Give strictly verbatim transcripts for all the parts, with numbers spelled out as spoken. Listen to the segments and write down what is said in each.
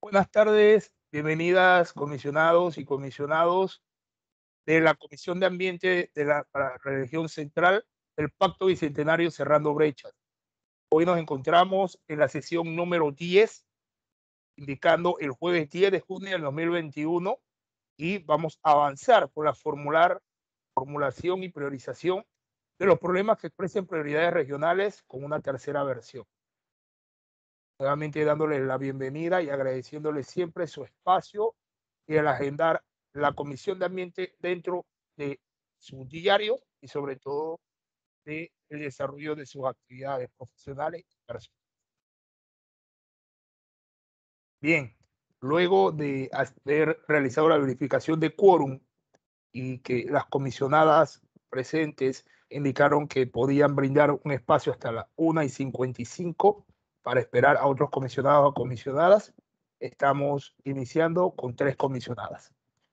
Buenas tardes, bienvenidas comisionados y comisionados de la Comisión de Ambiente de la, para la Región Central del Pacto Bicentenario Cerrando Brechas. Hoy nos encontramos en la sesión número diez, indicando el jueves diez de junio del dos mil veintiuno, y vamos a avanzar por la formular, formulación y priorización de los problemas que expresen prioridades regionales con una tercera versión. Nuevamente dándole la bienvenida y agradeciéndole siempre su espacio y el agendar la Comisión de Ambiente dentro de su diario y sobre todo de el desarrollo de sus actividades profesionales y personales. Bien, luego de haber realizado la verificación de quórum y que las comisionadas presentes indicaron que podían brindar un espacio hasta las una y cincuenta y cinco para esperar a otros comisionados o comisionadas, estamos iniciando con tres comisionadas.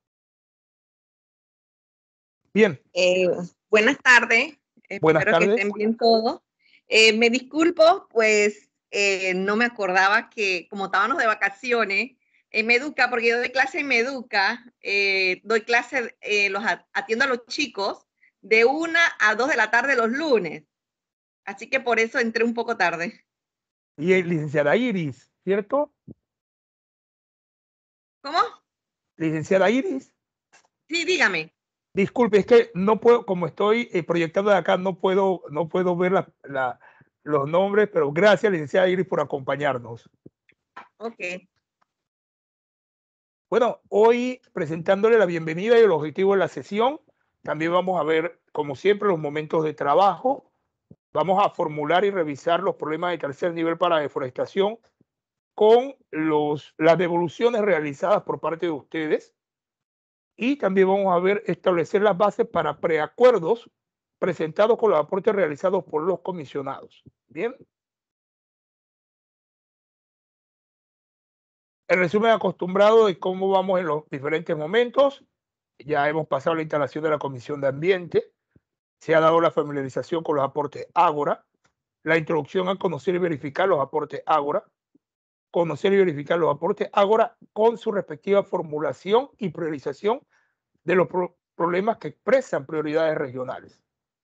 Bien. Eh, buenas tardes. Buenas Espero tardes. que estén bien todos. Eh, me disculpo, pues eh, no me acordaba que como estábamos de vacaciones, en Meduca, porque yo doy clase en Meduca, eh, doy clase, eh, los atiendo a los chicos de una a dos de la tarde los lunes. Así que por eso entré un poco tarde. Y licenciada Iris, ¿cierto? ¿Cómo? Licenciada Iris. Sí, dígame. Disculpe, es que no puedo, como estoy eh, proyectando de acá, no puedo, no puedo ver la, la, los nombres, pero gracias, licenciada Iris, por acompañarnos. Ok. Bueno, hoy presentándole la bienvenida y el objetivo de la sesión, también vamos a ver, como siempre, los momentos de trabajo. Vamos a formular y revisar los problemas de tercer nivel para deforestación con los, las devoluciones realizadas por parte de ustedes. Y también vamos a ver establecer las bases para preacuerdos presentados con los aportes realizados por los comisionados. Bien. El resumen acostumbrado de cómo vamos en los diferentes momentos. Ya hemos pasado la instalación de la Comisión de Ambiente. Se ha dado la familiarización con los aportes Ágora, la introducción a conocer y verificar los aportes Ágora, conocer y verificar los aportes Ágora con su respectiva formulación y priorización de los pro problemas que expresan prioridades regionales.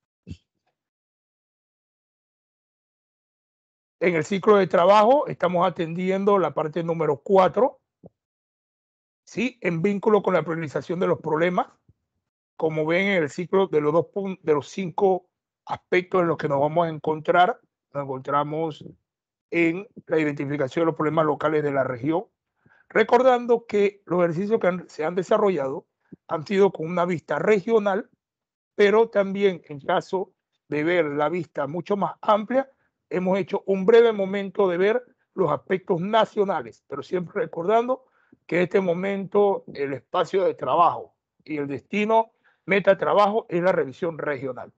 En el ciclo de trabajo estamos atendiendo la parte número cuatro, ¿sí? En vínculo con la priorización de los problemas. Como ven en el ciclo de los, dos, de los cinco aspectos en los que nos vamos a encontrar, nos encontramos en la identificación de los problemas locales de la región, recordando que los ejercicios que han, se han desarrollado han sido con una vista regional, pero también en caso de ver la vista mucho más amplia, hemos hecho un breve momento de ver los aspectos nacionales, pero siempre recordando que en este momento el espacio de trabajo y el destino meta trabajo es la revisión regional.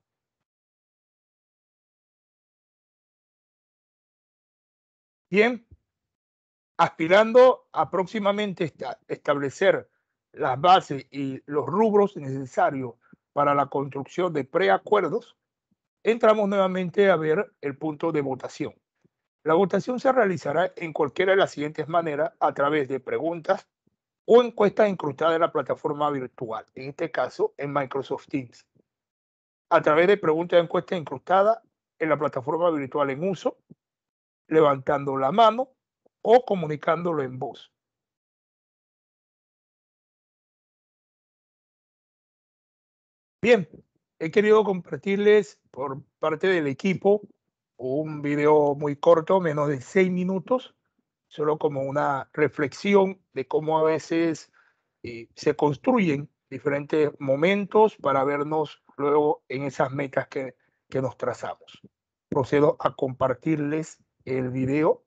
Bien, aspirando a próximamente esta, establecer las bases y los rubros necesarios para la construcción de preacuerdos, entramos nuevamente a ver el punto de votación. La votación se realizará en cualquiera de las siguientes maneras, a través de preguntas o encuestas incrustadas en la plataforma virtual, en este caso en Microsoft Teams, a través de preguntas y encuestas incrustadas en la plataforma virtual en uso, levantando la mano o comunicándolo en voz. Bien, he querido compartirles por parte del equipo un video muy corto, menos de seis minutos, solo como una reflexión de cómo a veces eh, se construyen diferentes momentos para vernos luego en esas metas que, que nos trazamos. Procedo a compartirles el video.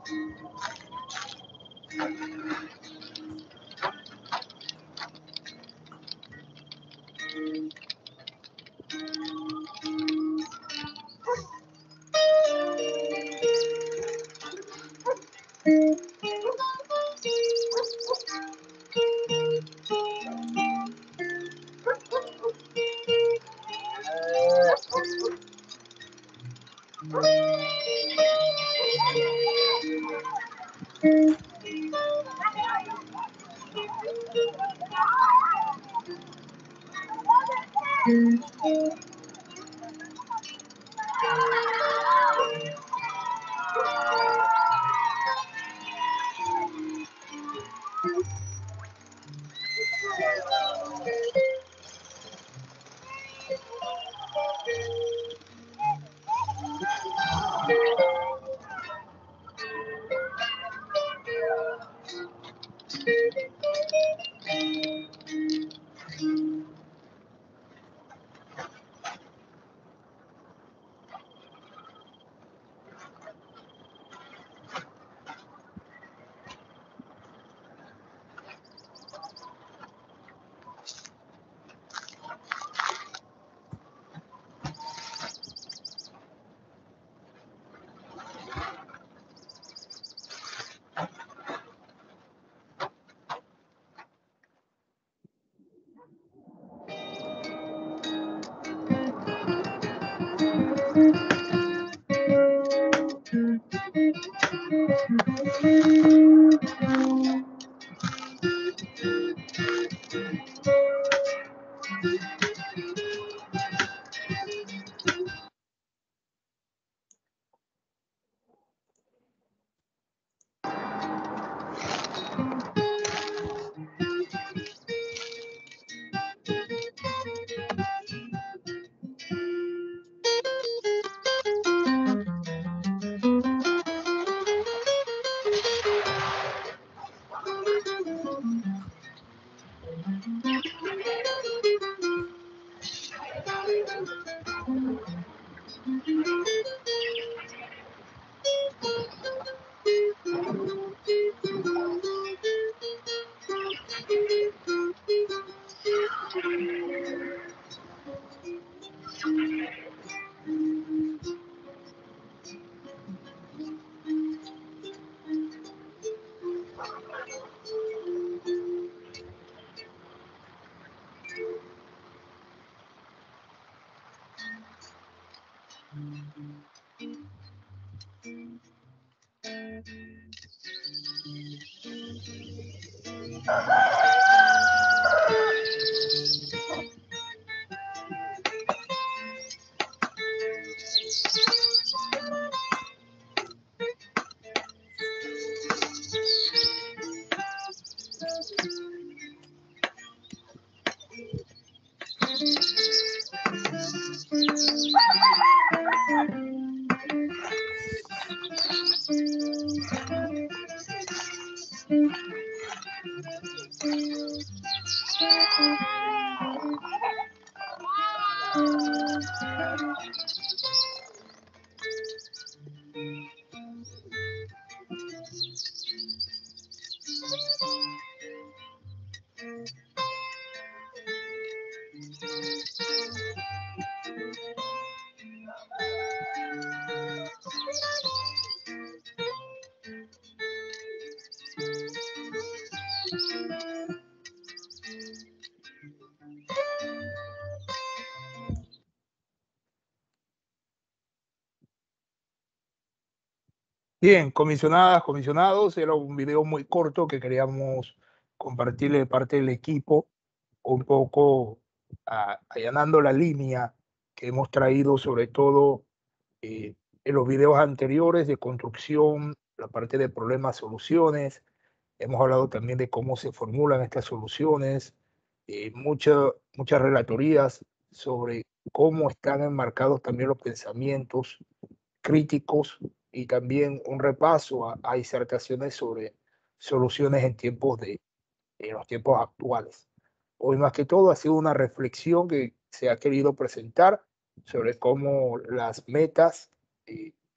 Bien, comisionadas, comisionados, era un video muy corto que queríamos compartirle de parte del equipo, un poco uh, allanando la línea que hemos traído, sobre todo eh, en los videos anteriores de construcción, la parte de problemas, soluciones. Hemos hablado también de cómo se formulan estas soluciones, eh, mucha, muchas relatorías sobre cómo están enmarcados también los pensamientos críticos y también un repaso a, a disertaciones sobre soluciones en tiempos de en los tiempos actuales. Hoy más que todo ha sido una reflexión que se ha querido presentar sobre cómo las metas eh,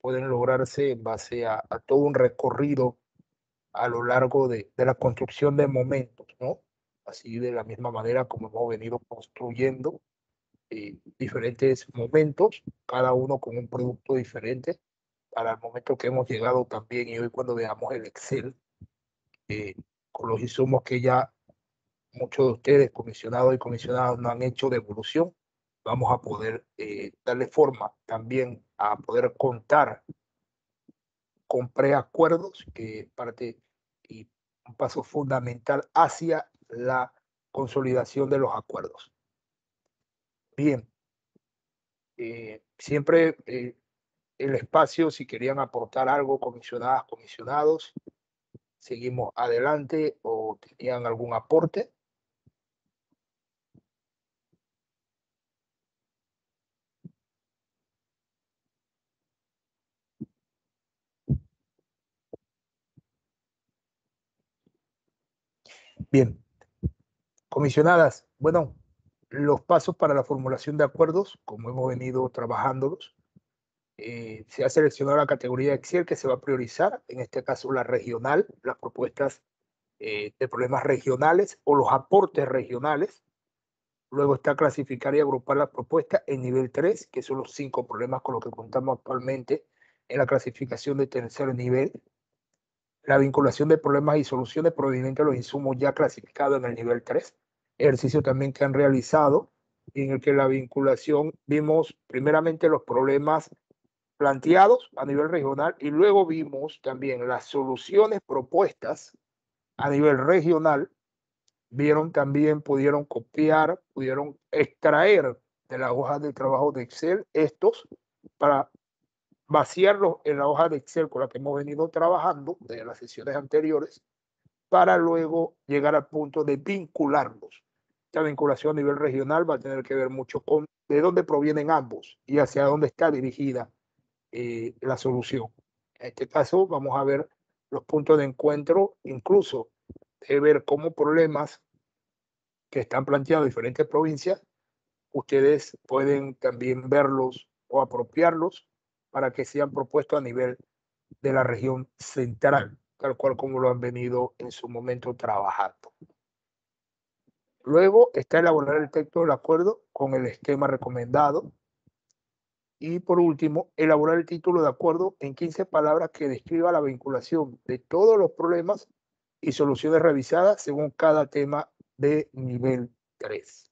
pueden lograrse en base a, a todo un recorrido a lo largo de, de la construcción de momentos, ¿no? Así de la misma manera como hemos venido construyendo eh, diferentes momentos, cada uno con un producto diferente, para el momento que hemos llegado también, y hoy cuando veamos el Excel, eh, con los insumos que ya muchos de ustedes, comisionados y comisionadas, no han hecho de evolución, vamos a poder eh, darle forma también a poder contar con preacuerdos, que es parte y un paso fundamental hacia la consolidación de los acuerdos. Bien, eh, siempre eh, el espacio, si querían aportar algo, comisionadas, comisionados, seguimos adelante o tenían algún aporte. Bien, comisionadas, bueno, los pasos para la formulación de acuerdos, como hemos venido trabajándolos, eh, se ha seleccionado la categoría Excel que se va a priorizar, en este caso la regional, las propuestas eh, de problemas regionales o los aportes regionales. Luego está clasificar y agrupar las propuestas en nivel tres, que son los cinco problemas con los que contamos actualmente en la clasificación de tercer nivel. La vinculación de problemas y soluciones provenientes de los insumos ya clasificados en el nivel tres. Ejercicio también que han realizado, en el que la vinculación vimos primeramente los problemas planteados a nivel regional y luego vimos también las soluciones propuestas a nivel regional. Vieron también, pudieron copiar, pudieron extraer de la hoja de trabajo de Excel estos para vaciarlos en la hoja de Excel con la que hemos venido trabajando de las sesiones anteriores, para luego llegar al punto de vincularlos. Esta vinculación a nivel regional va a tener que ver mucho con de dónde provienen ambos y hacia dónde está dirigida eh, la solución. En este caso vamos a ver los puntos de encuentro, incluso de ver cómo problemas que están planteados en diferentes provincias, ustedes pueden también verlos o apropiarlos para que sean propuestos a nivel de la región central, tal cual como lo han venido en su momento trabajando. Luego está elaborar el texto del acuerdo con el esquema recomendado. Y por último, elaborar el título de acuerdo en quince palabras que describa la vinculación de todos los problemas y soluciones revisadas según cada tema de nivel tres.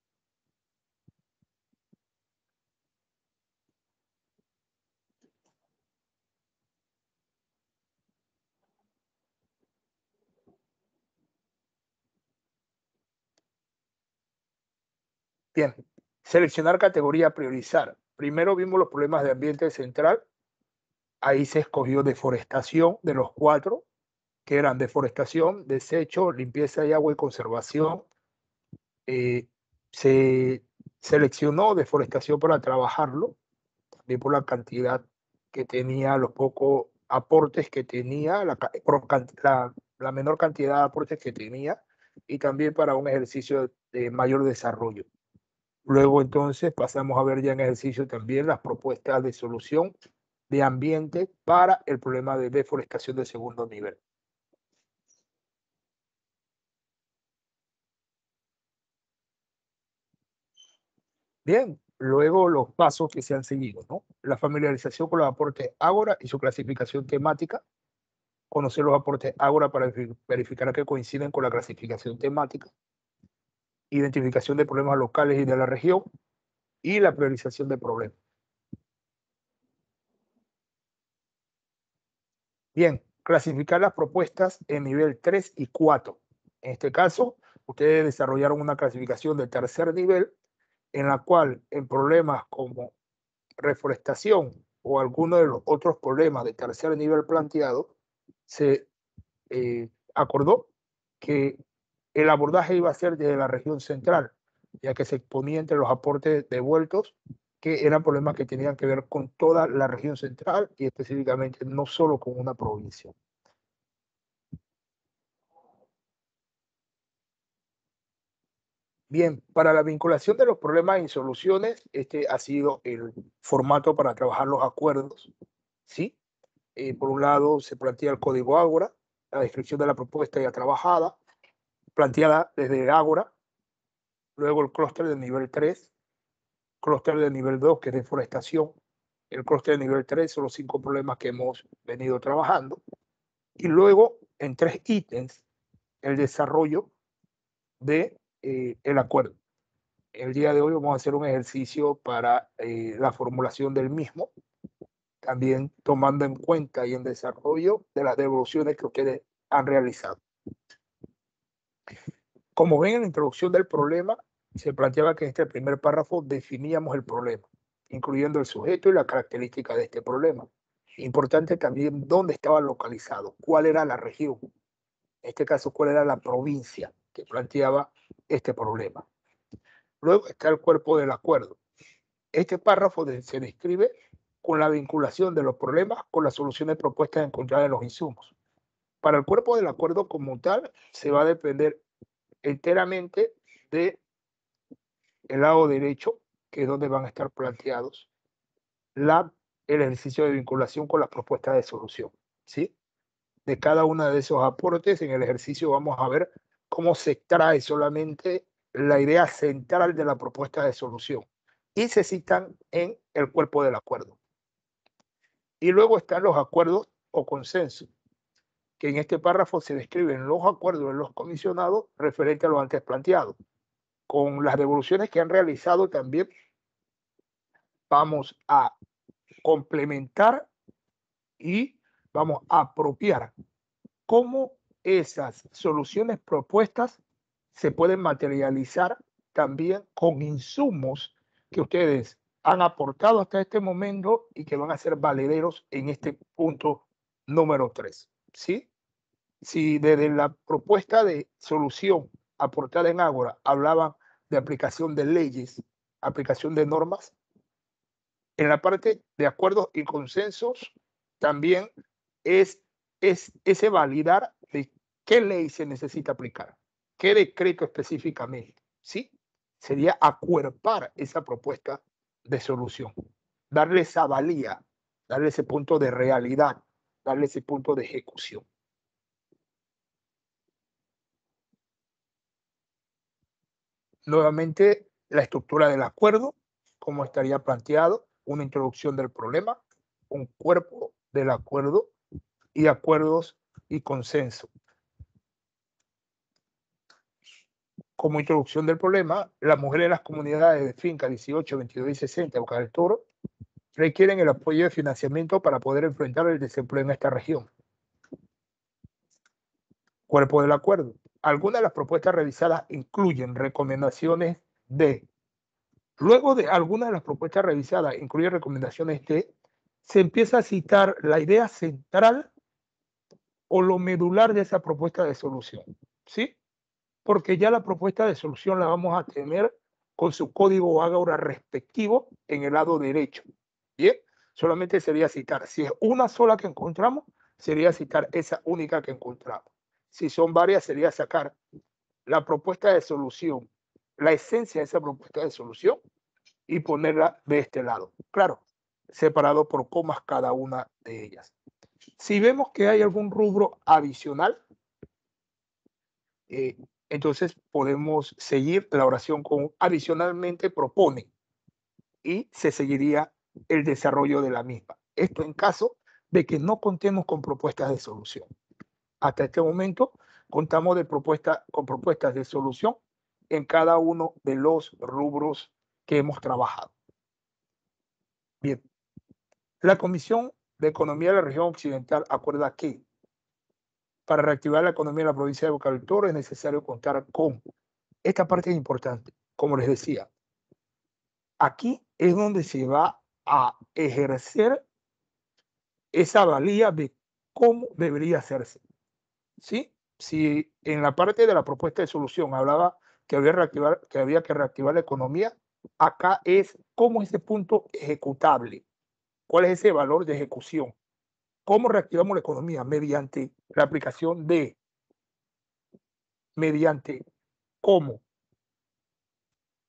Bien, seleccionar categoría, priorizar. Primero vimos los problemas de ambiente central. Ahí se escogió deforestación de los cuatro, que eran deforestación, desecho, limpieza de agua y conservación. Eh, se seleccionó deforestación para trabajarlo, también por la cantidad que tenía, los pocos aportes que tenía, la, la, la menor cantidad de aportes que tenía, y también para un ejercicio de mayor desarrollo. Luego entonces pasamos a ver ya en ejercicio también las propuestas de solución de ambiente para el problema de deforestación de segundo nivel. Bien, luego los pasos que se han seguido, ¿no? La familiarización con los aportes Ágora y su clasificación temática, conocer los aportes Ágora para verificar que coinciden con la clasificación temática, identificación de problemas locales y de la región, y la priorización de problemas. Bien, clasificar las propuestas en nivel tres y cuatro. En este caso, ustedes desarrollaron una clasificación de tercer nivel en la cual en problemas como reforestación o alguno de los otros problemas de tercer nivel planteado, se eh, acordó que el abordaje iba a ser desde la región central, ya que se exponía entre los aportes devueltos que eran problemas que tenían que ver con toda la región central y específicamente no solo con una provincia. Bien, para la vinculación de los problemas y soluciones, este ha sido el formato para trabajar los acuerdos. ¿sí? Eh, por un lado, se plantea el código Ágora, la descripción de la propuesta ya trabajada, planteada desde Ágora, luego el clúster de nivel tres, clúster de nivel dos, que es deforestación, el clúster de nivel tres son los cinco problemas que hemos venido trabajando, y luego, en tres ítems, el desarrollo de, eh, el acuerdo. El día de hoy vamos a hacer un ejercicio para eh, la formulación del mismo, también tomando en cuenta y en desarrollo de las devoluciones que ustedes han realizado. Como ven en la introducción del problema, se planteaba que en este primer párrafo definíamos el problema, incluyendo el sujeto y la característica de este problema. Importante también dónde estaba localizado, cuál era la región, en este caso cuál era la provincia que planteaba este problema. Luego está el cuerpo del acuerdo. Este párrafo se describe con la vinculación de los problemas con las soluciones propuestas encontradas en los insumos. Para el cuerpo del acuerdo como tal, se va a depender enteramente del lado derecho, que es donde van a estar planteados la, el ejercicio de vinculación con las propuestas de solución, ¿sí? De cada uno de esos aportes en el ejercicio vamos a ver cómo se extrae solamente la idea central de la propuesta de solución y se citan en el cuerpo del acuerdo. Y luego están los acuerdos o consensos, que en este párrafo se describen los acuerdos de los comisionados referente a lo antes planteado. Con las devoluciones que han realizado también vamos a complementar y vamos a apropiar cómo esas soluciones propuestas se pueden materializar también con insumos que ustedes han aportado hasta este momento y que van a ser valederos en este punto número tres, ¿sí? Si desde la propuesta de solución aportada en Ágora hablaban de aplicación de leyes, aplicación de normas, en la parte de acuerdos y consensos también es, es ese validar de qué ley se necesita aplicar, qué decreto específicamente, ¿sí? Sería acuerpar esa propuesta de solución, darle esa valía, darle ese punto de realidad, darle ese punto de ejecución. Nuevamente, la estructura del acuerdo, cómo estaría planteado, una introducción del problema, un cuerpo del acuerdo y acuerdos y consenso. Como introducción del problema, las mujeres de las comunidades de finca dieciocho, veintidós y sesenta de Boca del Toro requieren el apoyo de financiamiento para poder enfrentar el desempleo en esta región. Cuerpo del acuerdo. Algunas de las propuestas revisadas incluyen recomendaciones de. Luego de algunas de las propuestas revisadas incluyen recomendaciones de, se empieza a citar la idea central o lo medular de esa propuesta de solución, ¿sí? Porque ya la propuesta de solución la vamos a tener con su código Ágora respectivo en el lado derecho. Bien, solamente sería citar. Si es una sola que encontramos, sería citar esa única que encontramos. Si son varias, sería sacar la propuesta de solución, la esencia de esa propuesta de solución y ponerla de este lado. Claro, separado por comas cada una de ellas. Si vemos que hay algún rubro adicional, eh, entonces podemos seguir la oración con adicionalmente propone y se seguiría el desarrollo de la misma. Esto en caso de que no contemos con propuestas de solución. Hasta este momento contamos de propuesta, con propuestas de solución en cada uno de los rubros que hemos trabajado. Bien, la Comisión de Economía de la Región Occidental acuerda que para reactivar la economía de la provincia de Boca del Toro es necesario contar con. Esta parte es importante, como les decía. Aquí es donde se va a ejercer esa valía de cómo debería hacerse. ¿Sí? Si en la parte de la propuesta de solución hablaba que había, reactivar, que había que reactivar la economía, acá es cómo es ese punto ejecutable, cuál es ese valor de ejecución. ¿Cómo reactivamos la economía? Mediante la aplicación de, mediante cómo,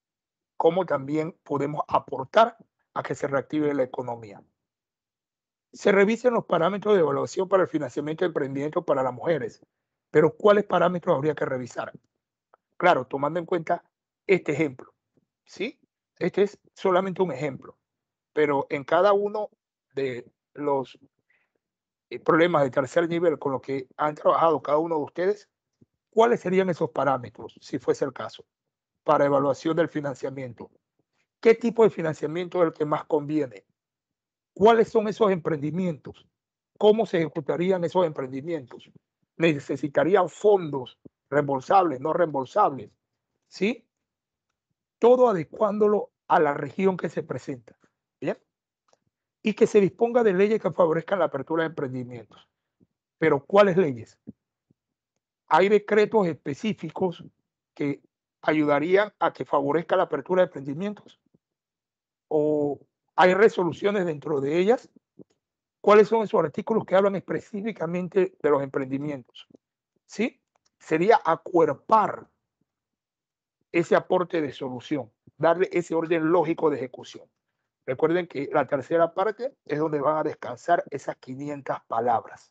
cómo también podemos aportar a que se reactive la economía. se revisen los parámetros de evaluación para el financiamiento de emprendimiento para las mujeres. Pero ¿cuáles parámetros habría que revisar? Claro, tomando en cuenta este ejemplo, ¿sí? Este es solamente un ejemplo, pero en cada uno de los eh, problemas de tercer nivel con los que han trabajado cada uno de ustedes, ¿cuáles serían esos parámetros, si fuese el caso, para evaluación del financiamiento? ¿Qué tipo de financiamiento es el que más conviene? ¿Cuáles son esos emprendimientos? ¿Cómo se ejecutarían esos emprendimientos? ¿Necesitarían fondos reembolsables, no reembolsables? ¿Sí? Todo adecuándolo a la región que se presenta. ¿Bien? Y que se disponga de leyes que favorezcan la apertura de emprendimientos. Pero ¿cuáles leyes? Hay decretos específicos que ayudarían a que favorezca la apertura de emprendimientos. ¿O hay resoluciones dentro de ellas? ¿Cuáles son esos artículos que hablan específicamente de los emprendimientos? ¿Sí? Sería acuerpar ese aporte de solución, darle ese orden lógico de ejecución. Recuerden que la tercera parte es donde van a descansar esas quinientas palabras.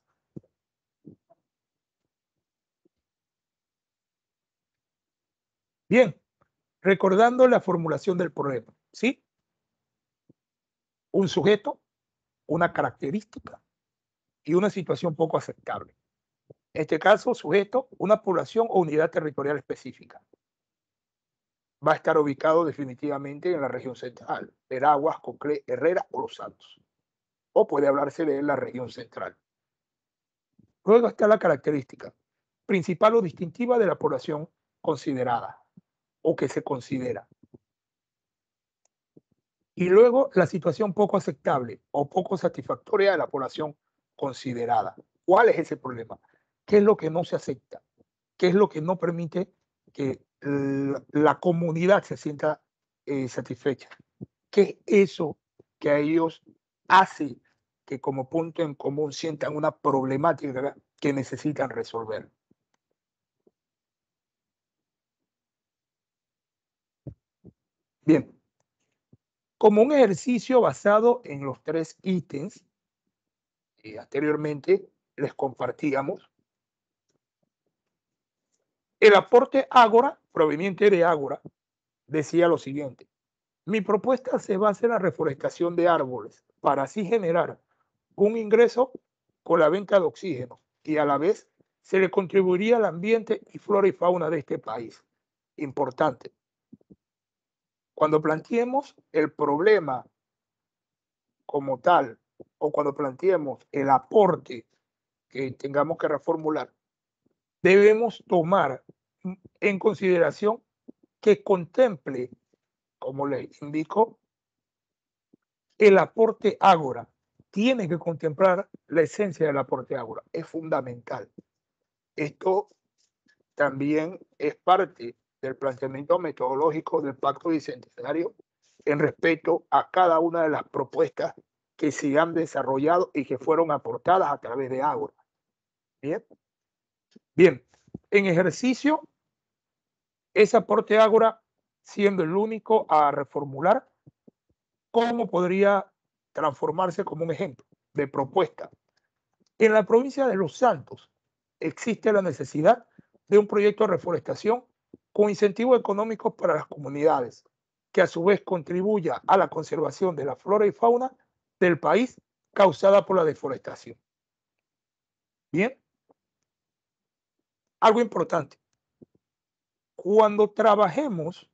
Bien, recordando la formulación del problema, ¿sí? Un sujeto, una característica y una situación poco aceptable. En este caso, sujeto, una población o unidad territorial específica. Va a estar ubicado definitivamente en la región central, Veraguas, Coclé, Herrera o Los Santos. O puede hablarse de la región central. Luego está la característica principal o distintiva de la población considerada o que se considera. Y luego la situación poco aceptable o poco satisfactoria de la población considerada. ¿Cuál es ese problema? ¿Qué es lo que no se acepta? ¿Qué es lo que no permite que la, la comunidad se sienta eh, satisfecha? ¿Qué es eso que a ellos hace que como punto en común sientan una problemática que necesitan resolver? Bien, como un ejercicio basado en los tres ítems que anteriormente les compartíamos, el aporte Ágora, proveniente de Ágora, decía lo siguiente: mi propuesta se basa en la reforestación de árboles para así generar un ingreso con la venta de oxígeno y a la vez se le contribuiría al ambiente y flora y fauna de este país. Importante. Cuando planteemos el problema como tal o cuando planteemos el aporte que tengamos que reformular, debemos tomar en consideración que contemple, como les indico, el aporte Ágora. Tiene que contemplar la esencia del aporte Ágora. Es fundamental. Esto también es parte del planteamiento metodológico del Pacto Bicentenario en respecto a cada una de las propuestas que se han desarrollado y que fueron aportadas a través de Ágora. Bien. Bien. En ejercicio, ese aporte Ágora siendo el único a reformular, ¿cómo podría transformarse como un ejemplo de propuesta? En la provincia de Los Santos existe la necesidad de un proyecto de reforestación con incentivos económicos para las comunidades, que a su vez contribuya a la conservación de la flora y fauna del país causada por la deforestación. Bien, algo importante. Cuando trabajemos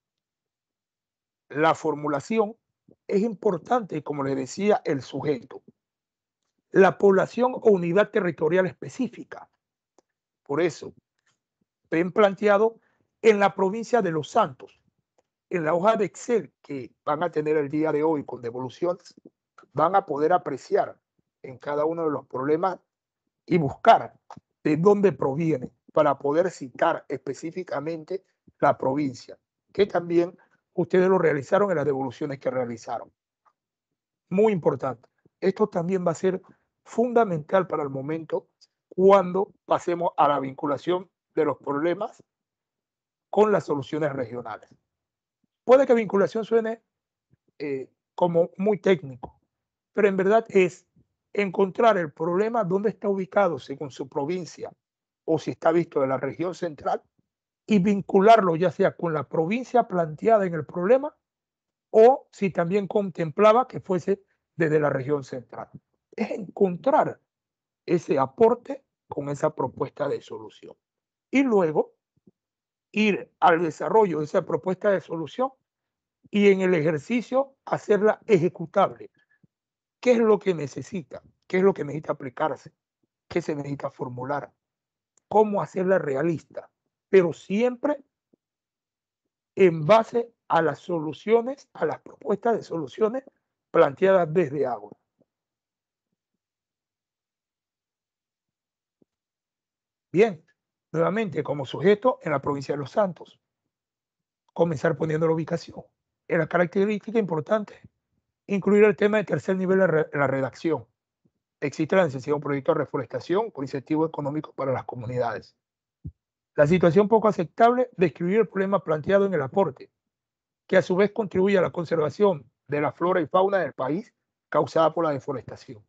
la formulación, es importante, como les decía, el sujeto, la población o unidad territorial específica. Por eso, ven planteado en la provincia de Los Santos. En la hoja de Excel que van a tener el día de hoy con devoluciones, van a poder apreciar en cada uno de los problemas y buscar de dónde proviene para poder citar específicamente la provincia, que también ustedes lo realizaron en las devoluciones que realizaron. Muy importante. Esto también va a ser fundamental para el momento cuando pasemos a la vinculación de los problemas con las soluciones regionales. Puede que vinculación suene eh, como muy técnico, pero en verdad es encontrar el problema dónde está ubicado según su provincia o si está visto de la región central y vincularlo ya sea con la provincia planteada en el problema o si también contemplaba que fuese desde la región central. Es encontrar ese aporte con esa propuesta de solución y luego ir al desarrollo de esa propuesta de solución y en el ejercicio hacerla ejecutable. ¿Qué es lo que necesita? ¿Qué es lo que necesita aplicarse? ¿Qué se necesita formular? ¿Cómo hacerla realista? Pero siempre en base a las soluciones, a las propuestas de soluciones planteadas desde Ágora. Bien, nuevamente como sujeto en la provincia de Los Santos, comenzar poniendo la ubicación. En la característica importante, incluir el tema de tercer nivel en la redacción. Existe la necesidad de un proyecto de reforestación con incentivo económico para las comunidades. La situación poco aceptable, describir el problema planteado en el aporte, que a su vez contribuye a la conservación de la flora y fauna del país causada por la deforestación.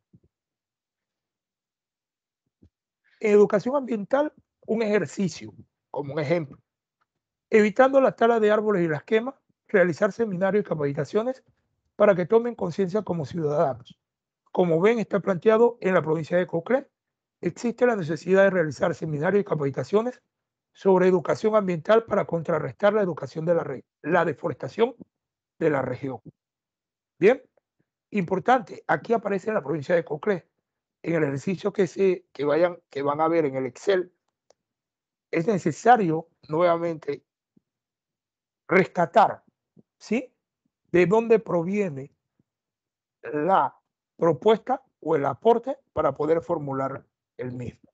En educación ambiental, un ejercicio, como un ejemplo, evitando la tala de árboles y las quemas, realizar seminarios y capacitaciones para que tomen conciencia como ciudadanos. Como ven, está planteado en la provincia de Coclé. Existe la necesidad de realizar seminarios y capacitaciones sobre educación ambiental para contrarrestar la educación de la, re la deforestación de la región. Bien, importante, aquí aparece en la provincia de Coclé. En el ejercicio que, se, que, vayan, que van a ver en el Excel, es necesario nuevamente rescatar, ¿sí?, de dónde proviene la propuesta o el aporte para poder formular el mismo.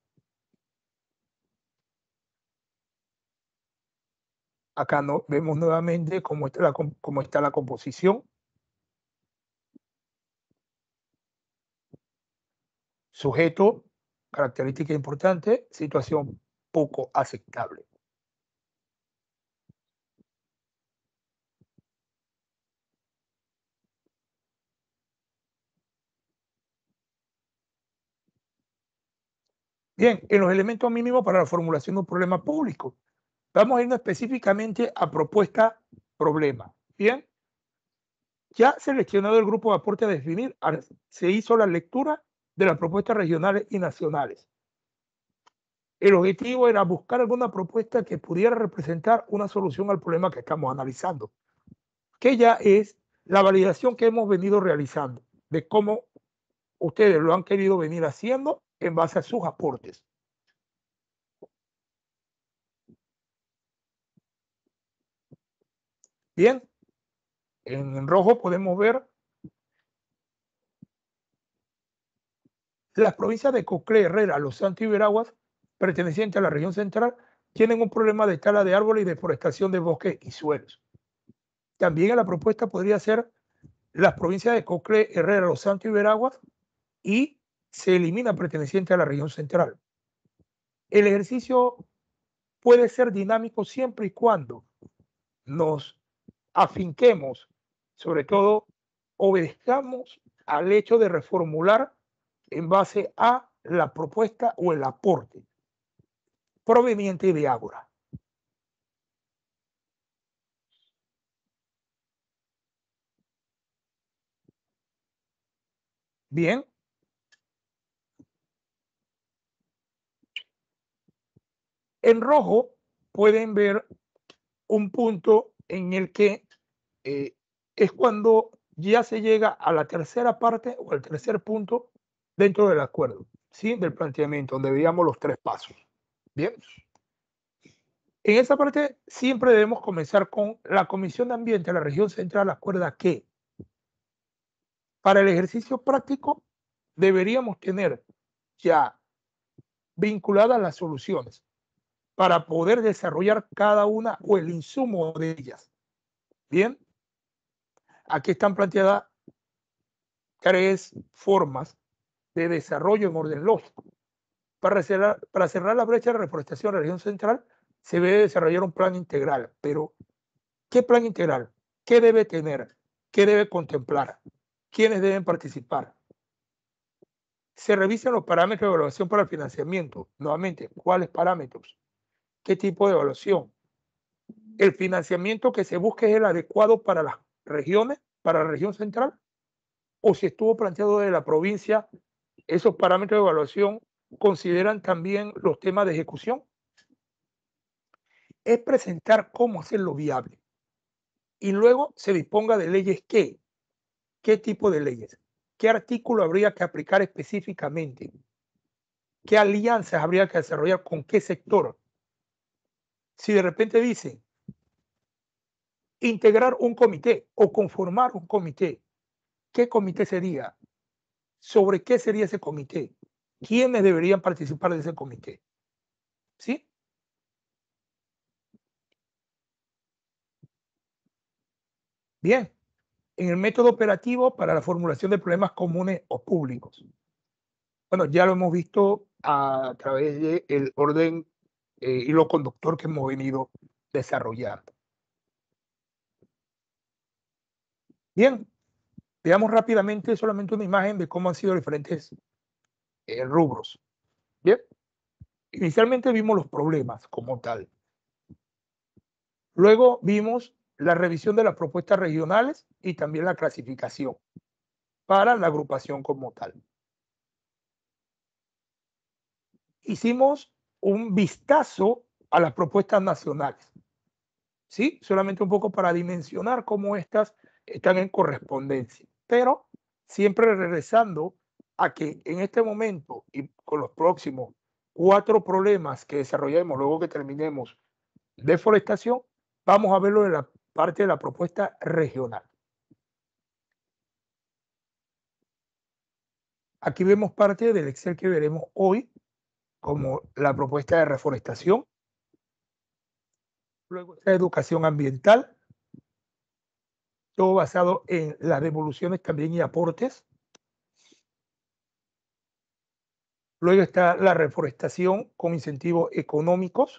Acá no, vemos nuevamente cómo está, la, cómo está la composición. Sujeto, característica importante, situación poco aceptable. Bien, en los elementos mínimos para la formulación de un problema público. Vamos a irnos específicamente a propuesta problema. Bien, ya seleccionado el grupo de aporte a definir, se hizo la lectura de las propuestas regionales y nacionales. El objetivo era buscar alguna propuesta que pudiera representar una solución al problema que estamos analizando, que ya es la validación que hemos venido realizando de cómo ustedes lo han querido venir haciendo en base a sus aportes. Bien, en rojo podemos ver las provincias de Coclé, Herrera, Los Santos y Veraguas, pertenecientes a la región central, tienen un problema de tala de árboles y deforestación de bosques y suelos. También en la propuesta podría ser las provincias de Coclé, Herrera, Los Santos y Veraguas, y se elimina perteneciente a la región central. El ejercicio puede ser dinámico siempre y cuando nos afinquemos, sobre todo obedezcamos al hecho de reformular en base a la propuesta o el aporte proveniente de Ágora. Bien. En rojo pueden ver un punto en el que eh, es cuando ya se llega a la tercera parte o al tercer punto dentro del acuerdo, ¿sí?, del planteamiento, donde veíamos los tres pasos. Bien. En esa parte siempre debemos comenzar con la Comisión de Ambiente de la región central. Acuerda que para el ejercicio práctico deberíamos tener ya vinculadas las soluciones para poder desarrollar cada una o el insumo de ellas. Bien, aquí están planteadas tres formas de desarrollo en orden lógico. Para cerrar, para cerrar la brecha de reforestación en la región central se debe desarrollar un plan integral, pero ¿qué plan integral? ¿Qué debe tener? ¿Qué debe contemplar? ¿Quiénes deben participar? se revisan los parámetros de evaluación para el financiamiento. Nuevamente, ¿cuáles parámetros? ¿Qué tipo de evaluación? ¿El financiamiento que se busque es el adecuado para las regiones, para la región central? ¿O si estuvo planteado de la provincia, esos parámetros de evaluación consideran también los temas de ejecución? Es presentar cómo hacerlo viable. Y luego se disponga de leyes qué, qué tipo de leyes, qué artículo habría que aplicar específicamente, qué alianzas habría que desarrollar con qué sector. Si de repente dicen integrar un comité o conformar un comité, ¿qué comité sería? ¿Sobre qué sería ese comité? ¿Quiénes deberían participar de ese comité? ¿Sí? Bien, en el método operativo para la formulación de problemas comunes o públicos. Bueno, ya lo hemos visto a través del orden eh, hilo conductor que hemos venido desarrollando. Bien, veamos rápidamente solamente una imagen de cómo han sido diferentes eh, rubros. Bien, inicialmente vimos los problemas como tal. Luego vimos la revisión de las propuestas regionales y también la clasificación para la agrupación como tal. Hicimos un vistazo a las propuestas nacionales, ¿sí? Solamente un poco para dimensionar cómo estas están en correspondencia, pero siempre regresando a que en este momento y con los próximos cuatro problemas que desarrollemos luego que terminemos deforestación, vamos a verlo en la parte de la propuesta regional. Aquí vemos parte del Excel que veremos hoy, como la propuesta de reforestación, luego está educación ambiental, todo basado en las devoluciones también y aportes. Luego está la reforestación con incentivos económicos.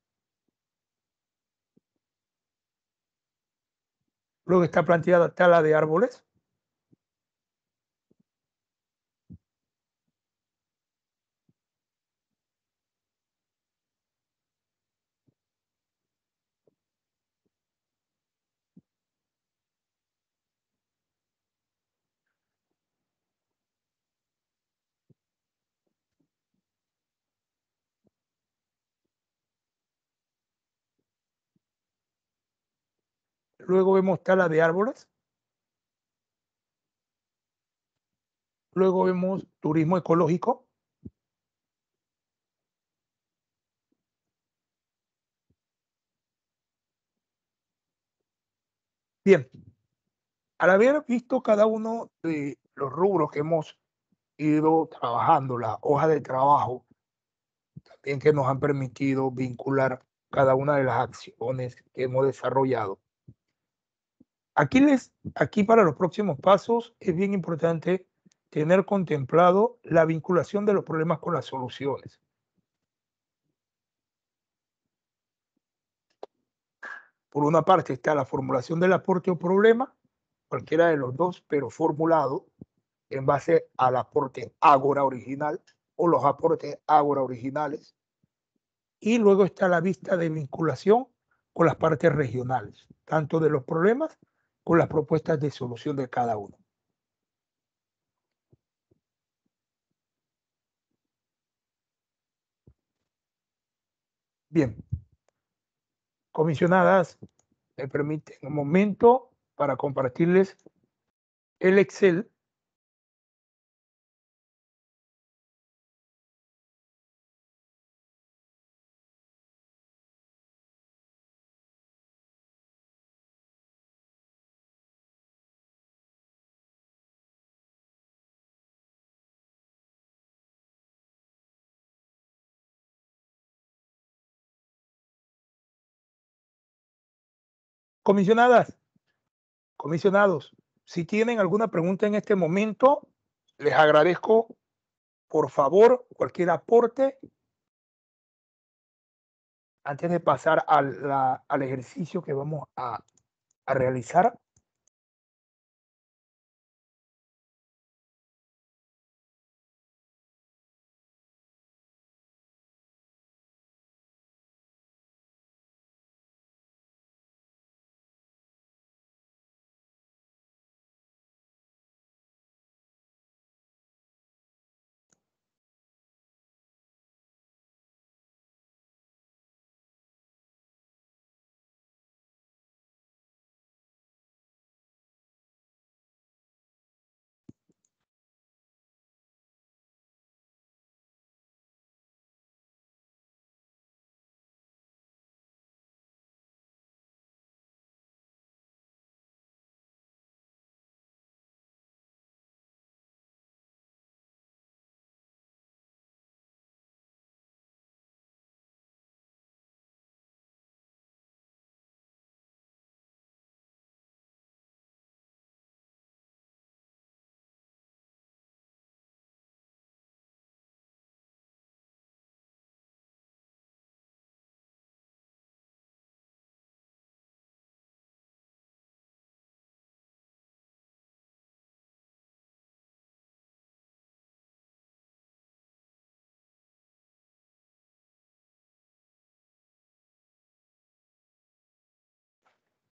Luego está planteada tala de árboles. Luego vemos tala de árboles. Luego vemos turismo ecológico. Bien, al haber visto cada uno de los rubros que hemos ido trabajando, la hoja de trabajo, también que nos han permitido vincular cada una de las acciones que hemos desarrollado. Aquí, les, aquí para los próximos pasos es bien importante tener contemplado la vinculación de los problemas con las soluciones. Por una parte está la formulación del aporte o problema, cualquiera de los dos, pero formulado en base al aporte ágora original o los aportes ágora originales. Y luego está la vista de vinculación con las partes regionales, tanto de los problemas con las propuestas de solución de cada uno. Bien, comisionadas, me permiten un momento para compartirles el Excel. Comisionadas, comisionados, si tienen alguna pregunta en este momento, les agradezco, por favor, cualquier aporte antes de pasar a la, al ejercicio que vamos a, a realizar.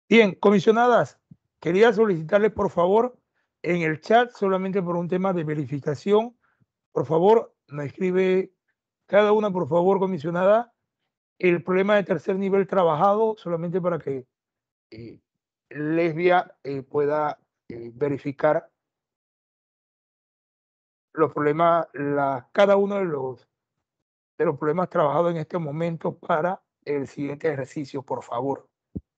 Bien, comisionadas, quería solicitarles, por favor, en el chat, solamente por un tema de verificación, por favor, me escribe cada una, por favor, comisionada, el problema de tercer nivel trabajado, solamente para que eh, Lesbia eh, pueda eh, verificar los problemas, la, cada uno de los, de los problemas trabajados en este momento para el siguiente ejercicio, por favor.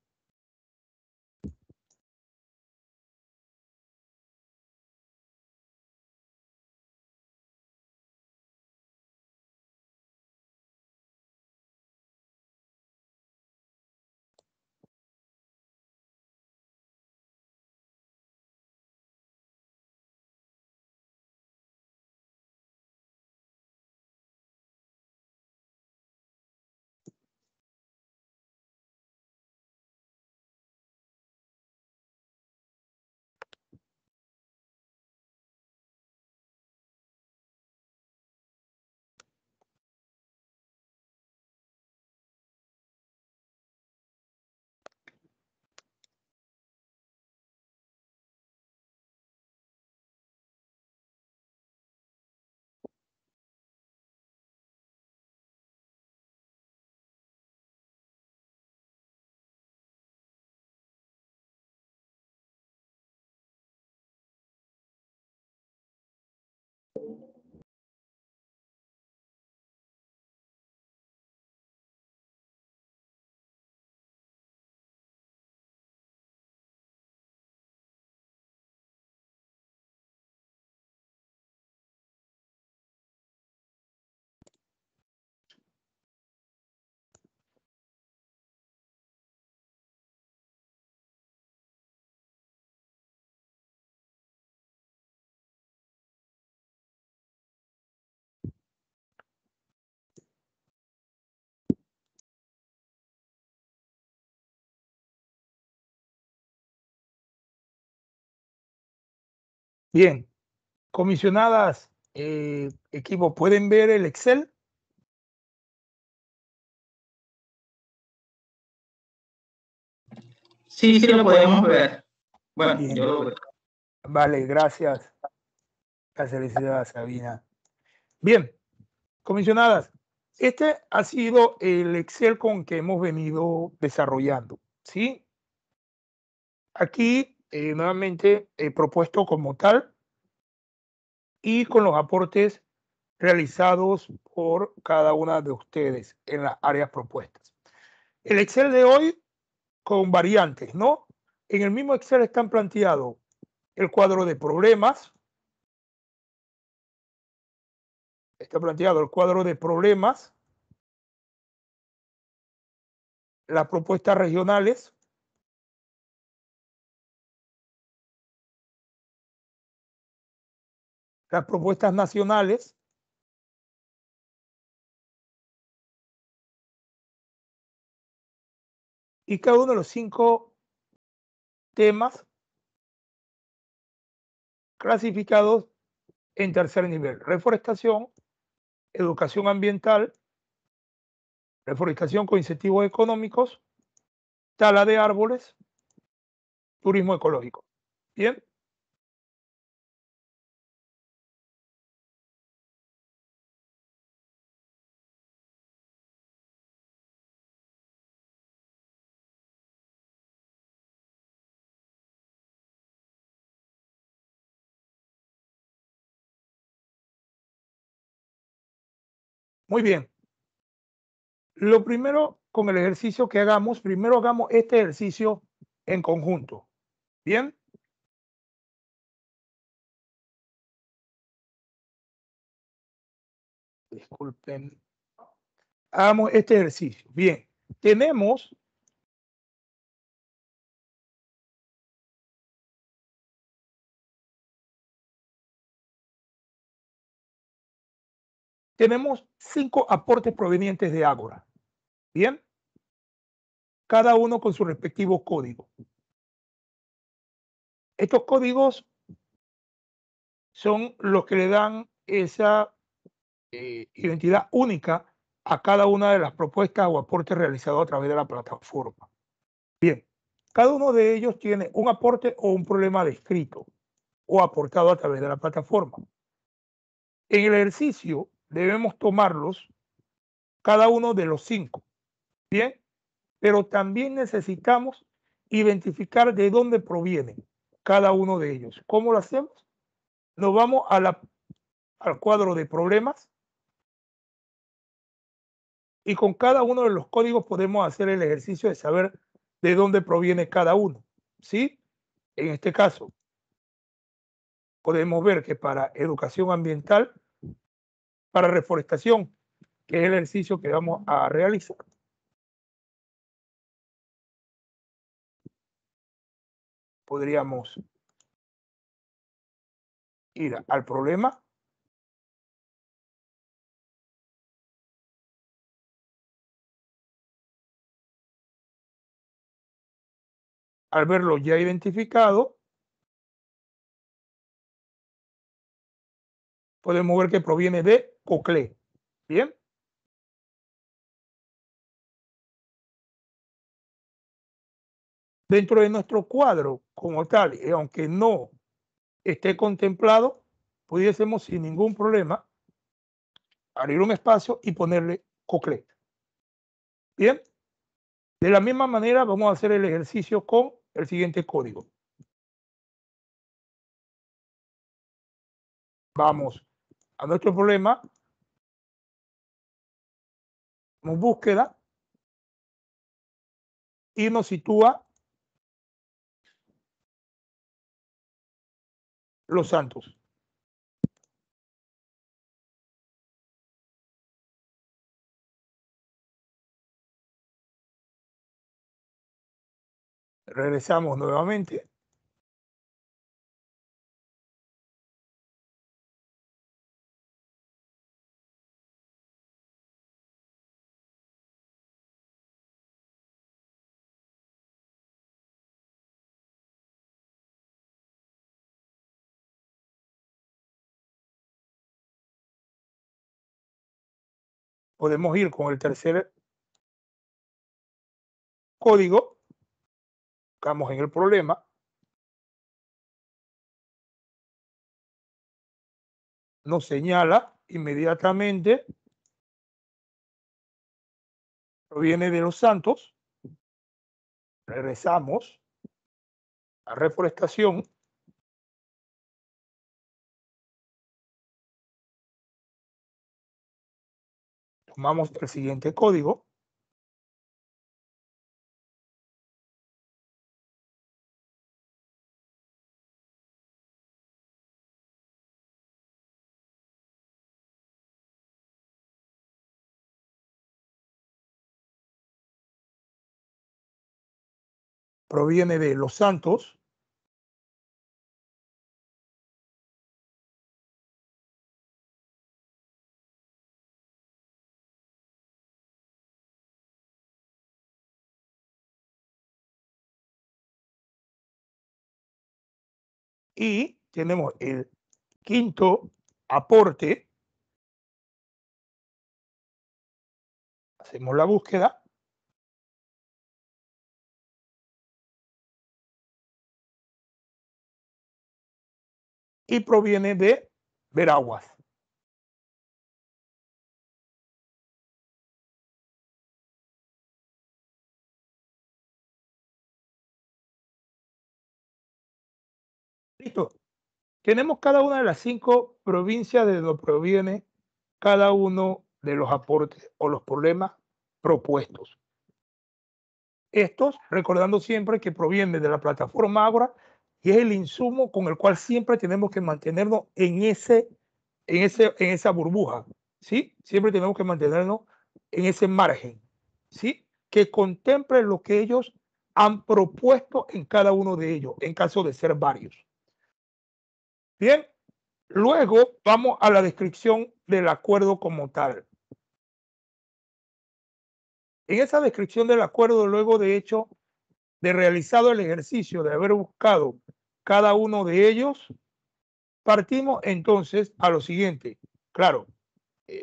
Bien, comisionadas, eh, equipo, ¿pueden ver el Excel? Sí, sí lo podemos ver. Bueno, Bien. yo lo veo. Vale, gracias. Gracias, Sabina. Bien, comisionadas, este ha sido el Excel con que hemos venido desarrollando, ¿sí? Aquí, eh, nuevamente, he propuesto como tal y con los aportes realizados por cada una de ustedes en las áreas propuestas. El Excel de hoy con variantes, ¿no? En el mismo Excel están planteados el cuadro de problemas, está planteado el cuadro de problemas, las propuestas regionales, las propuestas nacionales, y cada uno de los cinco temas clasificados en tercer nivel: reforestación, educación ambiental, reforestación con incentivos económicos, tala de árboles, turismo ecológico. Bien. Muy bien. Lo primero con el ejercicio que hagamos, primero hagamos este ejercicio en conjunto. Bien. Disculpen. Hagamos este ejercicio. Bien. Tenemos tenemos cinco aportes provenientes de Ágora. Bien. Cada uno con su respectivo código. Estos códigos son los que le dan esa eh, identidad única a cada una de las propuestas o aportes realizados a través de la plataforma. Bien, Cada uno de ellos tiene un aporte o un problema descrito o aportado a través de la plataforma. En el ejercicio debemos tomarlos cada uno de los cinco, ¿bien? Pero también necesitamos identificar de dónde provienen cada uno de ellos. ¿Cómo lo hacemos? Nos vamos a la, al cuadro de problemas y con cada uno de los códigos podemos hacer el ejercicio de saber de dónde proviene cada uno, ¿sí? En este caso, podemos ver que para educación ambiental, para reforestación, que es el ejercicio que vamos a realizar, podríamos ir al problema, al verlo ya identificado, podemos ver que proviene de Coclé. Bien. Dentro de nuestro cuadro como tal, y aunque no esté contemplado, pudiésemos sin ningún problema abrir un espacio y ponerle Coclé. Bien. De la misma manera vamos a hacer el ejercicio con el siguiente código. Vamos a nuestro problema, nos búsqueda y nos sitúa Los Santos. Regresamos nuevamente. Podemos ir con el tercer código. Buscamos en el problema. Nos señala inmediatamente, proviene de Los Santos. Regresamos a reforestación. Tomamos el siguiente código. Proviene de Los Santos. Y tenemos el quinto aporte. Hacemos la búsqueda. Y proviene de Veraguas. Listo. Tenemos cada una de las cinco provincias de donde proviene cada uno de los aportes o los problemas propuestos. Estos, recordando siempre que provienen de la plataforma Ágora y es el insumo con el cual siempre tenemos que mantenernos en, ese, en, ese, en esa burbuja, ¿sí? Siempre tenemos que mantenernos en ese margen, ¿sí? Que contemple lo que ellos han propuesto en cada uno de ellos, en caso de ser varios. Bien, luego vamos a la descripción del acuerdo como tal. En esa descripción del acuerdo, luego de hecho de realizado el ejercicio de haber buscado cada uno de ellos, partimos entonces a lo siguiente. Claro, eh,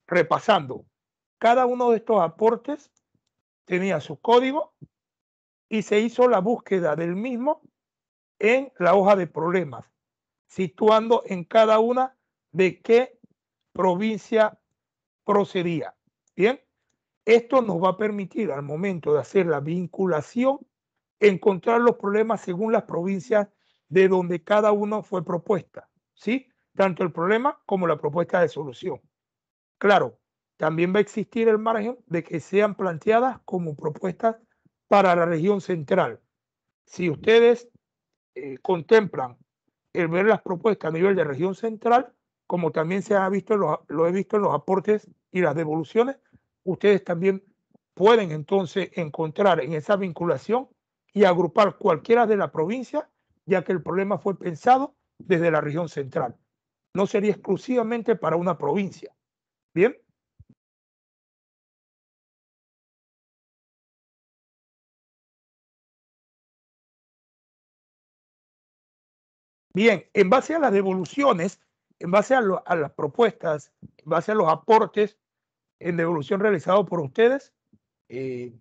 repasando, cada uno de estos aportes tenía su código y se hizo la búsqueda del mismo en la hoja de problemas, situando en cada una de qué provincia procedía. Bien, esto nos va a permitir al momento de hacer la vinculación encontrar los problemas según las provincias de donde cada uno fue propuesta, ¿sí? Tanto el problema como la propuesta de solución. Claro, también va a existir el margen de que sean planteadas como propuestas para la región central. Si ustedes eh, contemplan el ver las propuestas a nivel de región central, como también se ha visto, los, lo he visto en los aportes y las devoluciones, ustedes también pueden entonces encontrar en esa vinculación y agrupar cualquiera de la provincia, ya que el problema fue pensado desde la región central. No sería exclusivamente para una provincia. ¿Bien? Bien, en base a las devoluciones, en base a, lo, a las propuestas, en base a los aportes en devolución realizados por ustedes, eh,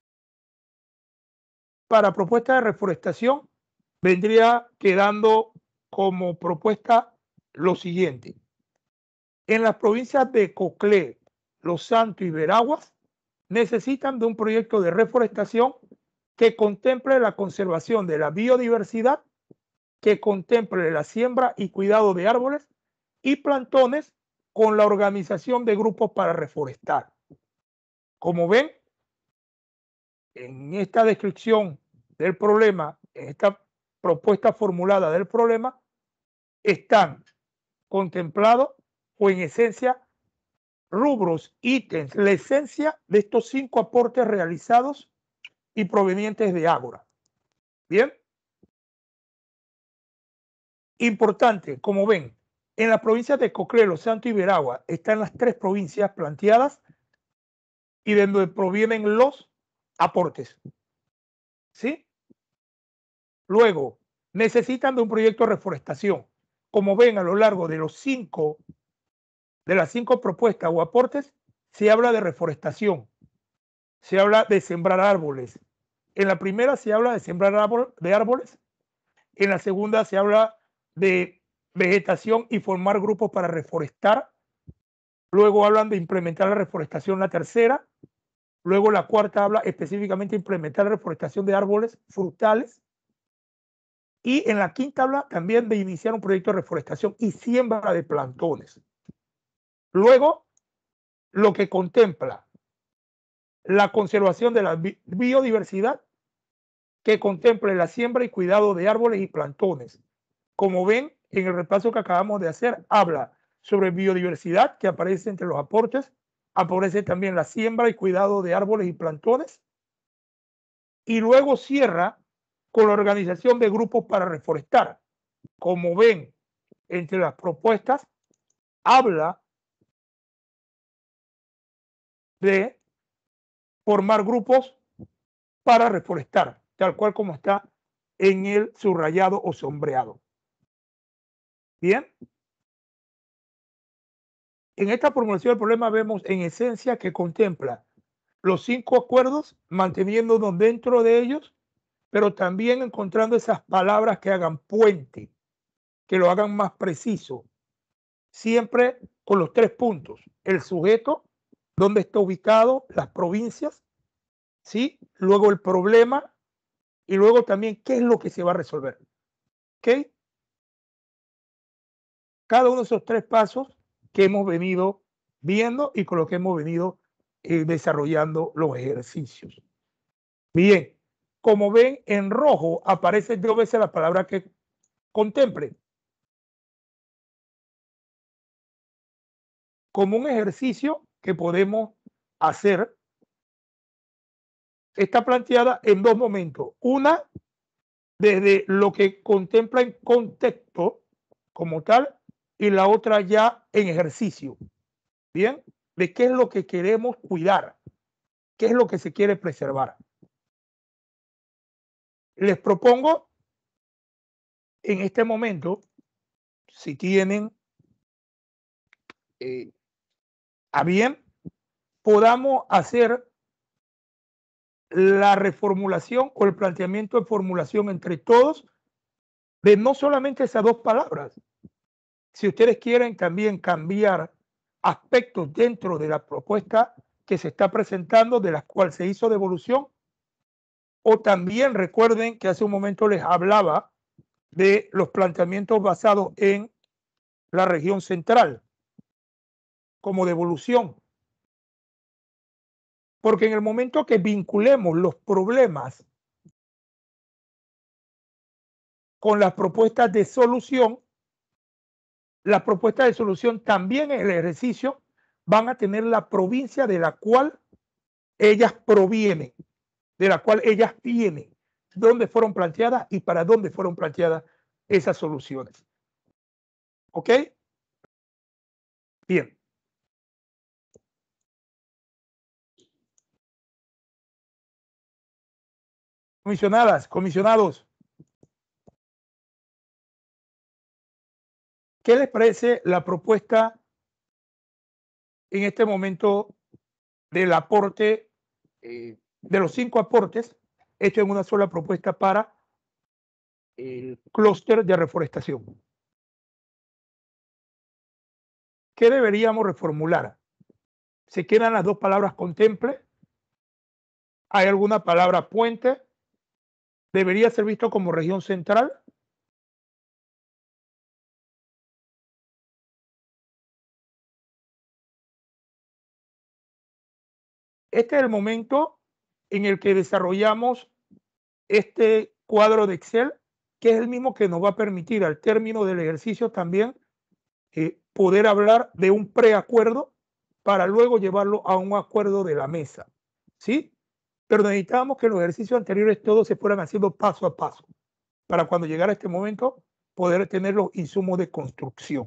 para propuesta de reforestación vendría quedando como propuesta lo siguiente. En las provincias de Coclé, Los Santos y Veraguas necesitan de un proyecto de reforestación que contemple la conservación de la biodiversidad, que contemple la siembra y cuidado de árboles y plantones con la organización de grupos para reforestar. Como ven, en esta descripción del problema, en esta propuesta formulada del problema, están contemplados o en esencia rubros, ítems, la esencia de estos cinco aportes realizados y provenientes de Ágora. Bien. Importante, como ven, en las provincias de Coclé, Los Santos y Veragua están las tres provincias planteadas y de donde provienen los aportes. ¿Sí? Luego, necesitan de un proyecto de reforestación. Como ven, a lo largo de los cinco, de las cinco propuestas o aportes, se habla de reforestación, se habla de sembrar árboles. En la primera se habla de sembrar árbol, de árboles, en la segunda se habla de vegetación y formar grupos para reforestar. Luego hablan de implementar la reforestación, la tercera. Luego la cuarta habla específicamente de implementar la reforestación de árboles frutales. Y en la quinta habla también de iniciar un proyecto de reforestación y siembra de plantones. Luego, lo que contempla la conservación de la biodiversidad, que contemple la siembra y cuidado de árboles y plantones. Como ven, en el repaso que acabamos de hacer, habla sobre biodiversidad, que aparece entre los aportes, aparece también la siembra y cuidado de árboles y plantones, y luego cierra con la organización de grupos para reforestar. Como ven, entre las propuestas, habla de formar grupos para reforestar, tal cual como está en el subrayado o sombreado. Bien. En esta formulación del problema vemos en esencia que contempla los cinco acuerdos, manteniéndonos dentro de ellos, pero también encontrando esas palabras que hagan puente, que lo hagan más preciso, siempre con los tres puntos: el sujeto, dónde está ubicado, las provincias, ¿sí? Luego el problema y luego también qué es lo que se va a resolver. ¿Ok? Cada uno de esos tres pasos que hemos venido viendo y con lo que hemos venido eh, desarrollando los ejercicios. Bien, como ven, en rojo aparece dos veces la palabra que contemple. Como un ejercicio que podemos hacer, está planteada en dos momentos. Una, desde lo que contempla en contexto como tal, y la otra ya en ejercicio. Bien, de qué es lo que queremos cuidar, qué es lo que se quiere preservar. Les propongo en este momento, si tienen eh, a bien, podamos hacer la reformulación o el planteamiento de formulación entre todos de no solamente esas dos palabras. Si ustedes quieren también cambiar aspectos dentro de la propuesta que se está presentando, de la cual se hizo devolución, o también recuerden que hace un momento les hablaba de los planteamientos basados en la región central como devolución. Porque en el momento que vinculemos los problemas con las propuestas de solución, las propuestas de solución también en el ejercicio van a tener la provincia de la cual ellas provienen, de la cual ellas vienen, dónde fueron planteadas y para dónde fueron planteadas esas soluciones. ¿Ok? Bien. Comisionadas, comisionados, ¿qué les parece la propuesta en este momento del aporte, eh, de los cinco aportes hechos en una sola propuesta para el clúster de reforestación? ¿Qué deberíamos reformular? ¿Se quedan las dos palabras contemple? ¿Hay alguna palabra puente? ¿Debería ser visto como región central? Este es el momento en el que desarrollamos este cuadro de Excel, que es el mismo que nos va a permitir al término del ejercicio también eh, poder hablar de un preacuerdo para luego llevarlo a un acuerdo de la mesa, ¿sí? Pero necesitábamos que los ejercicios anteriores todos se fueran haciendo paso a paso para cuando llegara este momento poder tener los insumos de construcción.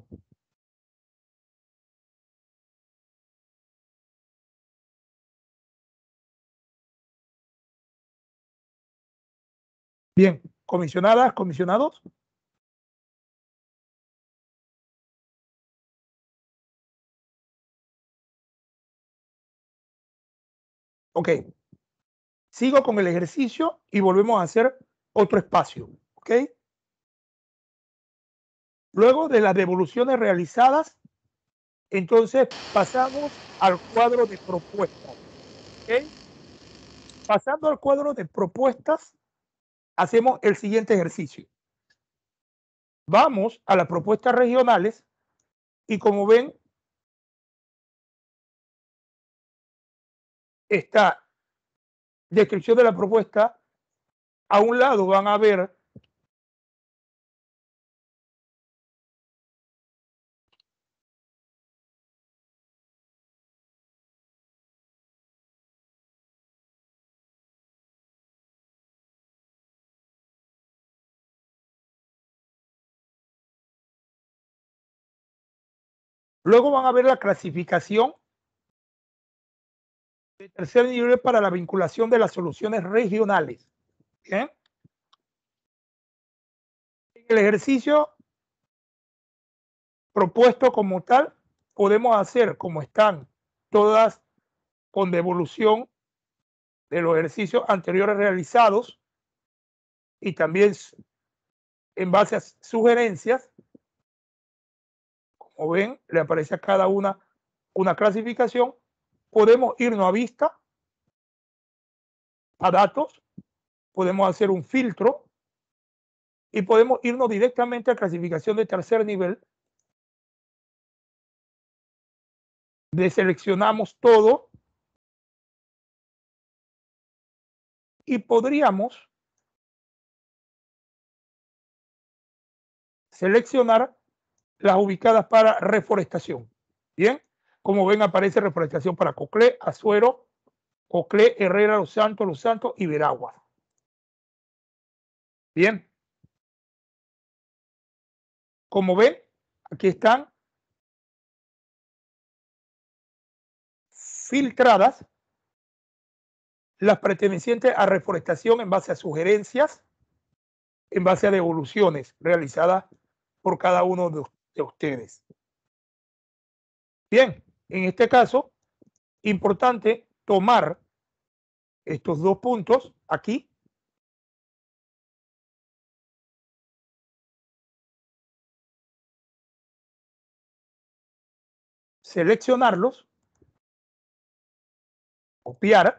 Bien, comisionadas, comisionados. Ok. Sigo con el ejercicio y volvemos a hacer otro espacio. Ok. Luego de las devoluciones realizadas, entonces pasamos al cuadro de propuestas. ¿Okay? Pasando al cuadro de propuestas, hacemos el siguiente ejercicio. Vamos a las propuestas regionales y como ven, está descripción de la propuesta. A un lado van a ver luego van a ver la clasificación de tercer nivel para la vinculación de las soluciones regionales. ¿Bien? En el ejercicio propuesto como tal, podemos hacer como están todas con devolución de los ejercicios anteriores realizados y también en base a sugerencias. Como ven, le aparece a cada una una clasificación. Podemos irnos a vista, a datos, podemos hacer un filtro y podemos irnos directamente a clasificación de tercer nivel. Deseleccionamos todo y podríamos seleccionar las ubicadas para reforestación. Bien, como ven aparece reforestación para Coclé, Azuero, Coclé, Herrera, Los Santos, Los Santos y Veraguas. Bien, como ven, aquí están filtradas las pertenecientes a reforestación en base a sugerencias, en base a devoluciones realizadas por cada uno de, de ustedes. Bien, en este caso, importante tomar estos dos puntos aquí. Seleccionarlos, copiar,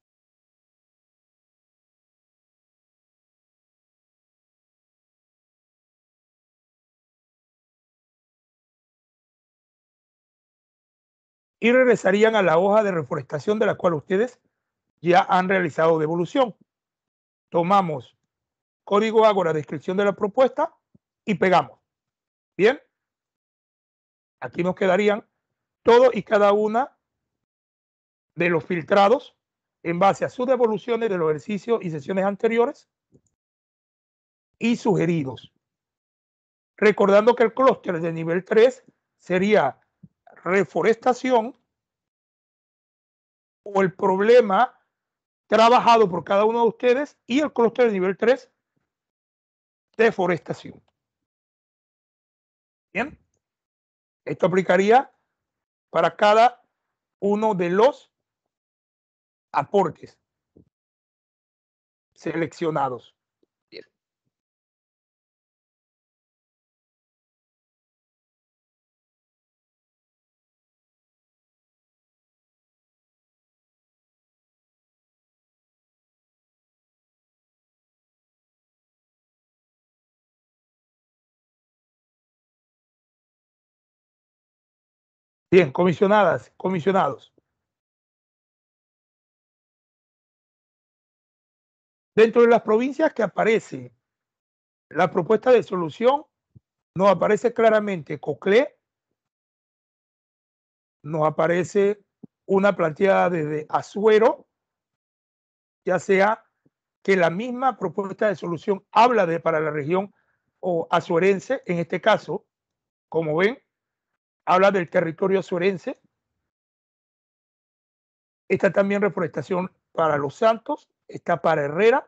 y regresarían a la hoja de reforestación de la cual ustedes ya han realizado devolución. Tomamos código Ágora, descripción de la propuesta y pegamos. Bien, aquí nos quedarían todo y cada una de los filtrados en base a sus devoluciones de los ejercicios y sesiones anteriores y sugeridos. Recordando que el clúster de nivel tres sería reforestación o el problema trabajado por cada uno de ustedes, y el clúster de nivel tres, deforestación. Bien, esto aplicaría para cada uno de los aportes seleccionados. Bien. Bien, comisionadas, comisionados. Dentro de las provincias que aparece la propuesta de solución, nos aparece claramente Coclé, nos aparece una planteada desde Azuero, ya sea que la misma propuesta de solución habla de para la región o azuerense, en este caso, como ven, habla del territorio azuerense. Está también reforestación para Los Santos, está para Herrera.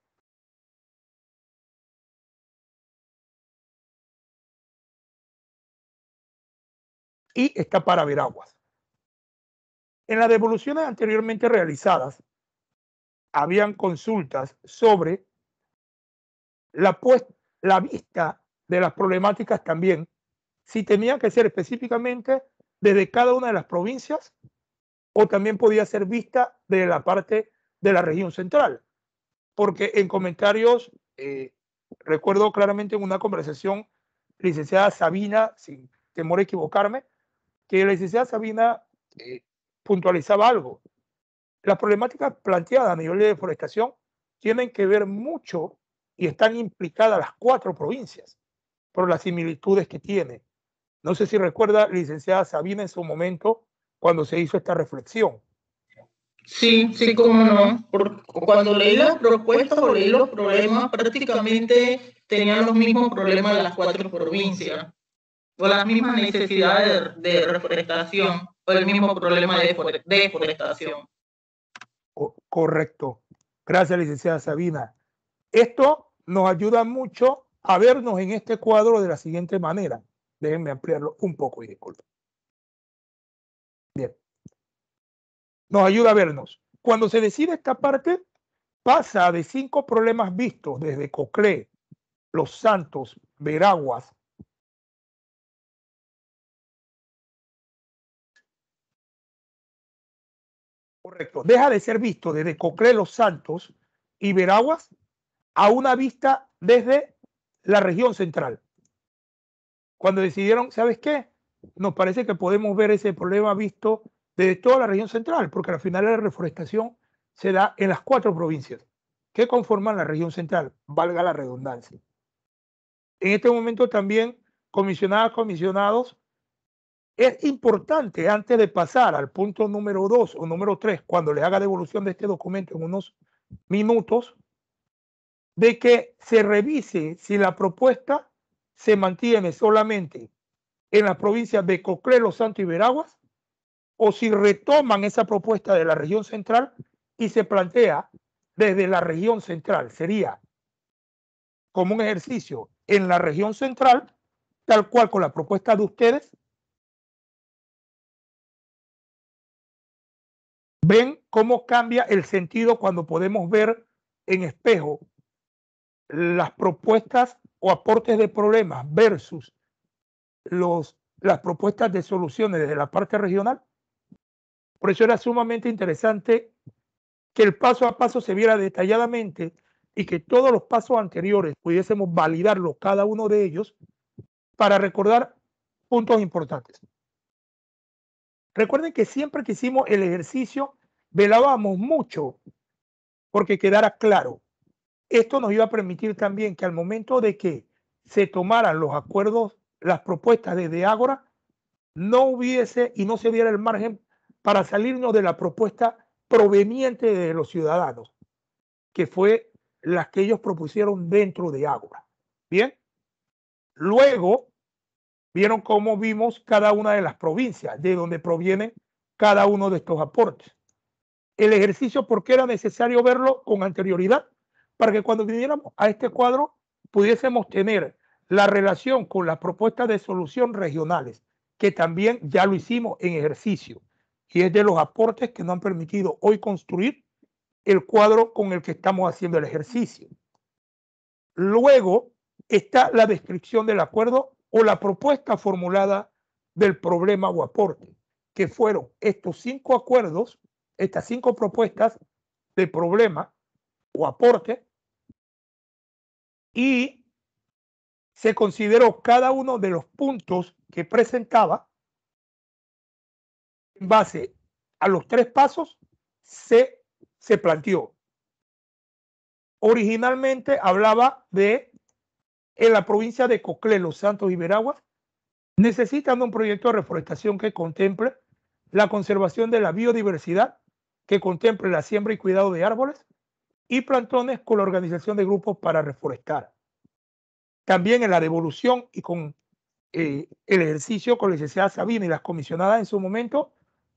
Y está para Veraguas. En las devoluciones anteriormente realizadas, habían consultas sobre la, pues, la vista de las problemáticas también, si tenían que ser específicamente desde cada una de las provincias o también podía ser vista de la parte de la región central. Porque en comentarios, eh, recuerdo claramente en una conversación, licenciada Sabina, sin temor a equivocarme, que la licenciada Sabina eh, puntualizaba algo. Las problemáticas planteadas a nivel de deforestación tienen que ver mucho y están implicadas las cuatro provincias por las similitudes que tiene. No sé si recuerda, licenciada Sabina, en su momento, cuando se hizo esta reflexión. Sí, sí, cómo no. Por, cuando leí las propuestas o leí los problemas, prácticamente tenían los mismos problemas de las cuatro provincias, o las mismas necesidades de, de reforestación, o el mismo problema de deforestación. Correcto. Gracias, licenciada Sabina. Esto nos ayuda mucho a vernos en este cuadro de la siguiente manera. Déjenme ampliarlo un poco y disculpen. Bien. Nos ayuda a vernos. Cuando se decide esta parte, pasa de cinco problemas vistos desde Coclé, Los Santos, Veraguas, correcto, deja de ser visto desde Coclé, Los Santos y Veraguas a una vista desde la región central. Cuando decidieron, ¿sabes qué? Nos parece que podemos ver ese problema visto desde toda la región central, porque al final la reforestación se da en las cuatro provincias que conforman la región central, valga la redundancia. En este momento también, comisionadas, comisionados, es importante, antes de pasar al punto número dos o número tres, cuando les haga devolución de este documento en unos minutos, de que se revise si la propuesta se mantiene solamente en las provincias de Coclé, Los Santos y Veraguas, o si retoman esa propuesta de la región central y se plantea desde la región central. Sería como un ejercicio en la región central, tal cual con la propuesta de ustedes, ven cómo cambia el sentido cuando podemos ver en espejo las propuestas o aportes de problemas versus los, las propuestas de soluciones desde la parte regional. Por eso era sumamente interesante que el paso a paso se viera detalladamente y que todos los pasos anteriores pudiésemos validarlos, cada uno de ellos, para recordar puntos importantes. Recuerden que siempre que hicimos el ejercicio velábamos mucho porque quedara claro. Esto nos iba a permitir también que al momento de que se tomaran los acuerdos, las propuestas desde Ágora, no hubiese y no se diera el margen para salirnos de la propuesta proveniente de los ciudadanos, que fue las que ellos propusieron dentro de Ágora. Bien, luego vieron cómo vimos cada una de las provincias, de donde provienen cada uno de estos aportes. El ejercicio, ¿por qué era necesario verlo con anterioridad? Para que cuando viniéramos a este cuadro pudiésemos tener la relación con las propuestas de solución regionales, que también ya lo hicimos en ejercicio, y es de los aportes que nos han permitido hoy construir el cuadro con el que estamos haciendo el ejercicio. Luego está la descripción del acuerdo o la propuesta formulada del problema o aporte, que fueron estos cinco acuerdos, estas cinco propuestas de problema o aporte, y se consideró cada uno de los puntos que presentaba en base a los tres pasos se, se planteó. Originalmente hablaba de en la provincia de Coclé, Los Santos y Veraguas, necesitan un proyecto de reforestación que contemple la conservación de la biodiversidad, que contemple la siembra y cuidado de árboles y plantones con la organización de grupos para reforestar. También en la devolución y con eh, el ejercicio con la licenciada Sabina y las comisionadas en su momento,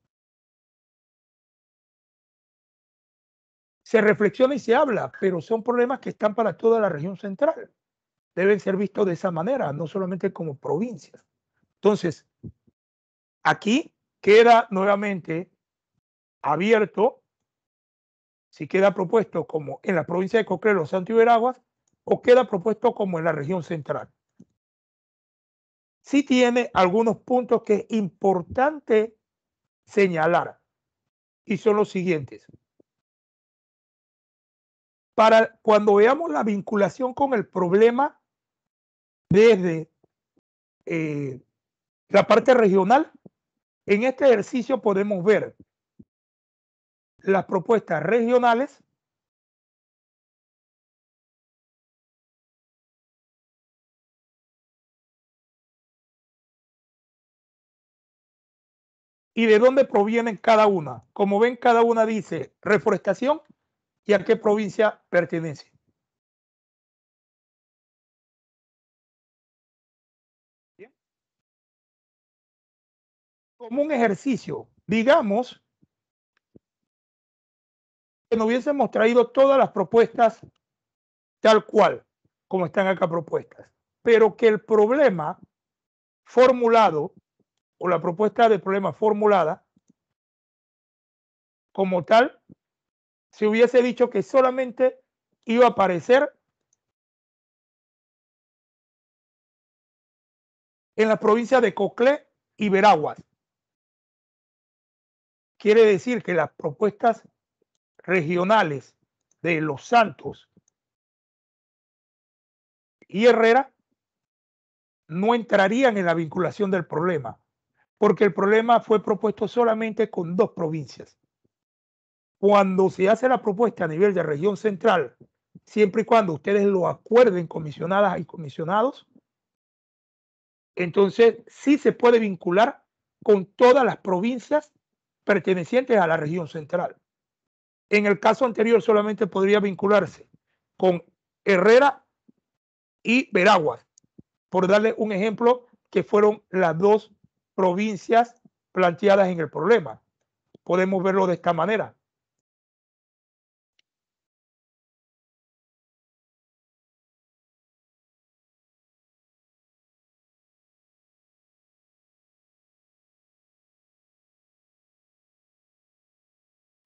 se reflexiona y se habla, pero son problemas que están para toda la región central. Deben ser vistos de esa manera, no solamente como provincias. Entonces, aquí queda nuevamente abierto si queda propuesto como en la provincia de Coclé, Los Santos y Veraguas, o queda propuesto como en la región central. Sí tiene algunos puntos que es importante señalar, y son los siguientes. Para cuando veamos la vinculación con el problema desde eh, la parte regional, en este ejercicio podemos ver las propuestas regionales y de dónde provienen cada una. Como ven, cada una dice reforestación y a qué provincia pertenece. Bien. Como un ejercicio, digamos que nos hubiésemos traído todas las propuestas tal cual, como están acá propuestas, pero que el problema formulado o la propuesta de problema formulada como tal, se hubiese dicho que solamente iba a aparecer en la provincia de Coclé y Veraguas. Quiere decir que las propuestas regionales de Los Santos y Herrera no entrarían en la vinculación del problema, porque el problema fue propuesto solamente con dos provincias. Cuando se hace la propuesta a nivel de región central, siempre y cuando ustedes lo acuerden, comisionadas y comisionados, entonces sí se puede vincular con todas las provincias pertenecientes a la región central. En el caso anterior solamente podría vincularse con Herrera y Veraguas, por darle un ejemplo, que fueron las dos provincias planteadas en el problema. Podemos verlo de esta manera.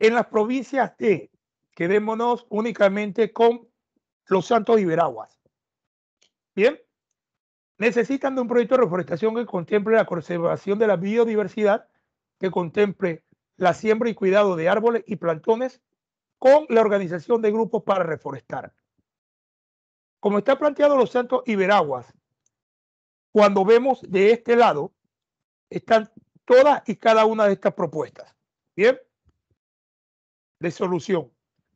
En las provincias de, quedémonos únicamente con Los Santos y Veraguas. Bien, necesitan de un proyecto de reforestación que contemple la conservación de la biodiversidad, que contemple la siembra y cuidado de árboles y plantones con la organización de grupos para reforestar. Como está planteado Los Santos y Veraguas, cuando vemos de este lado, están todas y cada una de estas propuestas, ¿bien? De solución.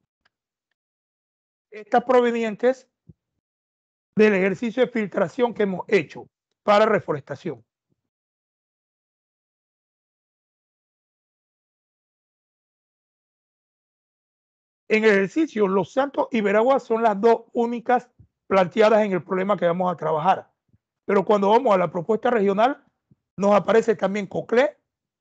Estas provenientes del ejercicio de filtración que hemos hecho para reforestación. En el ejercicio, Los Santos y Veraguas son las dos únicas planteadas en el problema que vamos a trabajar. Pero cuando vamos a la propuesta regional, nos aparece también Coclé.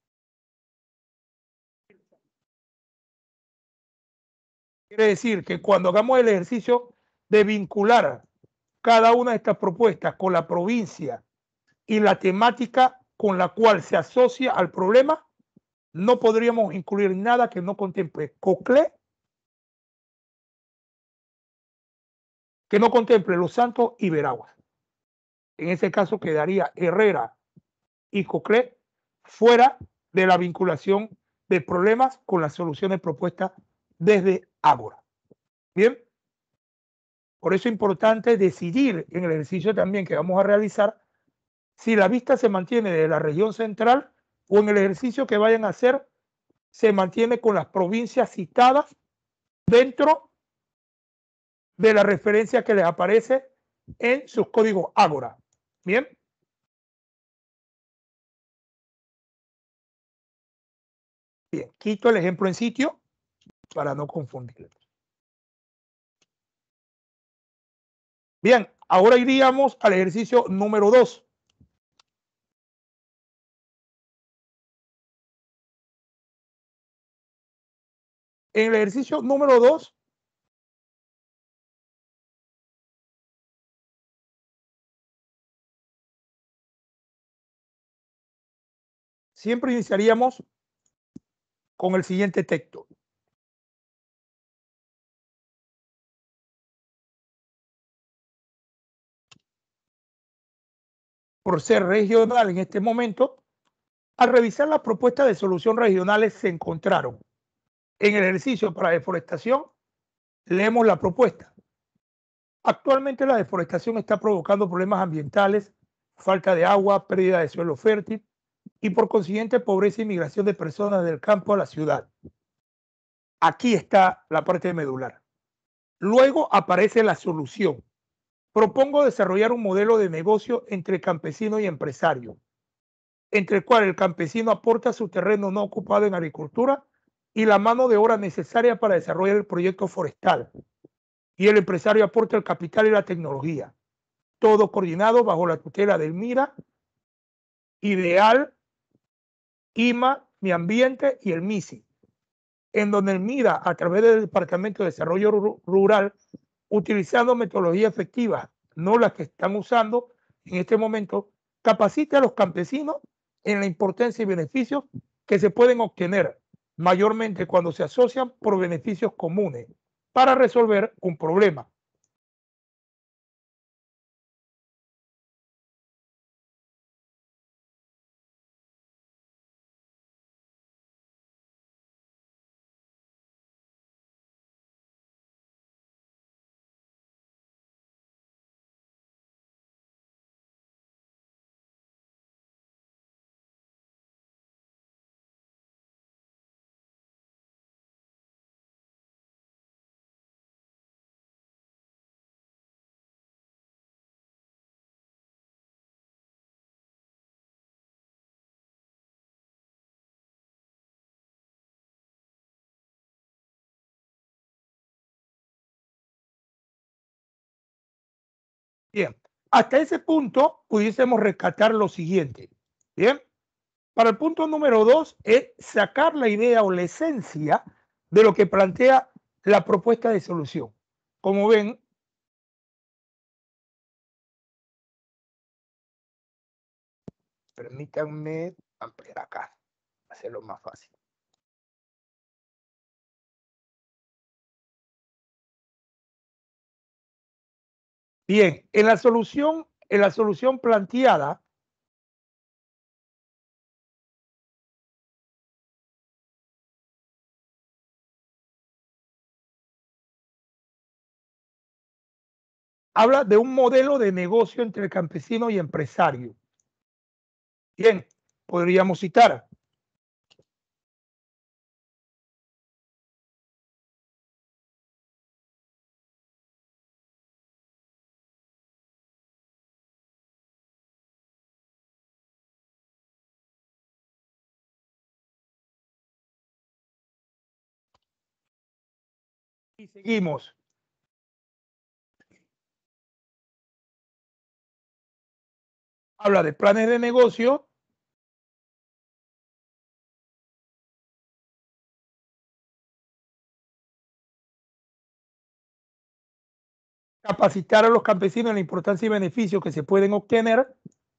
Quiere decir que cuando hagamos el ejercicio de vincular cada una de estas propuestas con la provincia y la temática con la cual se asocia al problema, no podríamos incluir nada que no contemple Coclé, que no contemple Los Santos y Veraguas. En ese caso quedaría Herrera y Coclé fuera de la vinculación de problemas con las soluciones propuestas desde Ágora. Bien, por eso es importante decidir en el ejercicio también que vamos a realizar si la vista se mantiene de la región central o en el ejercicio que vayan a hacer se mantiene con las provincias citadas dentro de la referencia que les aparece en sus códigos Ágora. Bien. Bien, quito el ejemplo en sitio para no confundir. Bien, ahora iríamos al ejercicio número dos. En el ejercicio número dos, siempre iniciaríamos con el siguiente texto. Por ser regional en este momento, al revisar las propuestas de solución regionales se encontraron en el ejercicio para deforestación, leemos la propuesta. Actualmente la deforestación está provocando problemas ambientales, falta de agua, pérdida de suelo fértil y por consiguiente pobreza y migración de personas del campo a la ciudad. Aquí está la parte medular. Luego aparece la solución. Propongo desarrollar un modelo de negocio entre campesino y empresario, entre el cual el campesino aporta su terreno no ocupado en agricultura y la mano de obra necesaria para desarrollar el proyecto forestal, y el empresario aporta el capital y la tecnología, todo coordinado bajo la tutela del MIRA, IDEAL, IMA, Mi Ambiente y el MISI, en donde el MIRA, a través del Departamento de Desarrollo Rural, utilizando metodologías efectivas, no las que están usando en este momento, capacita a los campesinos en la importancia y beneficios que se pueden obtener, mayormente cuando se asocian por beneficios comunes, para resolver un problema. Bien, hasta ese punto pudiésemos rescatar lo siguiente. Bien, para el punto número dos es sacar la idea o la esencia de lo que plantea la propuesta de solución. Como ven, permítanme ampliar acá, hacerlo más fácil. Bien, en la solución, en la solución planteada, habla de un modelo de negocio entre campesino y empresario. Bien, podríamos citar. Y seguimos. Habla de planes de negocio, capacitar a los campesinos en la importancia y beneficios que se pueden obtener,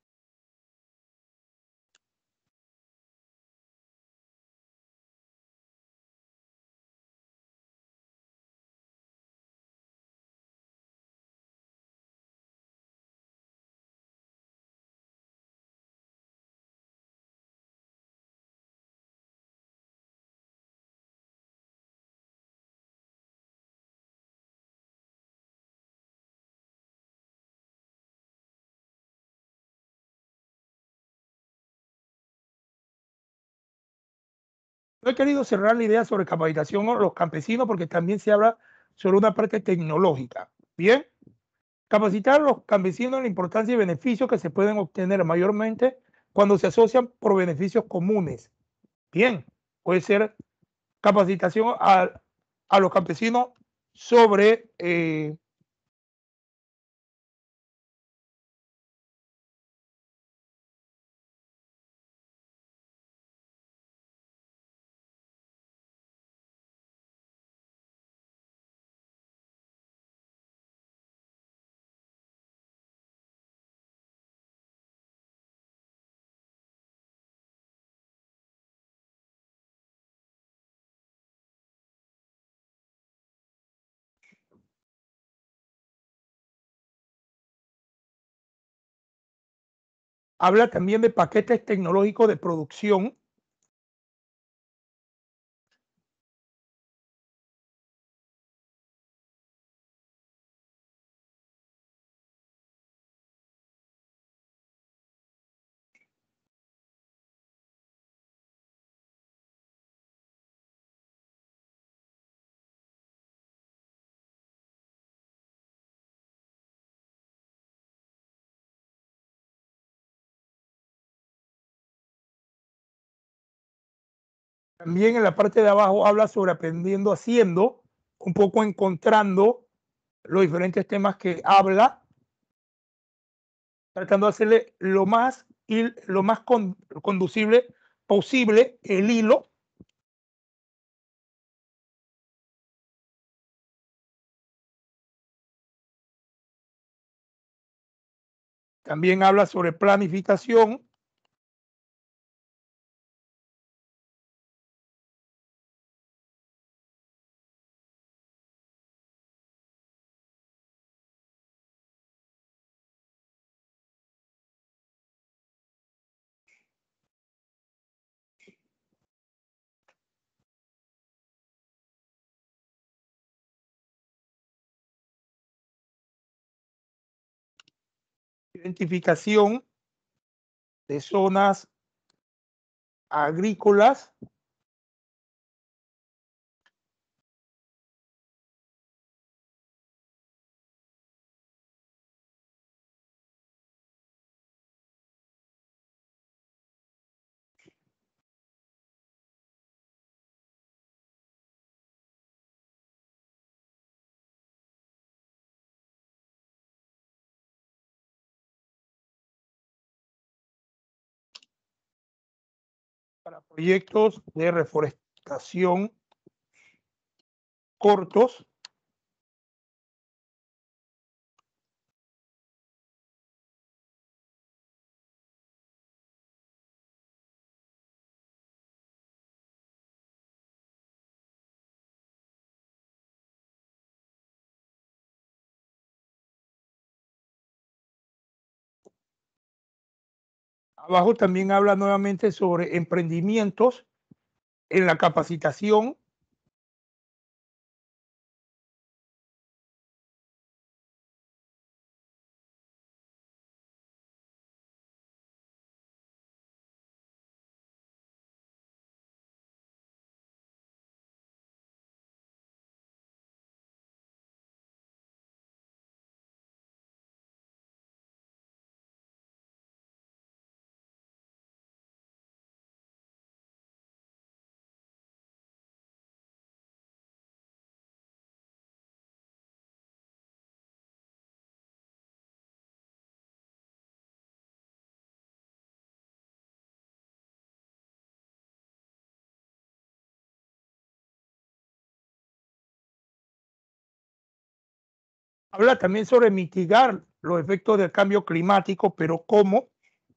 no he querido cerrar la idea sobre capacitación a los campesinos porque también se habla sobre una parte tecnológica. Bien, capacitar a los campesinos en la importancia y beneficios que se pueden obtener mayormente cuando se asocian por beneficios comunes. Bien, puede ser capacitación a, a los campesinos sobre eh, habla también de paquetes tecnológicos de producción. También en la parte de abajo habla sobre aprendiendo haciendo, un poco encontrando los diferentes temas que habla, tratando de hacerle lo más, lo más con, conducible posible el hilo. También habla sobre planificación. Identificación de zonas agrícolas. Para proyectos de reforestación cortos. Abajo también habla nuevamente sobre emprendimientos en la capacitación. Habla también sobre mitigar los efectos del cambio climático, pero cómo.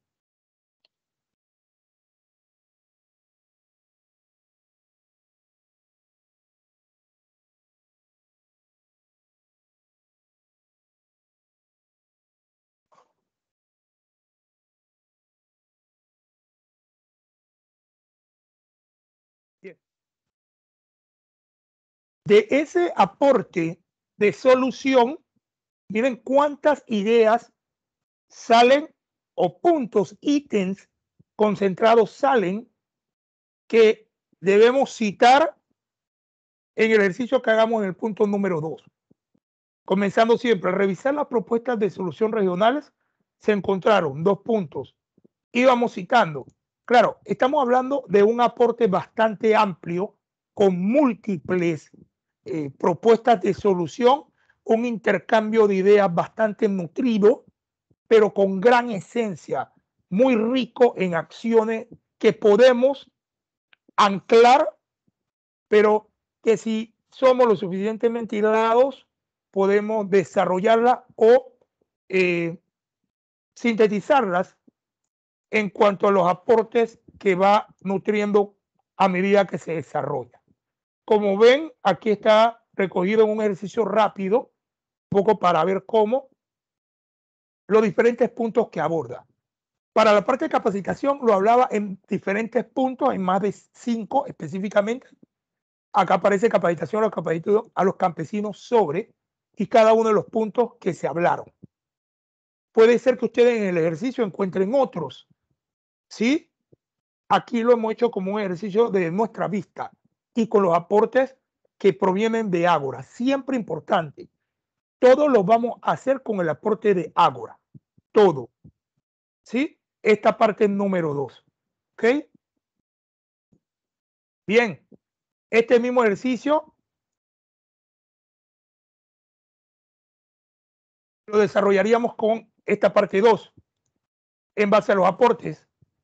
De ese aporte de solución, miren cuántas ideas salen o puntos, ítems concentrados salen que debemos citar en el ejercicio que hagamos en el punto número dos. Comenzando siempre, al revisar las propuestas de solución regionales, se encontraron dos puntos. Íbamos citando. Claro, estamos hablando de un aporte bastante amplio con múltiples eh, propuestas de solución, un intercambio de ideas bastante nutrido, pero con gran esencia, muy rico en acciones que podemos anclar, pero que si somos lo suficientemente hilados, podemos desarrollarla o eh, sintetizarlas en cuanto a los aportes que va nutriendo a medida que se desarrolla. Como ven, aquí está recogido en un ejercicio rápido, un poco para ver cómo los diferentes puntos que aborda. Para la parte de capacitación lo hablaba en diferentes puntos, en más de cinco específicamente. Acá aparece capacitación a los, capacitados a los campesinos sobre y cada uno de los puntos que se hablaron. Puede ser que ustedes en el ejercicio encuentren otros, ¿sí? Aquí lo hemos hecho como un ejercicio de nuestra vista y con los aportes que provienen de Ágora. Siempre importante. Todo lo vamos a hacer con el aporte de Ágora. Todo. ¿Sí? Esta parte es número dos. ¿Ok? Bien. Este mismo ejercicio lo desarrollaríamos con esta parte dos en base a los aportes.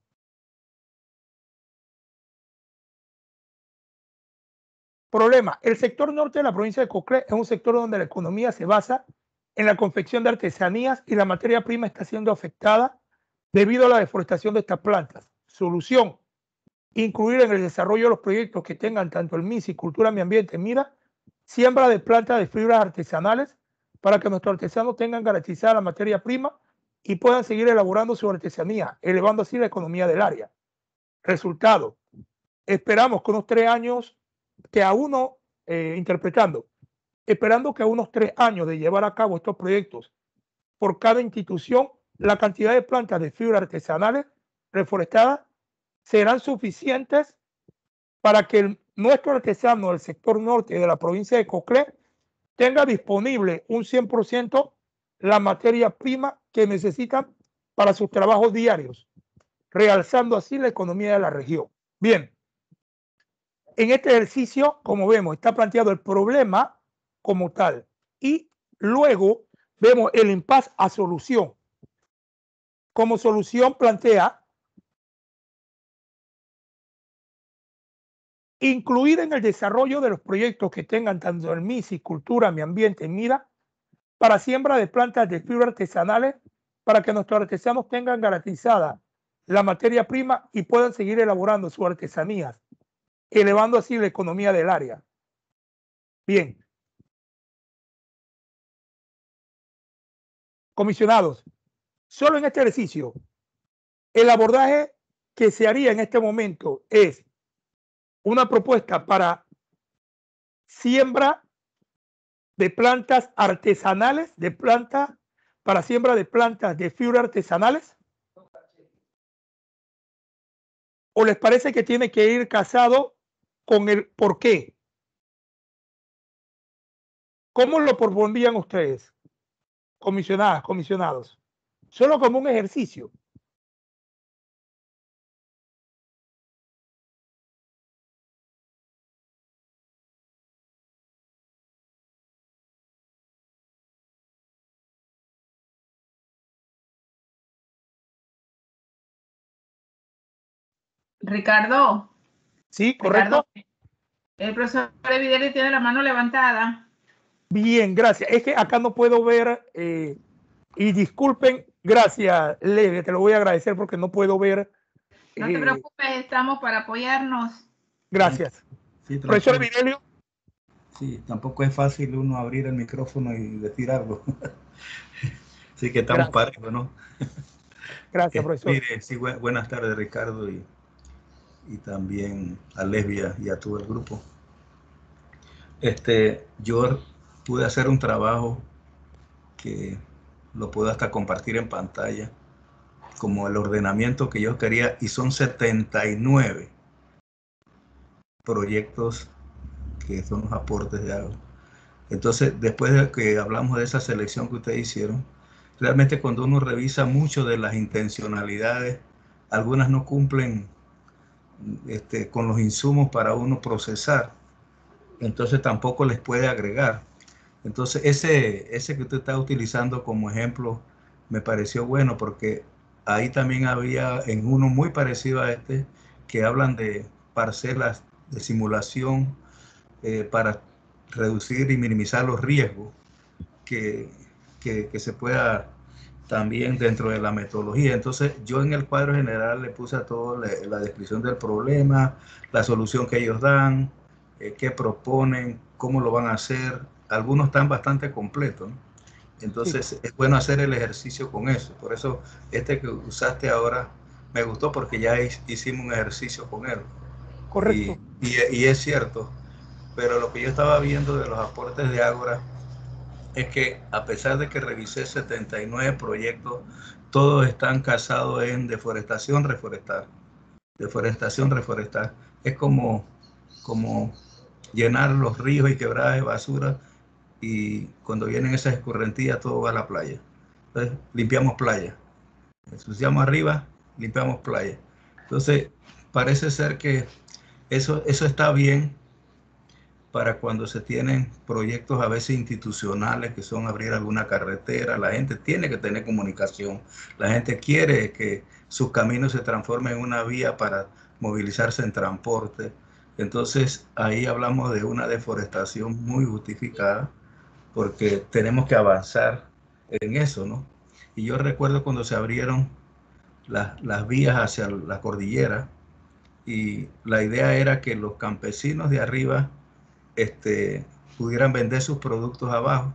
Problema. El sector norte de la provincia de Coclé es un sector donde la economía se basa en la confección de artesanías y la materia prima está siendo afectada debido a la deforestación de estas plantas. Solución. Incluir en el desarrollo de los proyectos que tengan tanto el M I S I, Cultura, Medio Ambiente, mira, siembra de plantas de fibras artesanales para que nuestros artesanos tengan garantizada la materia prima y puedan seguir elaborando su artesanía, elevando así la economía del área. Resultado. Esperamos que unos tres años, que a uno, eh, interpretando, esperando que a unos tres años de llevar a cabo estos proyectos por cada institución, la cantidad de plantas de fibra artesanales reforestadas serán suficientes para que el, nuestro artesano del sector norte de la provincia de Coclé tenga disponible un cien por ciento la materia prima que necesitan para sus trabajos diarios, realzando así la economía de la región. Bien, en este ejercicio, como vemos, está planteado el problema como tal y luego vemos el impasse a solución. Como solución plantea incluir en el desarrollo de los proyectos que tengan tanto el M I S I, Cultura, Medio Ambiente, mira, para siembra de plantas de fibra artesanales para que nuestros artesanos tengan garantizada la materia prima y puedan seguir elaborando sus artesanías, elevando así la economía del área. Bien. Comisionados, solo en este ejercicio el abordaje que se haría en este momento es una propuesta para siembra de plantas artesanales, de plantas, para siembra de plantas de fibra artesanales. ¿O les parece que tiene que ir casado con el por qué? ¿Cómo lo propondrían ustedes, comisionadas, comisionados? Solo como un ejercicio. Ricardo. Sí, correcto. Ricardo, el profesor Evidelio tiene la mano levantada. Bien, gracias. Es que acá no puedo ver, eh, y disculpen, gracias, Leve, te lo voy a agradecer porque no puedo ver. No te eh, preocupes, estamos para apoyarnos. Gracias. Sí, Profesor Evidelio. Sí, tampoco es fácil uno abrir el micrófono y decir algo. Así que estamos parejos, ¿no? Gracias, Eh, profesor. Mire, sí, bu buenas tardes, Ricardo, y, y también a Lesbia y a todo el grupo. Este, yo pude hacer un trabajo que lo puedo hasta compartir en pantalla, como el ordenamiento que yo quería, y son setenta y nueve proyectos que son los aportes de agua. Entonces, después de que hablamos de esa selección que ustedes hicieron, realmente cuando uno revisa mucho de las intencionalidades, algunas no cumplen este, con los insumos para uno procesar, entonces tampoco les puede agregar. Entonces, ese, ese que usted está utilizando como ejemplo me pareció bueno, porque ahí también había en uno muy parecido a este, que hablan de parcelas de simulación eh, para reducir y minimizar los riesgos que, que, que se pueda también dentro de la metodología. Entonces yo en el cuadro general le puse a todo la, la descripción del problema, la solución que ellos dan, eh, qué proponen, cómo lo van a hacer. Algunos están bastante completos, ¿no? Entonces sí, es bueno hacer el ejercicio con eso. Por eso este que usaste ahora me gustó, porque ya hicimos un ejercicio con él. Correcto. Y, y, y es cierto, pero lo que yo estaba viendo de los aportes de Ágora es que a pesar de que revisé setenta y nueve proyectos, todos están casados en deforestación, reforestar. Deforestación, reforestar. Es como, como llenar los ríos y quebradas de basura, y cuando vienen esas escorrentías todo va a la playa. Entonces limpiamos playa. Ensuciamos arriba, limpiamos playa. Entonces parece ser que eso, eso está bien para cuando se tienen proyectos a veces institucionales, que son abrir alguna carretera. La gente tiene que tener comunicación, la gente quiere que sus caminos se transformen en una vía para movilizarse en transporte. Entonces ahí hablamos de una deforestación muy justificada, porque tenemos que avanzar en eso, ¿no? Y yo recuerdo cuando se abrieron las, las vías hacia la cordillera, y la idea era que los campesinos de arriba Este, pudieran vender sus productos abajo.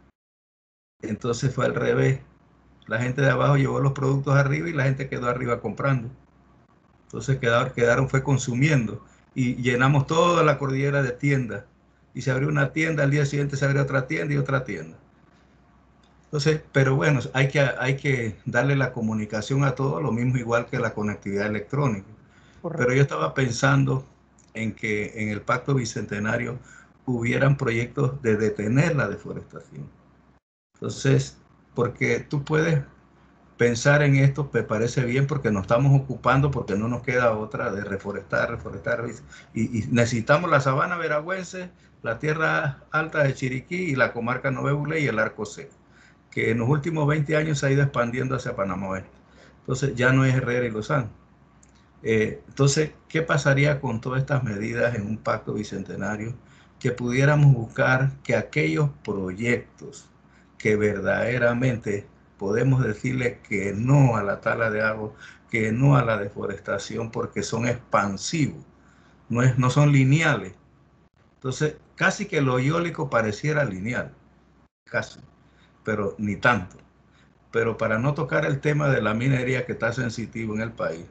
Entonces fue al revés. La gente de abajo llevó los productos arriba y la gente quedó arriba comprando. Entonces quedaron, quedaron fue consumiendo, y llenamos toda la cordillera de tiendas. Y se abrió una tienda, al día siguiente se abrió otra tienda y otra tienda. Entonces, pero bueno, hay que, hay que darle la comunicación a todo, lo mismo igual que la conectividad electrónica. Correcto. Pero yo estaba pensando en que en el Pacto Bicentenario hubieran proyectos de detener la deforestación. Entonces, porque tú puedes pensar en esto, me parece bien, porque nos estamos ocupando, porque no nos queda otra de reforestar, reforestar, y, y necesitamos la sabana veragüense, la tierra alta de Chiriquí y la comarca Nové y el Arco Seco, que en los últimos veinte años se ha ido expandiendo hacia Panamá Oeste. Entonces ya no es Herrera y Lozano. Eh, entonces, ¿qué pasaría con todas estas medidas en un pacto bicentenario? Que pudiéramos buscar que aquellos proyectos que verdaderamente podemos decirle que no a la tala de árboles, que no a la deforestación, porque son expansivos, no, es, no son lineales. Entonces, casi que lo eólico pareciera lineal, casi, pero ni tanto. pero para no tocar el tema de la minería que está sensitivo en el país,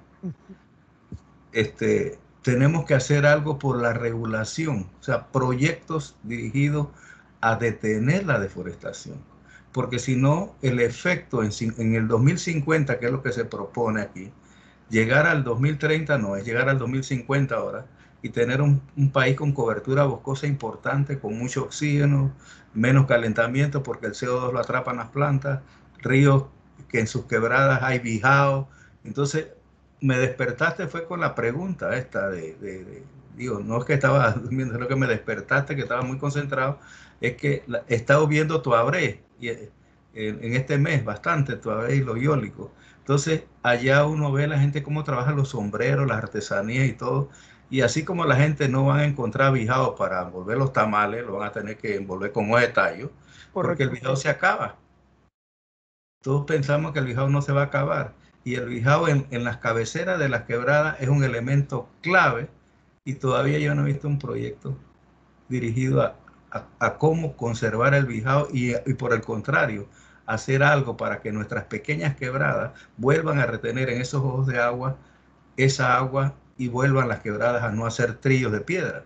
este, tenemos que hacer algo por la regulación, o sea, proyectos dirigidos a detener la deforestación, porque si no, el efecto en, en el dos mil cincuenta, que es lo que se propone aquí, llegar al dos mil treinta no, es llegar al dos mil cincuenta ahora, y tener un, un país con cobertura boscosa importante, con mucho oxígeno, menos calentamiento porque el C O dos lo atrapan las plantas, ríos que en sus quebradas hay bijao. Entonces me despertaste fue con la pregunta esta de, de, de digo, no es que estaba durmiendo, sino que me despertaste, que estaba muy concentrado, es que la, he estado viendo Tuabré y, en, en este mes bastante, Tuabré y los iólicos. Entonces allá uno ve a la gente cómo trabaja los sombreros, las artesanías y todo. Y así como la gente no va a encontrar bijao para envolver los tamales, lo van a tener que envolver con hoja de tallo, porque el bijao se acaba. Todos pensamos que el bijao no se va a acabar. Y el bijao en, en las cabeceras de las quebradas es un elemento clave. Y todavía yo no he visto un proyecto dirigido a, a, a cómo conservar el bijao y, y por el contrario, hacer algo para que nuestras pequeñas quebradas vuelvan a retener en esos ojos de agua esa agua y vuelvan las quebradas a no hacer trillos de piedra.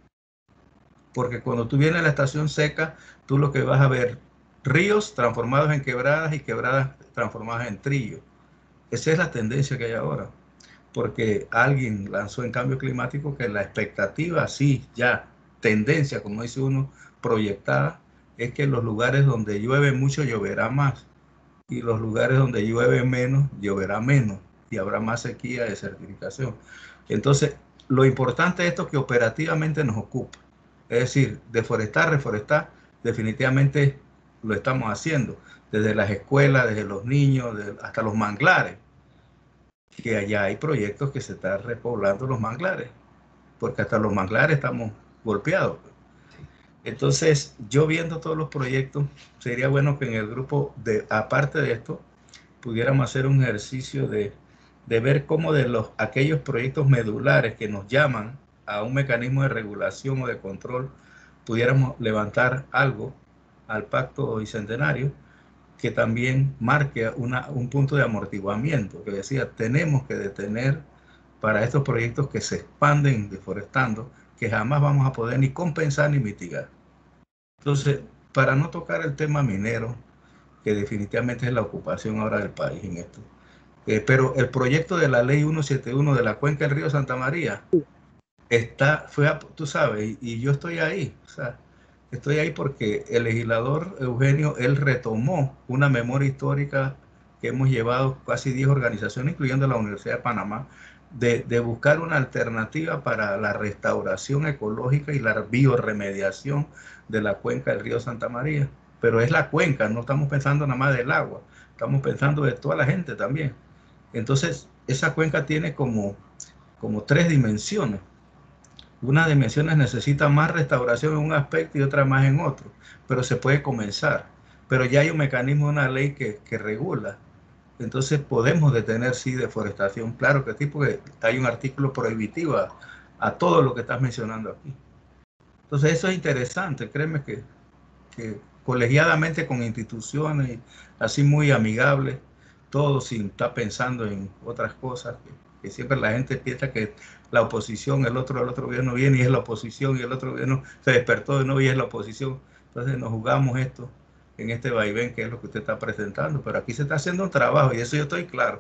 Porque cuando tú vienes a la estación seca, tú lo que vas a ver ríos transformados en quebradas y quebradas transformadas en trillos. Esa es la tendencia que hay ahora. Porque alguien lanzó en cambio climático que la expectativa, sí, ya, tendencia, como dice uno, proyectada, es que en los lugares donde llueve mucho lloverá más. Y los lugares donde llueve menos, lloverá menos. Y habrá más sequía, desertificación. Entonces, lo importante es esto que operativamente nos ocupa. Es decir, deforestar, reforestar, definitivamente lo estamos haciendo. Desde las escuelas, desde los niños, desde, hasta los manglares. Que allá hay proyectos que se están repoblando los manglares. Porque hasta los manglares estamos golpeados. Entonces, yo viendo todos los proyectos, sería bueno que en el grupo, de, aparte de esto, pudiéramos hacer un ejercicio de, de ver cómo de los, aquellos proyectos medulares que nos llaman a un mecanismo de regulación o de control, pudiéramos levantar algo al Pacto Bicentenario que también marque una, un punto de amortiguamiento, que decía, tenemos que detener para estos proyectos que se expanden deforestando, que jamás vamos a poder ni compensar ni mitigar. Entonces, para no tocar el tema minero, que definitivamente es la ocupación ahora del país en esto, eh, pero el proyecto de la ley ciento setenta y uno de la cuenca del río Santa María, está, fue, a, tú sabes, y, y yo estoy ahí, o sea, estoy ahí porque el legislador Eugenio, él retomó una memoria histórica que hemos llevado casi diez organizaciones, incluyendo la Universidad de Panamá, de, de buscar una alternativa para la restauración ecológica y la bioremediación de la cuenca del río Santa María. Pero es la cuenca, no estamos pensando nada más del agua, estamos pensando de toda la gente también. Entonces, esa cuenca tiene como, como tres dimensiones. Una dimensión necesita más restauración en un aspecto y otra más en otro, pero se puede comenzar. Pero ya hay un mecanismo, una ley que, que regula. Entonces podemos detener, sí, deforestación. Claro que sí, porque hay un artículo prohibitivo a, a todo lo que estás mencionando aquí. Entonces eso es interesante, créeme que, que colegiadamente con instituciones así muy amigables, todos sin estar pensando en otras cosas, que, que siempre la gente piensa que la oposición, el otro, el otro gobierno viene y es la oposición, y el otro gobierno se despertó de nuevo y es la oposición. Entonces nos jugamos esto en este vaivén que es lo que usted está presentando, pero aquí se está haciendo un trabajo y eso yo estoy claro.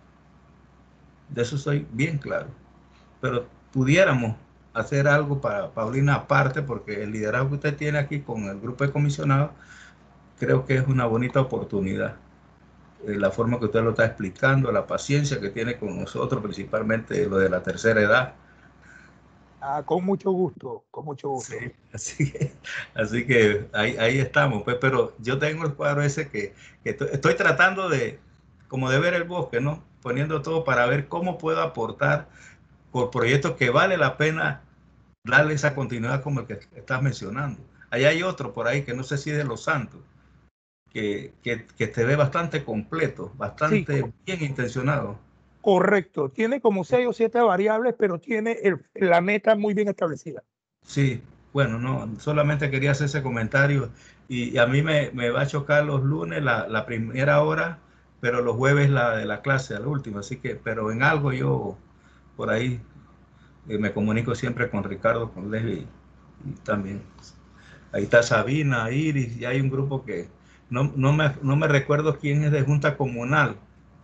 De eso soy bien claro. Pero pudiéramos hacer algo para Paulina aparte, porque el liderazgo que usted tiene aquí con el grupo de comisionados, creo que es una bonita oportunidad. Eh, la forma que usted lo está explicando, la paciencia que tiene con nosotros, principalmente lo de la tercera edad. Ah, con mucho gusto, con mucho gusto. Sí, así que, así que ahí, ahí estamos, pues, pero yo tengo el cuadro ese que, que estoy, estoy tratando de, como de ver el bosque, ¿no? Poniendo todo para ver cómo puedo aportar por proyectos que vale la pena darle esa continuidad como el que estás mencionando. Ahí hay otro por ahí que no sé si es de Los Santos, que, que, que te ve bastante completo, bastante sí, bien intencionado. Correcto, tiene como seis o siete variables, pero tiene el, la meta muy bien establecida. Sí, bueno, no, solamente quería hacer ese comentario y, y a mí me, me va a chocar los lunes la, la primera hora pero los jueves la de la clase, al último, así que, pero en algo yo por ahí eh, me comunico siempre con Ricardo, con Leslie y, y también. Ahí está Sabina, Iris, y hay un grupo que no, no, me, no me recuerdo quién es de Junta Comunal.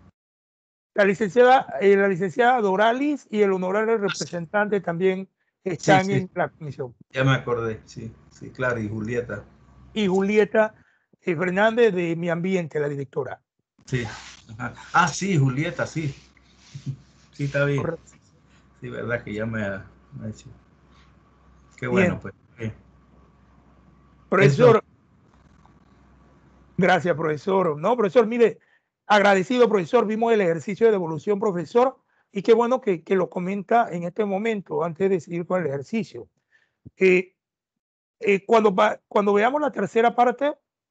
La licenciada, eh, la licenciada Doralis y el honorable representante también están sí, sí, en la comisión. Ya me acordé, sí, sí, claro, y Julieta. Y Julieta eh, Fernández de Mi Ambiente, la directora. Sí. Ajá. Ah, sí, Julieta, sí. Sí, está bien. Correcto. Sí, verdad que ya me ha, me ha hecho. Qué Bien. bueno, pues. Bien. Profesor, Eso. gracias, profesor. No, profesor, mire, agradecido, profesor. Vimos el ejercicio de devolución, profesor, y qué bueno que, que lo comenta en este momento, antes de seguir con el ejercicio. Eh, eh, cuando, va, cuando veamos la tercera parte,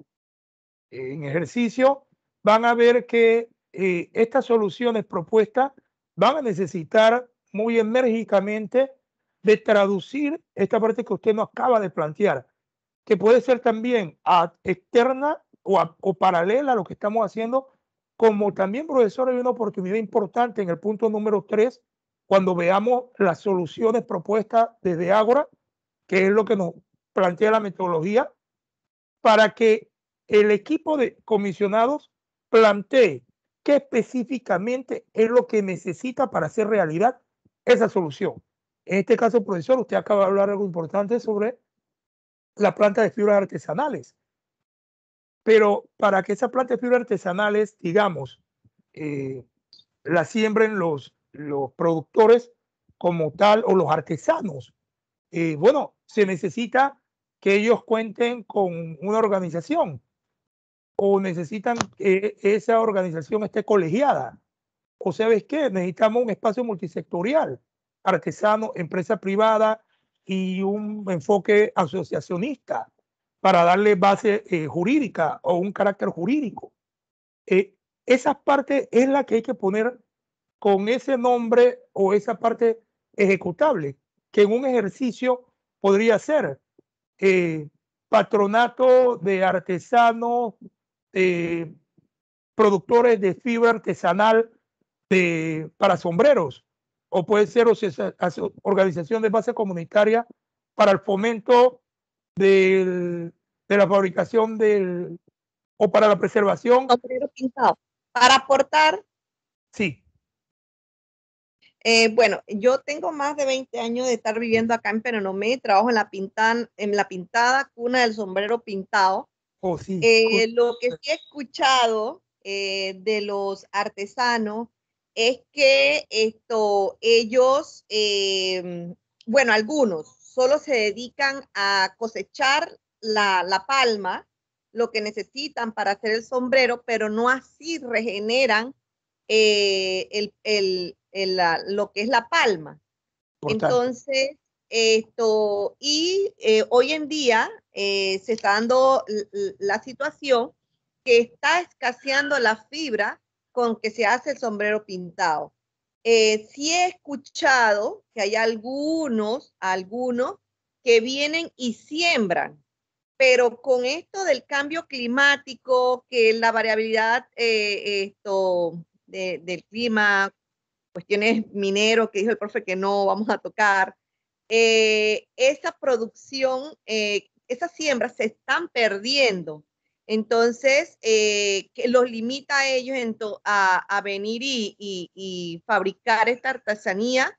eh, en ejercicio, van a ver que eh, estas soluciones propuestas van a necesitar muy enérgicamente de traducir esta parte que usted nos acaba de plantear, que puede ser también a, externa o, a, o paralela a lo que estamos haciendo, como también, profesor, hay una oportunidad importante en el punto número tres, cuando veamos las soluciones propuestas desde Ágora, que es lo que nos plantea la metodología, para que el equipo de comisionados plantee qué específicamente es lo que necesita para hacer realidad esa solución. En este caso, profesor, usted acaba de hablar algo importante sobre la planta de fibras artesanales. Pero para que esa planta de fibras artesanales, digamos, eh, la siembren los, los productores como tal o los artesanos, eh, bueno, se necesita que ellos cuenten con una organización o necesitan que esa organización esté colegiada. O sabes qué, necesitamos un espacio multisectorial, artesano, empresa privada y un enfoque asociacionista para darle base eh, jurídica o un carácter jurídico. Eh, esa parte es la que hay que poner con ese nombre o esa parte ejecutable, que en un ejercicio podría ser eh, patronato de artesanos, eh, productores de fibra artesanal de, para sombreros, o puede ser o sea, organización de base comunitaria para el fomento del, de la fabricación del, o para la preservación. Sombrero pintado. Para aportar. Sí. Eh, bueno, yo tengo más de veinte años de estar viviendo acá en Penonomé, trabajo en la, pintan, en la pintada cuna del sombrero pintado. Oh, sí. Eh, lo que sí he escuchado eh, de los artesanos es que esto, ellos, eh, bueno, algunos solo se dedican a cosechar la, la palma, lo que necesitan para hacer el sombrero, pero no así regeneran eh, el, el, el, la, lo que es la palma. Entonces, esto, y eh, hoy en día eh, se está dando la situación que está escaseando la fibra con que se hace el sombrero pintado. Eh, sí he escuchado que hay algunos, algunos que vienen y siembran, pero con esto del cambio climático, que la variabilidad eh, esto, de, del clima, cuestiones mineros que dijo el profe que no vamos a tocar, eh, esa producción, eh, esas siembras se están perdiendo. Entonces, eh, que los limita a ellos a, a venir y, y, y, fabricar esta artesanía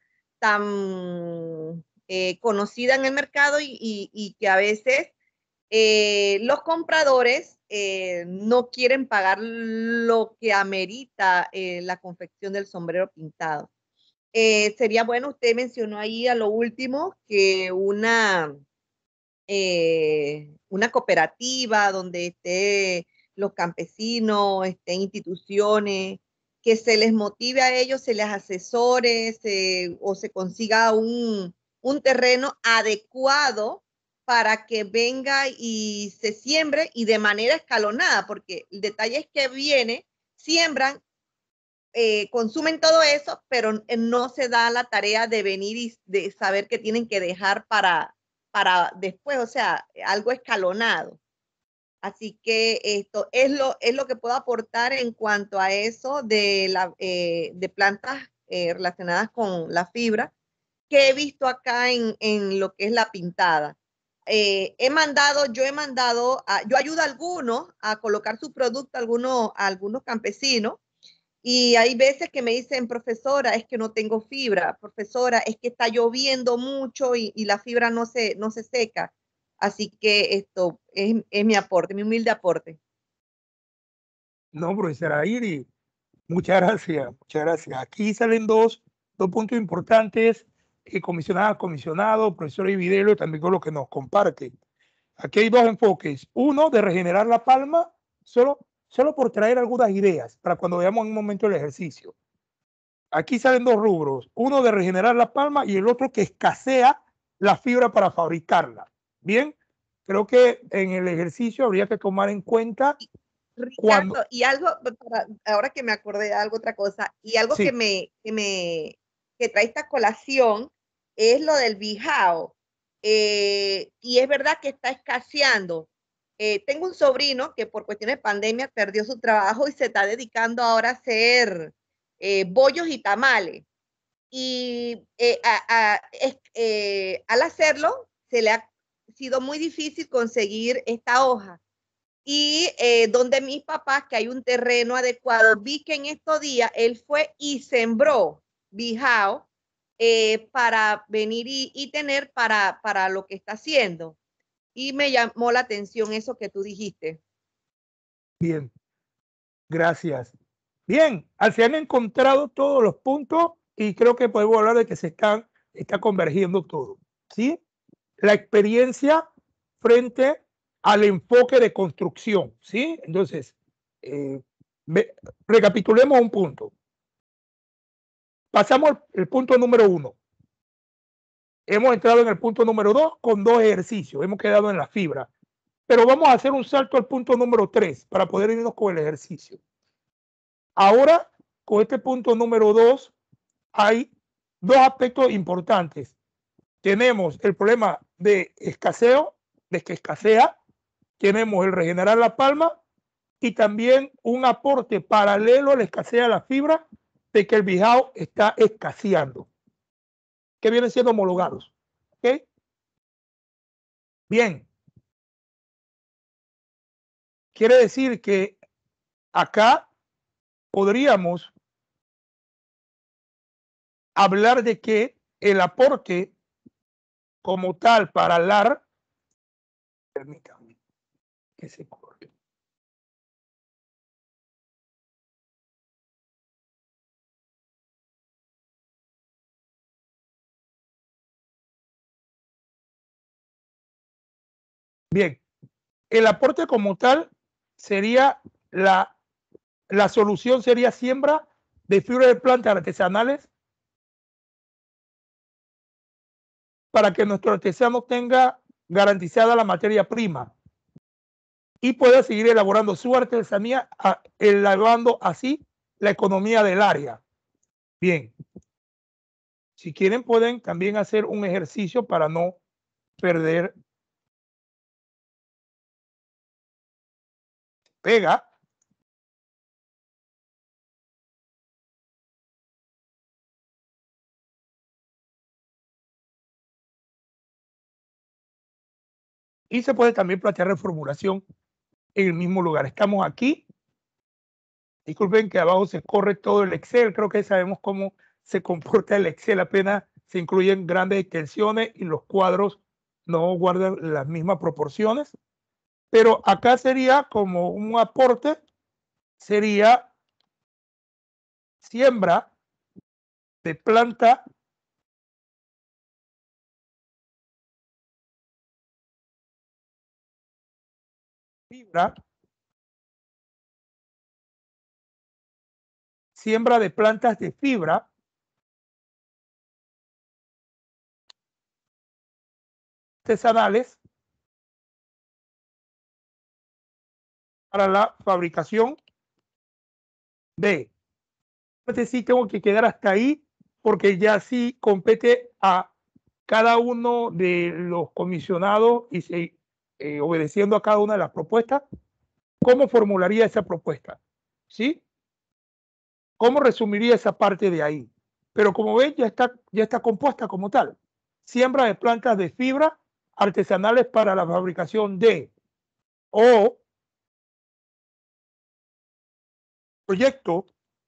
tan eh, conocida en el mercado y, y, y que a veces eh, los compradores eh, no quieren pagar lo que amerita eh, la confección del sombrero pintado. Eh, sería bueno, usted mencionó ahí a lo último que una, eh, una cooperativa donde esté los campesinos, estén instituciones, que se les motive a ellos, se les asesore se, o se consiga un, un terreno adecuado para que venga y se siembre y de manera escalonada, porque el detalle es que viene, siembran, eh, consumen todo eso, pero no se da la tarea de venir y de saber que tienen que dejar para, para después, o sea, algo escalonado. Así que esto es lo, es lo que puedo aportar en cuanto a eso de, la, eh, de plantas eh, relacionadas con la fibra que he visto acá en, en lo que es La Pintada. Eh, he mandado, yo he mandado, a, yo ayudo a algunos a colocar su producto, a algunos, a algunos campesinos, y hay veces que me dicen, profesora, es que no tengo fibra, profesora, es que está lloviendo mucho y, y la fibra no se, no se seca. Así que esto es, es mi aporte, mi humilde aporte. No, profesora Iris, muchas gracias, muchas gracias. Aquí salen dos, dos puntos importantes, eh, comisionada, comisionado, profesor Ividelo, también con lo que nos comparte. Aquí hay dos enfoques. Uno, de regenerar la palma, solo, solo por traer algunas ideas para cuando veamos en un momento el ejercicio. Aquí salen dos rubros. Uno, de regenerar la palma, y el otro, que escasea la fibra para fabricarla. Bien, creo que en el ejercicio habría que tomar en cuenta Ricardo, cuando... y algo, para, ahora que me acordé de algo, otra cosa, y algo Sí. que me, que me que trae esta colación es lo del bijao. Eh, y es verdad que está escaseando. Eh, tengo un sobrino que por cuestiones de pandemia perdió su trabajo y se está dedicando ahora a hacer eh, bollos y tamales. Y eh, a, a, es, eh, al hacerlo, se le ha sido muy difícil conseguir esta hoja. Y eh, donde mis papás, que hay un terreno adecuado, vi que en estos días él fue y sembró bijao eh, para venir y, y tener para, para lo que está haciendo. Y me llamó la atención eso que tú dijiste. Bien, gracias. Bien, se han encontrado todos los puntos y creo que podemos hablar de que se están, está convergiendo todo, ¿sí? La experiencia frente al enfoque de construcción, ¿sí? Entonces, eh, ve, recapitulemos un punto. Pasamos al punto número uno. Hemos entrado en el punto número dos con dos ejercicios. Hemos quedado en la fibra. Pero vamos a hacer un salto al punto número tres para poder irnos con el ejercicio. Ahora, con este punto número dos, hay dos aspectos importantes. Tenemos el problema de escaseo, de que escasea. Tenemos el regenerar la palma y también un aporte paralelo a la escasez de la fibra de que el bijao está escaseando, que vienen siendo homologados. ¿Okay? Bien. Quiere decir que acá podríamos hablar de que el aporte como tal para L A R, permítanme que se corte. Bien, el aporte como tal sería la, la solución sería siembra de fibra de plantas artesanales para que nuestro artesano tenga garantizada la materia prima y pueda seguir elaborando su artesanía, elevando así la economía del área. Bien, si quieren pueden también hacer un ejercicio para no perder pega. Y se puede también plantear reformulación en el mismo lugar. Estamos aquí. Disculpen que abajo se corre todo el Excel. Creo que sabemos cómo se comporta el Excel. Apenas se incluyen grandes extensiones y los cuadros no guardan las mismas proporciones. Pero acá sería como un aporte, sería siembra de planta fibra, siembra de plantas de fibra artesanales para la fabricación de. Este sí tengo que quedar hasta ahí porque ya sí compete a cada uno de los comisionados y se eh, obedeciendo a cada una de las propuestas, ¿cómo formularía esa propuesta? ¿Sí? ¿Cómo resumiría esa parte de ahí? Pero como ven, ya está, ya está compuesta como tal. Siembra de plantas de fibra artesanales para la fabricación de o proyecto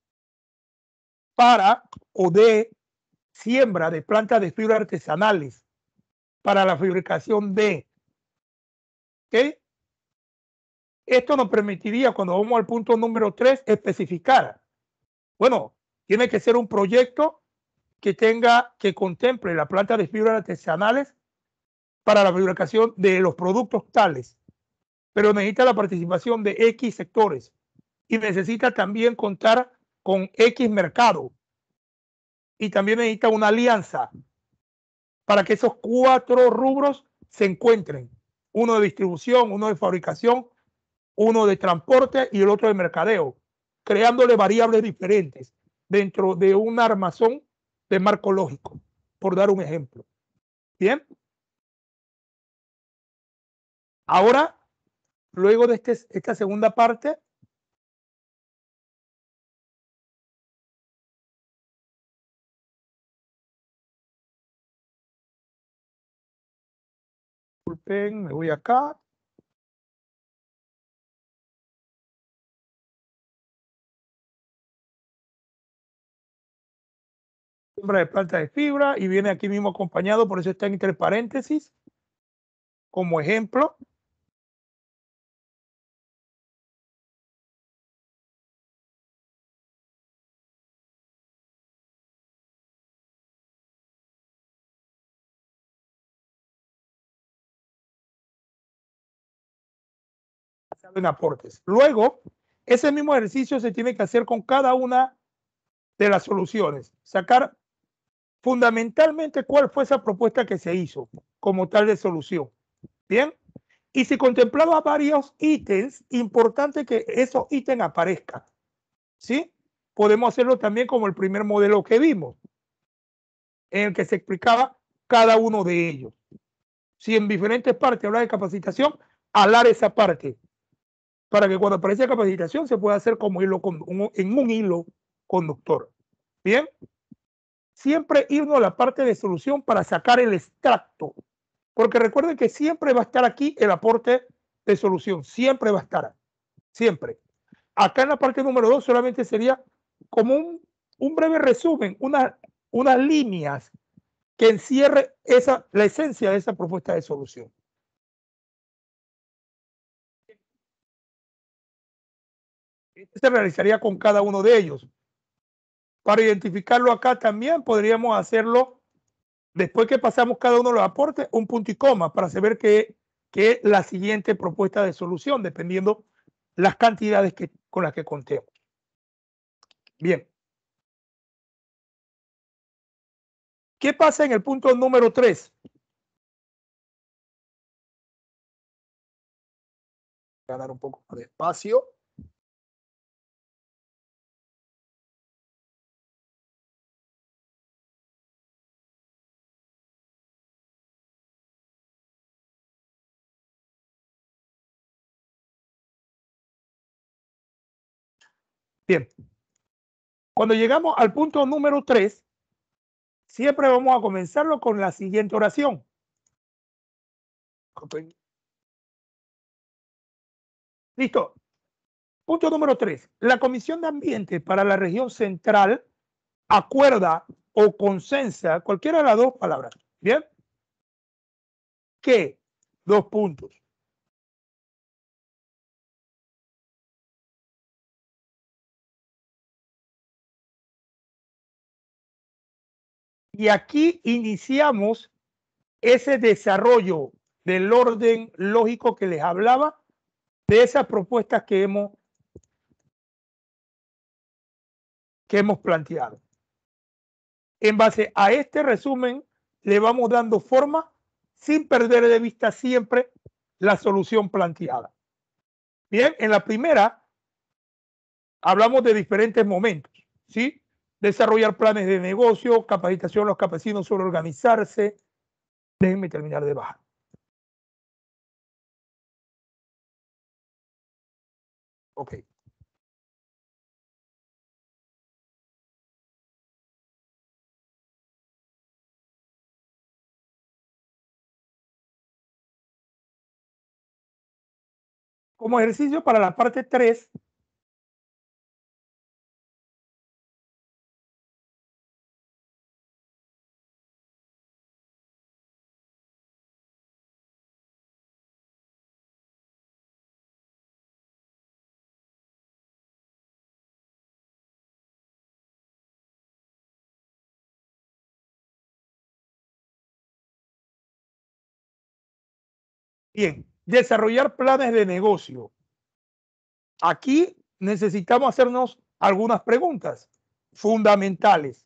para o de siembra de plantas de fibra artesanales para la fabricación de. ¿Ok? Esto nos permitiría, cuando vamos al punto número tres, especificar. Bueno, tiene que ser un proyecto que tenga, que contemple la planta de fibras artesanales para la fabricación de los productos tales, pero necesita la participación de X sectores y necesita también contar con X mercado y también necesita una alianza para que esos cuatro rubros se encuentren, uno de distribución, uno de fabricación, uno de transporte y el otro de mercadeo, creándole variables diferentes dentro de un armazón de marco lógico, por dar un ejemplo. Bien. Ahora, luego de este, esta segunda parte, disculpen, me voy acá. Siembra de planta de fibra y viene aquí mismo acompañado, por eso está entre paréntesis, como ejemplo. En aportes. Luego, ese mismo ejercicio se tiene que hacer con cada una de las soluciones. Sacar fundamentalmente cuál fue esa propuesta que se hizo como tal de solución. Bien. Y si contemplaba varios ítems, importante que esos ítems aparezcan. ¿Sí? Podemos hacerlo también como el primer modelo que vimos, en el que se explicaba cada uno de ellos. Si en diferentes partes habla de capacitación, alar esa parte, para que cuando aparece capacitación se pueda hacer como hilo con, un, en un hilo conductor. Bien, siempre irnos a la parte de solución para sacar el extracto, porque recuerden que siempre va a estar aquí el aporte de solución, siempre va a estar, siempre. Acá en la parte número dos solamente sería como un, un breve resumen, una, unas líneas que encierre esa, la esencia de esa propuesta de solución. Esto se realizaría con cada uno de ellos. Para identificarlo acá también podríamos hacerlo, después que pasamos cada uno de los aportes, un punto y coma para saber qué es la siguiente propuesta de solución, dependiendo las cantidades que, con las que contemos. Bien. ¿Qué pasa en el punto número tres? Voy a dar un poco más de espacio. Bien. Cuando llegamos al punto número tres, siempre vamos a comenzarlo con la siguiente oración. Listo. Punto número tres. La Comisión de Ambiente para la región central acuerda o consensa, cualquiera de las dos palabras, ¿bien? Que, dos puntos. Y aquí iniciamos ese desarrollo del orden lógico que les hablaba, de esas propuestas que hemos, que hemos planteado. En base a este resumen, le vamos dando forma sin perder de vista siempre la solución planteada. Bien, en la primera hablamos de diferentes momentos, ¿sí? Desarrollar planes de negocio, capacitación a los campesinos sobre organizarse. Déjenme terminar de bajar. Ok. Como ejercicio para la parte tres, bien, desarrollar planes de negocio. Aquí necesitamos hacernos algunas preguntas fundamentales.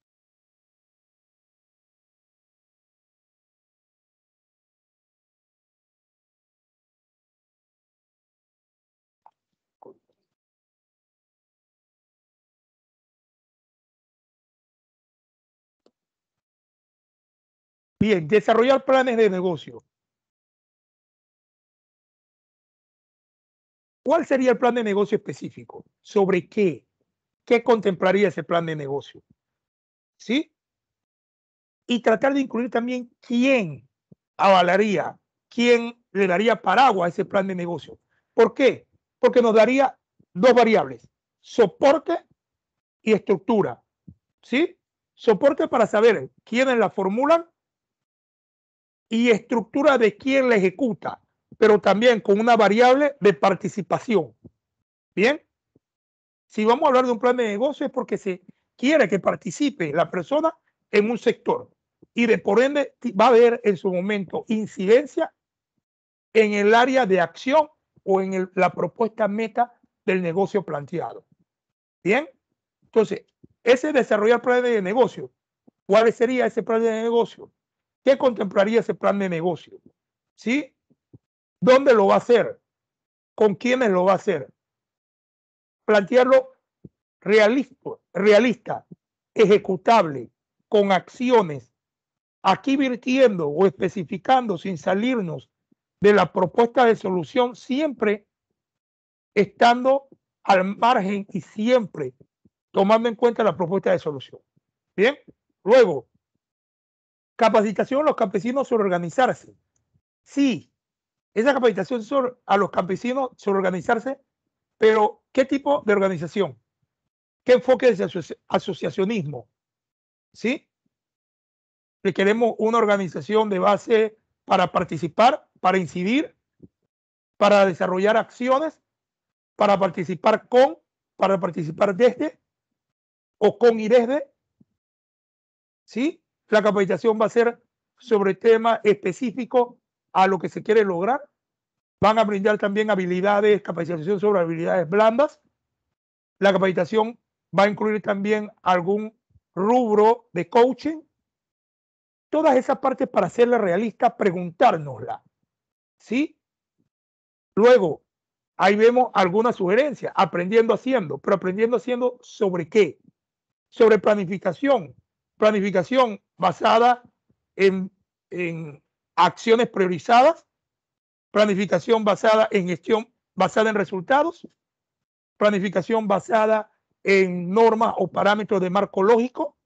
Bien, desarrollar planes de negocio. ¿Cuál sería el plan de negocio específico? ¿Sobre qué? ¿Qué contemplaría ese plan de negocio? ¿Sí? Y tratar de incluir también quién avalaría, quién le daría paraguas a ese plan de negocio. ¿Por qué? Porque nos daría dos variables, soporte y estructura. ¿Sí? Soporte para saber quiénes la formulan y estructura de quién la ejecuta, pero también con una variable de participación. Bien, si vamos a hablar de un plan de negocio es porque se quiere que participe la persona en un sector y de por ende va a haber en su momento incidencia en el área de acción o en el, la propuesta meta del negocio planteado. Bien, entonces, ese desarrollar plan de negocio, ¿cuál sería ese plan de negocio? ¿Qué contemplaría ese plan de negocio? ¿Sí? ¿Dónde lo va a hacer? ¿Con quiénes lo va a hacer? Plantearlo realista, realista, ejecutable, con acciones, aquí virtiendo o especificando sin salirnos de la propuesta de solución, siempre estando al margen y siempre tomando en cuenta la propuesta de solución. Bien, luego, capacitación a los campesinos sobre organizarse. Sí, esa capacitación sobre, a los campesinos sobre organizarse, pero ¿qué tipo de organización? ¿Qué enfoque de asoci asociacionismo? ¿Sí? Que queremos una organización de base para participar, para incidir, para desarrollar acciones, para participar con, para participar desde o con y desde. ¿Sí? La capacitación va a ser sobre temas específicos a lo que se quiere lograr. Van a brindar también habilidades, capacitación sobre habilidades blandas. La capacitación va a incluir también algún rubro de coaching. Todas esas partes para hacerla realista, preguntárnosla. ¿Sí? Luego, ahí vemos algunas sugerencias, aprendiendo haciendo, pero aprendiendo haciendo ¿sobre qué? Sobre planificación. Planificación basada en, en acciones priorizadas, planificación basada en gestión, basada en resultados, planificación basada en normas o parámetros de marco lógico.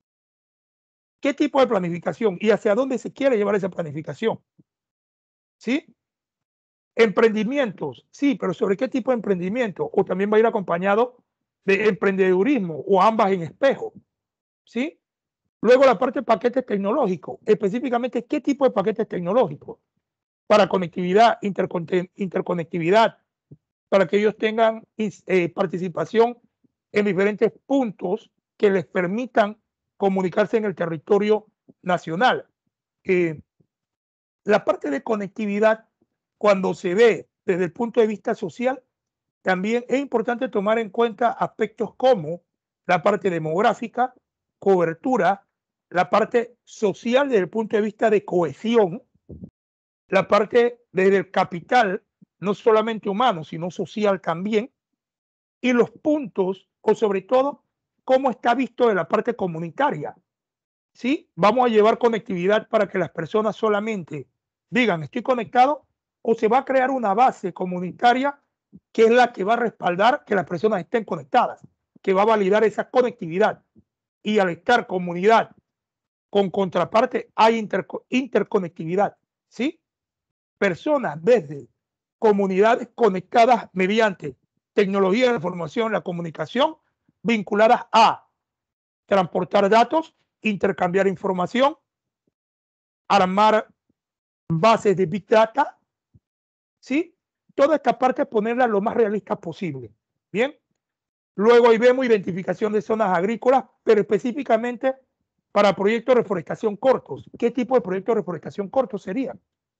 ¿Qué tipo de planificación y hacia dónde se quiere llevar esa planificación? ¿Sí? Emprendimientos, sí, pero ¿sobre qué tipo de emprendimiento? O también va a ir acompañado de emprendedurismo o ambas en espejo. ¿Sí? Luego la parte de paquetes tecnológicos, específicamente qué tipo de paquetes tecnológicos para conectividad, interconectividad, para que ellos tengan eh, participación en diferentes puntos que les permitan comunicarse en el territorio nacional. Eh, la parte de conectividad, cuando se ve desde el punto de vista social, también es importante tomar en cuenta aspectos como la parte demográfica, cobertura, la parte social desde el punto de vista de cohesión, la parte desde el capital, no solamente humano, sino social también, y los puntos, o sobre todo, cómo está visto de la parte comunitaria. ¿Sí? Vamos a llevar conectividad para que las personas solamente digan estoy conectado, o se va a crear una base comunitaria que es la que va a respaldar que las personas estén conectadas, que va a validar esa conectividad. Y al estar comunidad con contraparte, hay inter, interconectividad, ¿sí? Personas desde comunidades conectadas mediante tecnología de la información, la comunicación, vinculadas a transportar datos, intercambiar información, armar bases de Big Data, ¿sí? Toda esta parte ponerla lo más realista posible, ¿bien? Luego ahí vemos identificación de zonas agrícolas, pero específicamente para proyectos de reforestación cortos. ¿Qué tipo de proyectos de reforestación cortos serían?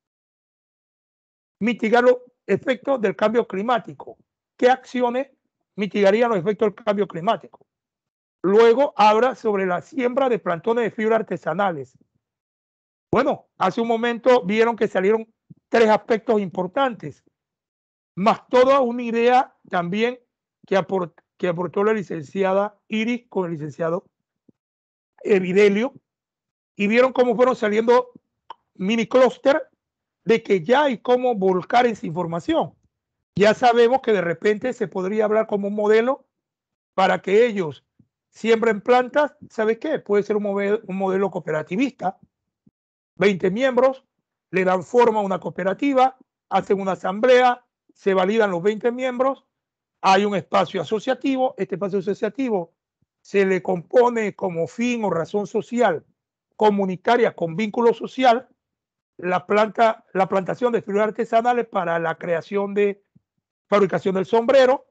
Mitigar los efectos del cambio climático. ¿Qué acciones mitigarían los efectos del cambio climático? Luego habla sobre la siembra de plantones de fibra artesanales. Bueno, hace un momento vieron que salieron tres aspectos importantes, más toda una idea también que, aport, que aportó la licenciada Iris con el licenciado Evidelio, y vieron cómo fueron saliendo mini clúster de que ya hay cómo volcar esa información. Ya sabemos que de repente se podría hablar como un modelo para que ellos siembren plantas. ¿Sabes qué? Puede ser un modelo, un modelo cooperativista. veinte miembros le dan forma a una cooperativa, hacen una asamblea, se validan los veinte miembros, hay un espacio asociativo, este espacio asociativo se le compone como fin o razón social comunitaria con vínculo social la, planta, la plantación de fibras artesanales para la creación de fabricación del sombrero,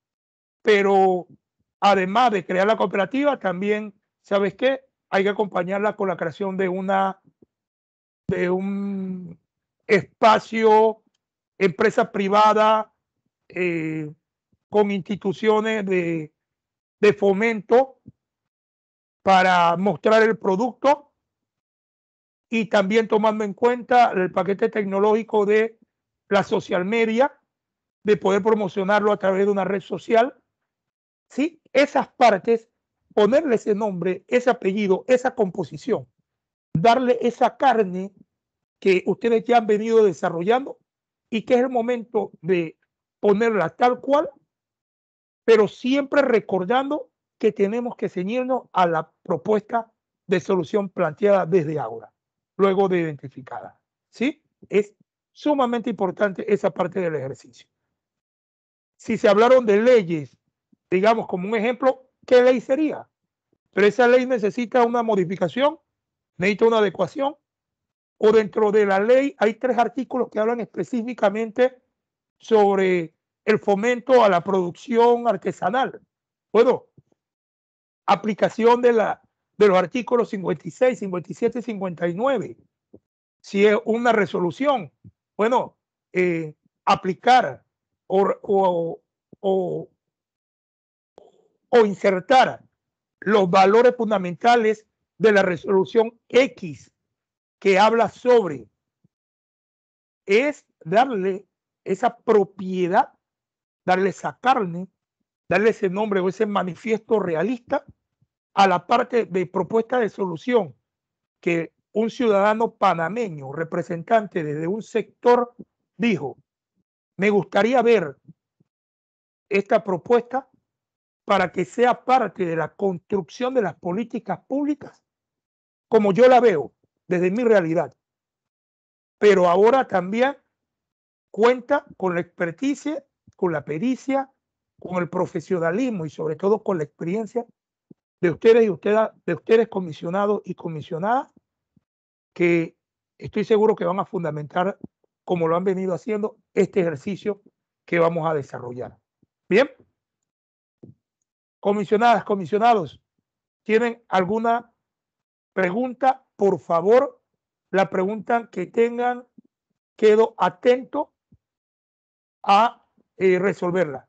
pero además de crear la cooperativa, también, ¿sabes qué? Hay que acompañarla con la creación de una de un espacio, empresa privada, eh, con instituciones de, de fomento para mostrar el producto y también tomando en cuenta el paquete tecnológico de la social media, de poder promocionarlo a través de una red social. ¿Sí? Esas partes, ponerle ese nombre, ese apellido, esa composición, darle esa carne que ustedes ya han venido desarrollando y que es el momento de ponerla tal cual, pero siempre recordando que tenemos que ceñirnos a la propuesta de solución planteada desde ahora, luego de identificada. ¿Sí? Es sumamente importante esa parte del ejercicio. Si se hablaron de leyes, digamos como un ejemplo, ¿qué ley sería? Pero esa ley necesita una modificación, necesita una adecuación, o dentro de la ley hay tres artículos que hablan específicamente sobre el fomento a la producción artesanal. Bueno, aplicación de, la, de los artículos cincuenta y seis, cincuenta y siete y cincuenta y nueve. Si es una resolución, bueno, eh, aplicar o, o, o, o insertar los valores fundamentales de la resolución X que habla sobre, es darle esa propiedad, darle esa carne, darle ese nombre o ese manifiesto realista a la parte de propuesta de solución que un ciudadano panameño, representante desde un sector, dijo: me gustaría ver esta propuesta para que sea parte de la construcción de las políticas públicas, como yo la veo desde mi realidad. Pero ahora también cuenta con la experticia, con la pericia, con el profesionalismo y sobre todo con la experiencia de ustedes y ustedes, de ustedes comisionados y comisionadas, que estoy seguro que van a fundamentar, como lo han venido haciendo, este ejercicio que vamos a desarrollar. Bien, comisionadas, comisionados, ¿tienen alguna pregunta? Por favor, la pregunta que tengan, quedo atento a eh, resolverla.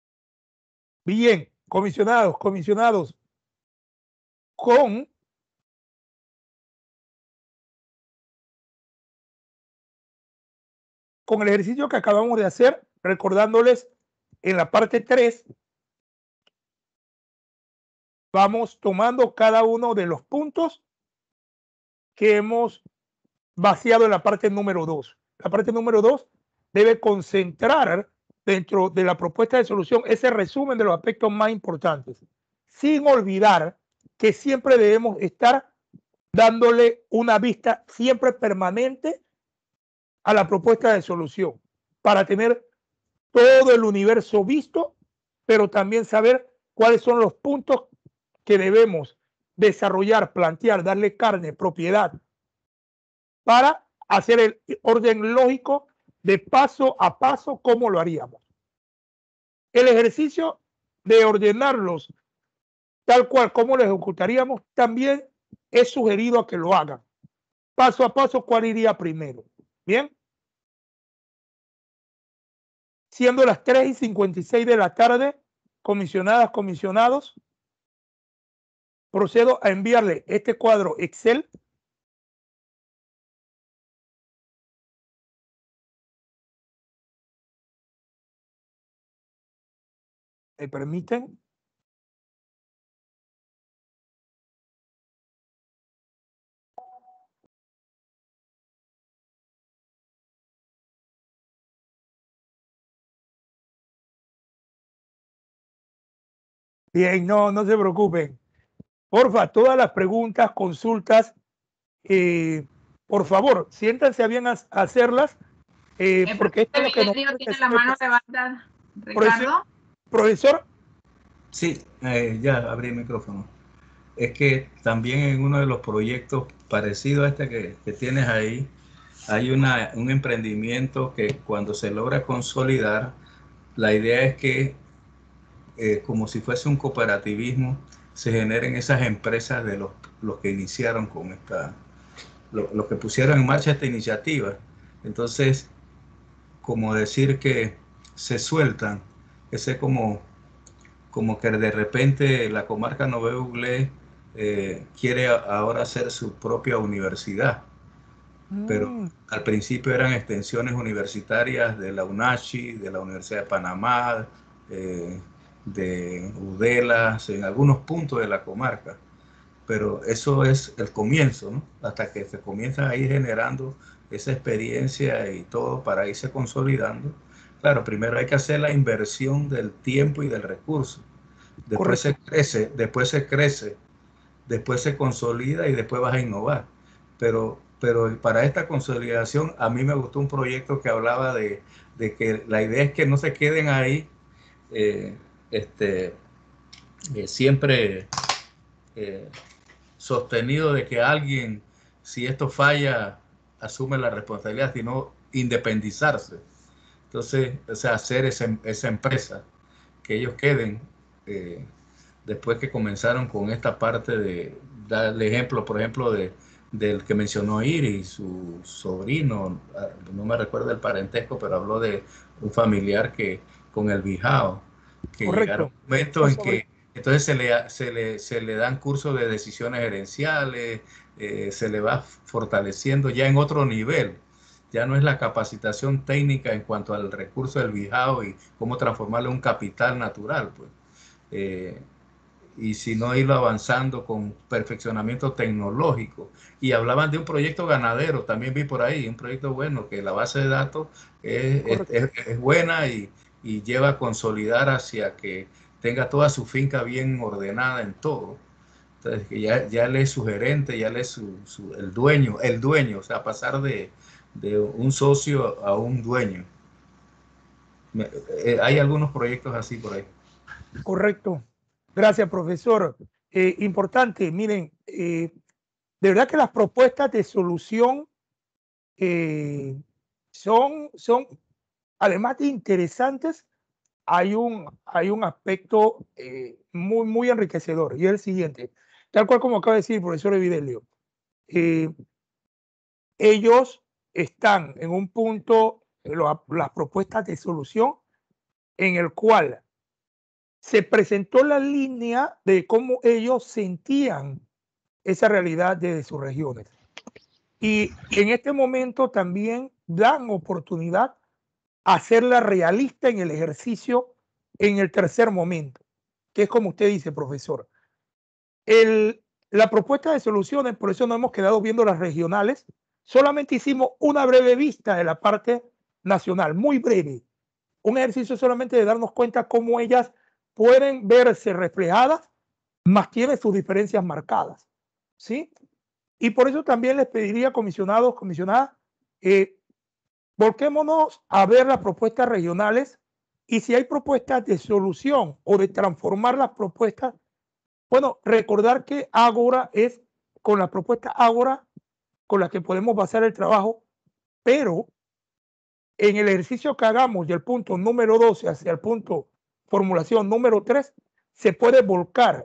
Bien, comisionados, comisionados, con con el ejercicio que acabamos de hacer, recordándoles en la parte tres, vamos tomando cada uno de los puntos que hemos vaciado en la parte número dos. La parte número dos debe concentrar dentro de la propuesta de solución ese resumen de los aspectos más importantes, sin olvidar que siempre debemos estar dándole una vista siempre permanente a la propuesta de solución para tener todo el universo visto, pero también saber cuáles son los puntos que debemos desarrollar, plantear, darle carne, propiedad, para hacer el orden lógico de paso a paso cómo lo haríamos. El ejercicio de ordenarlos tal cual como lo ejecutaríamos también es sugerido a que lo hagan. Paso a paso, ¿cuál iría primero? Bien. Siendo las tres y cincuenta y seis de la tarde, comisionadas, comisionados, procedo a enviarle este cuadro Excel ¿me permiten? Bien, no, no se preocupen. Porfa, todas las preguntas, consultas, eh, por favor, siéntanse a bien a, a hacerlas, eh, El porque esto es lo que nos profesor tiene la mano levantada. Ricardo. Profesor. Sí, eh, ya abrí el micrófono. Es que también en uno de los proyectos parecido a este que, que tienes ahí, hay una, un emprendimiento que cuando se logra consolidar, la idea es que, eh, como si fuese un cooperativismo, se generen esas empresas de los, los que iniciaron con esta, los lo que pusieron en marcha esta iniciativa. Entonces, como decir que se sueltan, ese como, como que de repente la comarca Nové Uglé eh, quiere ahora hacer su propia universidad, mm. pero al principio eran extensiones universitarias de la UNACHI, de la Universidad de Panamá, eh, de UDELA, en algunos puntos de la comarca. Pero eso es el comienzo, ¿no? Hasta que se comienza a ir generando esa experiencia y todo para irse consolidando. Claro, primero hay que hacer la inversión del tiempo y del recurso. Después Correcto. se crece, después se crece, después se consolida y después vas a innovar. Pero, pero para esta consolidación a mí me gustó un proyecto que hablaba de, de que la idea es que no se queden ahí eh, este, eh, siempre... Eh, sostenido de que alguien, si esto falla, asume la responsabilidad, sino independizarse. Entonces, o sea, hacer esa, esa empresa, que ellos queden, eh, después que comenzaron con esta parte de darle ejemplo, por ejemplo, de, del que mencionó Iris, su sobrino, no me recuerdo el parentesco, pero habló de un familiar que con el Bijao, que Correcto. Llegaron momentos en que entonces se le, se, le, se le dan cursos de decisiones gerenciales, eh, se le va fortaleciendo ya en otro nivel. Ya no es la capacitación técnica en cuanto al recurso del Bijao y cómo transformarlo en un capital natural, pues. Eh, y sino irlo avanzando con perfeccionamiento tecnológico. Y hablaban de un proyecto ganadero, también vi por ahí, un proyecto bueno, que la base de datos es, es, es, es buena y, y lleva a consolidar hacia que tenga toda su finca bien ordenada en todo. Entonces, que ya, ya él es su gerente, ya él es su, su, el dueño, el dueño, o sea, pasar de, de un socio a un dueño. Me, eh, hay algunos proyectos así por ahí. Correcto. Gracias, profesor. Eh, importante, miren, eh, de verdad que las propuestas de solución eh, son, son, además de interesantes, hay un, hay un aspecto eh, muy, muy enriquecedor, y es el siguiente, tal cual como acaba de decir el profesor Evidelio. Eh, ellos están en un punto, lo, las propuestas de solución, en el cual se presentó la línea de cómo ellos sentían esa realidad de sus regiones. Y en este momento también dan oportunidad hacerla realista en el ejercicio en el tercer momento, que es como usted dice, profesor. El, la propuesta de soluciones, por eso no hemos quedado viendo las regionales, solamente hicimos una breve vista de la parte nacional, muy breve. Un ejercicio solamente de darnos cuenta cómo ellas pueden verse reflejadas, más tienen sus diferencias marcadas, ¿sí? Y por eso también les pediría, comisionados, comisionadas, eh, volquémonos a ver las propuestas regionales y si hay propuestas de solución o de transformar las propuestas, bueno, recordar que Ágora es con la propuesta Ágora con la que podemos basar el trabajo, pero en el ejercicio que hagamos del punto número doce hacia el punto formulación número tres, se puede volcar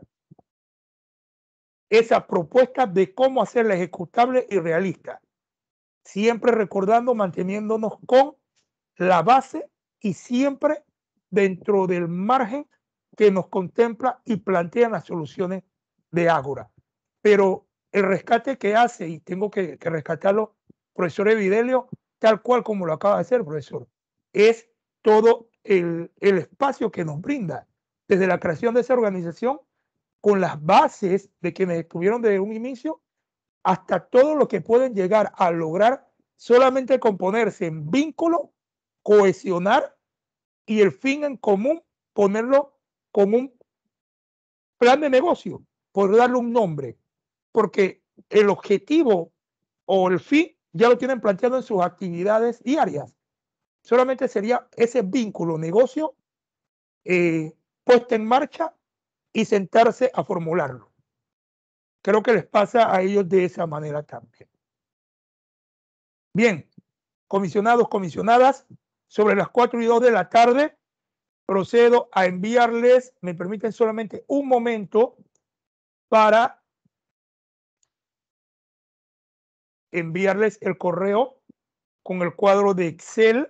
esa propuesta de cómo hacerla ejecutable y realista. Siempre recordando, manteniéndonos con la base y siempre dentro del margen que nos contempla y plantea las soluciones de Ágora. Pero el rescate que hace, y tengo que, que rescatarlo, profesor Evidelio, tal cual como lo acaba de hacer, profesor, es todo el, el espacio que nos brinda desde la creación de esa organización con las bases de quienes estuvieron desde un inicio hasta todo lo que pueden llegar a lograr solamente componerse en vínculo, cohesionar y el fin en común, ponerlo como un plan de negocio, por darle un nombre, porque el objetivo o el fin ya lo tienen planteado en sus actividades diarias. Solamente sería ese vínculo negocio eh, puesto en marcha y sentarse a formularlo. Creo que les pasa a ellos de esa manera también. Bien, comisionados, comisionadas, sobre las cuatro y dos de la tarde procedo a enviarles, me permiten solamente un momento para enviarles el correo con el cuadro de Excel.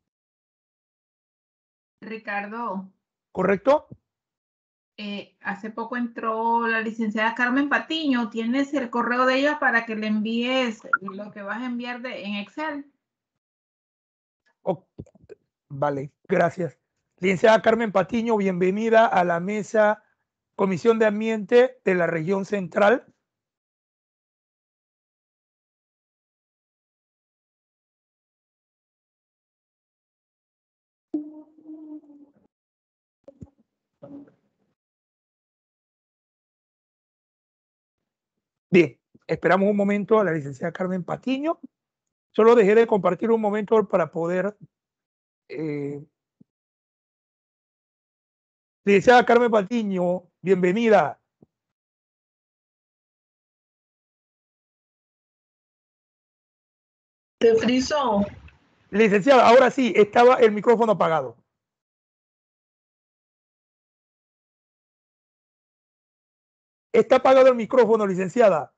Ricardo, ¿Correcto? eh, hace poco entró la licenciada Carmen Patiño. ¿Tienes el correo de ella para que le envíes lo que vas a enviar de, en Excel? Oh, vale, gracias. Licenciada Carmen Patiño, bienvenida a la mesa Comisión de Ambiente de la región central. Bien, esperamos un momento a la licenciada Carmen Patiño. Solo dejé de compartir un momento para poder... Eh... Licenciada Carmen Patiño, bienvenida. Te frizó. Licenciada, ahora sí, estaba el micrófono apagado. Está apagado el micrófono, licenciada.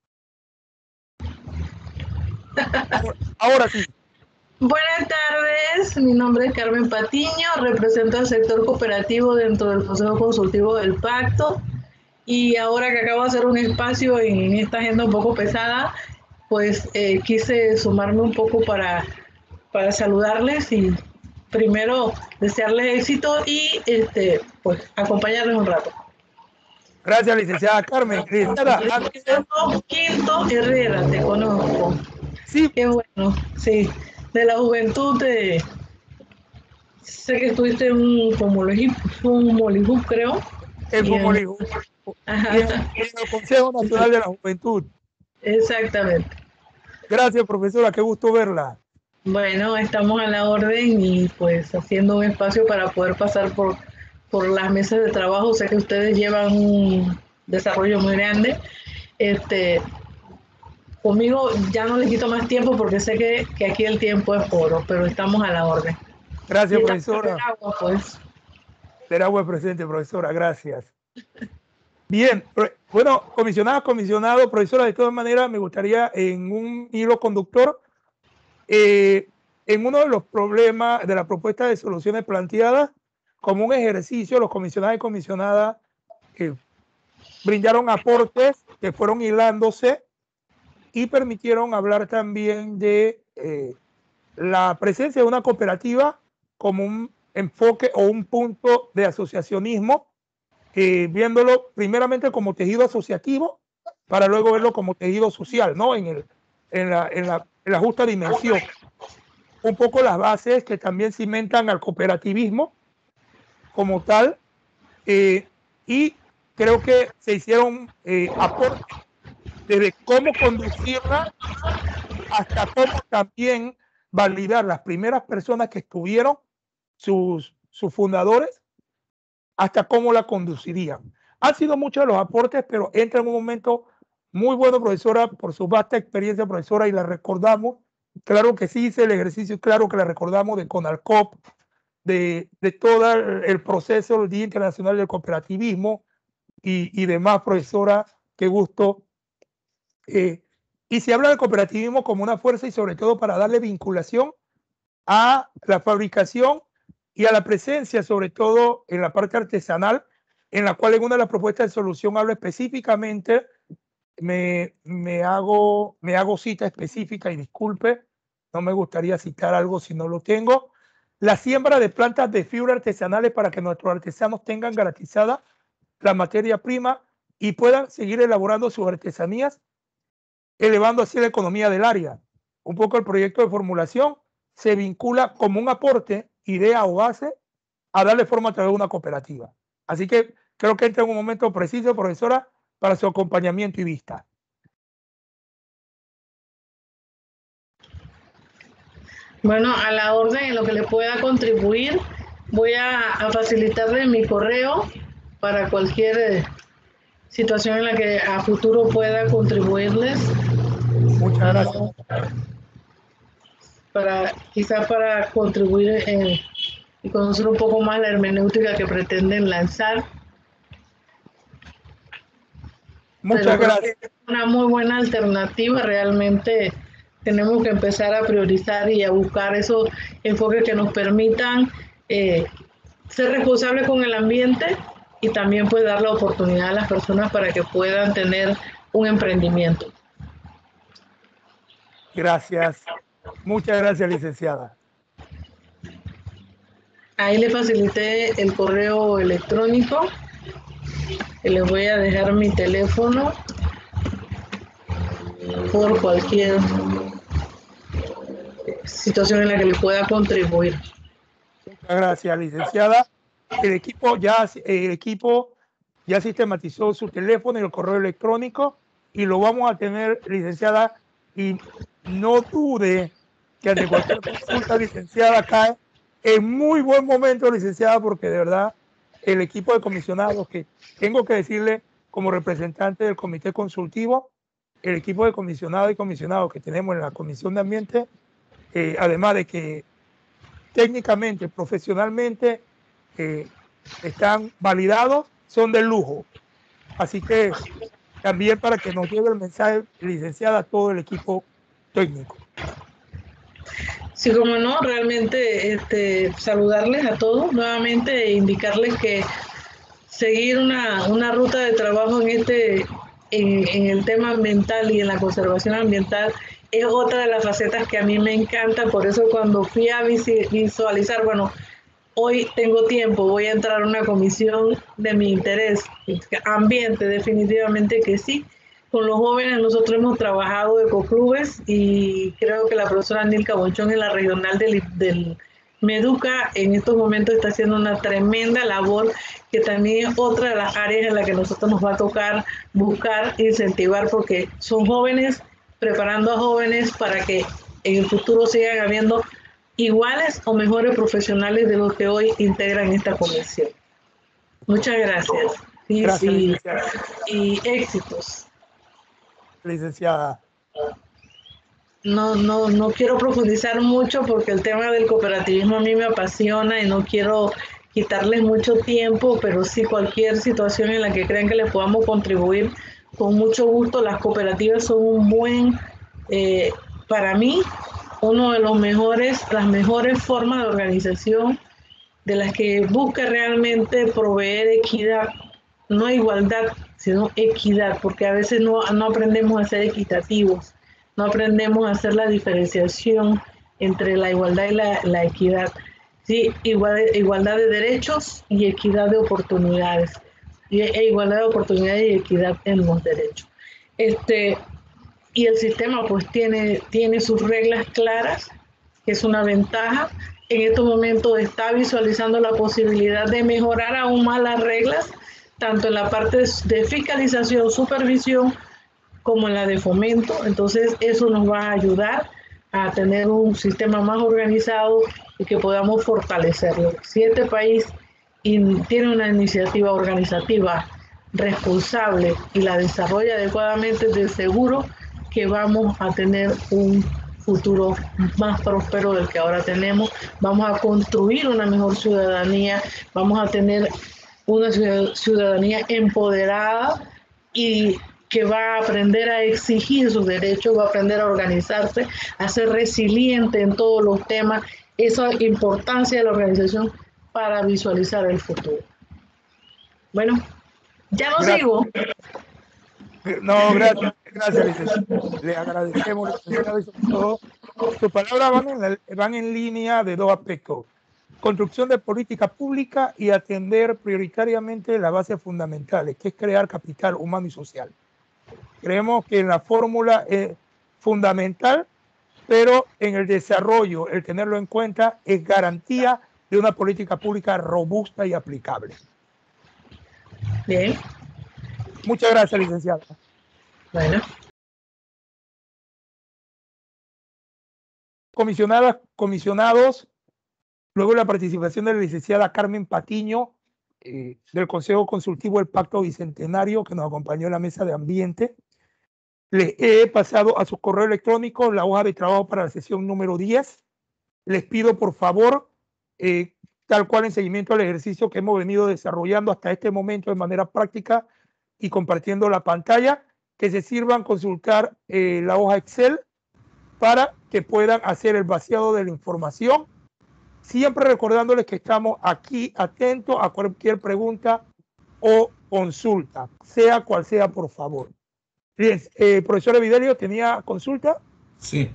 Ahora, ahora sí. Buenas tardes, mi nombre es Carmen Patiño, represento al sector cooperativo dentro del Consejo Consultivo del Pacto y ahora que acabo de hacer un espacio en esta agenda un poco pesada, pues eh, quise sumarme un poco para, para saludarles y primero desearles éxito y este, pues acompañarles un rato. Gracias, licenciada Carmen. Licenciada, antes... Quinto Herrera, te conozco. Sí. Qué bueno, sí. De la juventud, de... sé que estuviste en un Fomolihub, creo. El Fomolihub. Y en, en el Consejo Nacional de la Juventud. Exactamente. Gracias, profesora, qué gusto verla. Bueno, estamos a la orden y pues haciendo un espacio para poder pasar por, por las mesas de trabajo. Sé que ustedes llevan un desarrollo muy grande. Este, conmigo ya no les quito más tiempo porque sé que, que aquí el tiempo es oro, pero estamos a la orden. Gracias, profesora. Agua, pues. Teragua presente, profesora, gracias. Bien, bueno, comisionada, comisionado, profesora, de todas maneras me gustaría en un hilo conductor, eh, en uno de los problemas de la propuesta de soluciones planteadas, como un ejercicio, los comisionados y comisionadas eh, brindaron aportes que fueron hilándose y permitieron hablar también de eh, la presencia de una cooperativa como un enfoque o un punto de asociacionismo, eh, viéndolo primeramente como tejido asociativo para luego verlo como tejido social, ¿no? En, el, en, la, en, la, en la justa dimensión. Un poco las bases que también cimentan al cooperativismo como tal, eh, y creo que se hicieron eh, aportes desde cómo conducirla hasta cómo también validar las primeras personas que estuvieron, sus, sus fundadores, hasta cómo la conducirían. Han sido muchos los aportes, pero entra en un momento muy bueno, profesora, por su vasta experiencia, profesora, y la recordamos. Claro que sí hice el ejercicio, claro que la recordamos de CONALCOP, de, de todo el proceso del Día Internacional del Cooperativismo y, y demás, profesora, qué gusto. Eh, y se habla del cooperativismo como una fuerza y sobre todo para darle vinculación a la fabricación y a la presencia, sobre todo en la parte artesanal, en la cual en una de las propuestas de solución hablo específicamente, me, me, hago, me hago cita específica y disculpe, no me gustaría citar algo si no lo tengo, la siembra de plantas de fibra artesanales para que nuestros artesanos tengan garantizada la materia prima y puedan seguir elaborando sus artesanías, elevando así la economía del área. Un poco el proyecto de formulación se vincula como un aporte, idea o base, a darle forma a través de una cooperativa. Así que creo que entra en un momento preciso, profesora, para su acompañamiento y vista. Bueno, a la orden en lo que le pueda contribuir, voy a, a facilitarle mi correo para cualquier eh, situación en la que a futuro pueda contribuirles. Muchas gracias. Para, quizás para contribuir en, y conocer un poco más la hermenéutica que pretenden lanzar. Muchas Pero gracias. Es una muy buena alternativa. Realmente tenemos que empezar a priorizar y a buscar esos enfoques que nos permitan eh, ser responsables con el ambiente y también pues dar la oportunidad a las personas para que puedan tener un emprendimiento. Gracias. Muchas gracias, licenciada. Ahí le facilité el correo electrónico. Les voy a dejar mi teléfono por cualquier situación en la que le pueda contribuir. Muchas gracias, licenciada. El equipo ya, el equipo ya sistematizó su teléfono y el correo electrónico y lo vamos a tener, licenciada, y no dude que ante cualquier consulta, licenciada, cae en muy buen momento, licenciada, porque de verdad el equipo de comisionados, que tengo que decirle como representante del comité consultivo, el equipo de comisionados y comisionados que tenemos en la Comisión de Ambiente, eh, además de que técnicamente, profesionalmente, eh, están validados, son de lujo. Así que también para que nos lleve el mensaje, licenciada, a todo el equipo técnico. Sí, como no, realmente este, saludarles a todos nuevamente e indicarles que seguir una, una ruta de trabajo en, este, en, en el tema ambiental y en la conservación ambiental es otra de las facetas que a mí me encanta. Por eso cuando fui a visualizar, bueno, hoy tengo tiempo, voy a entrar a una comisión de mi interés, ambiente, definitivamente que sí. Con los jóvenes nosotros hemos trabajado ecoclubes y creo que la profesora Nilka Bonchón en la regional del, del Meduca en estos momentos está haciendo una tremenda labor, que también es otra de las áreas en las que nosotros nos va a tocar buscar, incentivar, porque son jóvenes preparando a jóvenes para que en el futuro sigan habiendo iguales o mejores profesionales de los que hoy integran esta comisión. Muchas gracias. Y, Gracias, y, licenciada. y éxitos. Licenciada. No, no, no quiero profundizar mucho porque el tema del cooperativismo a mí me apasiona y no quiero quitarles mucho tiempo, pero sí cualquier situación en la que crean que les podamos contribuir, con mucho gusto. Las cooperativas son un buen, eh, para mí, uno de los mejores, las mejores formas de organización, de las que busca realmente proveer equidad, no igualdad, sino equidad, porque a veces no, no aprendemos a ser equitativos, no aprendemos a hacer la diferenciación entre la igualdad y la, la equidad. ¿sí? Igual, igualdad de derechos y equidad de oportunidades. Y, e igualdad de oportunidades y equidad en los derechos. Este, y el sistema pues tiene, tiene sus reglas claras, que es una ventaja. En estos momentos está visualizando la posibilidad de mejorar aún más las reglas, tanto en la parte de fiscalización, supervisión, como en la de fomento. Entonces eso nos va a ayudar a tener un sistema más organizado y que podamos fortalecerlo. Si este país tiene una iniciativa organizativa responsable y la desarrolla adecuadamente, de seguro que vamos a tener un futuro más próspero del que ahora tenemos. Vamos a construir una mejor ciudadanía, vamos a tener una ciudadanía empoderada y que va a aprender a exigir sus derechos, va a aprender a organizarse, a ser resiliente en todos los temas. Esa importancia de la organización para visualizar el futuro. Bueno, ya no Gracias. sigo. No, gracias, gracias, licenciado. Le agradecemos, licenciado, y sobre todo, sus palabras van en, la, van en línea de dos aspectos: construcción de política pública y atender prioritariamente las bases fundamentales, que es crear capital humano y social. Creemos que en la fórmula es fundamental, pero en el desarrollo, el tenerlo en cuenta es garantía de una política pública robusta y aplicable. Bien. Muchas gracias, licenciada. Bueno. Comisionadas, comisionados, luego de la participación de la licenciada Carmen Patiño, eh, del Consejo Consultivo del Pacto Bicentenario, que nos acompañó en la mesa de ambiente, les he pasado a su correo electrónico la hoja de trabajo para la sesión número diez. Les pido, por favor, eh, tal cual en seguimiento al ejercicio que hemos venido desarrollando hasta este momento de manera práctica y compartiendo la pantalla, que se sirvan consultar eh, la hoja Excel para que puedan hacer el vaciado de la información, siempre recordándoles que estamos aquí atentos a cualquier pregunta o consulta, sea cual sea, por favor. Bien, eh, profesor Evidelio, ¿tenía consulta? Sí.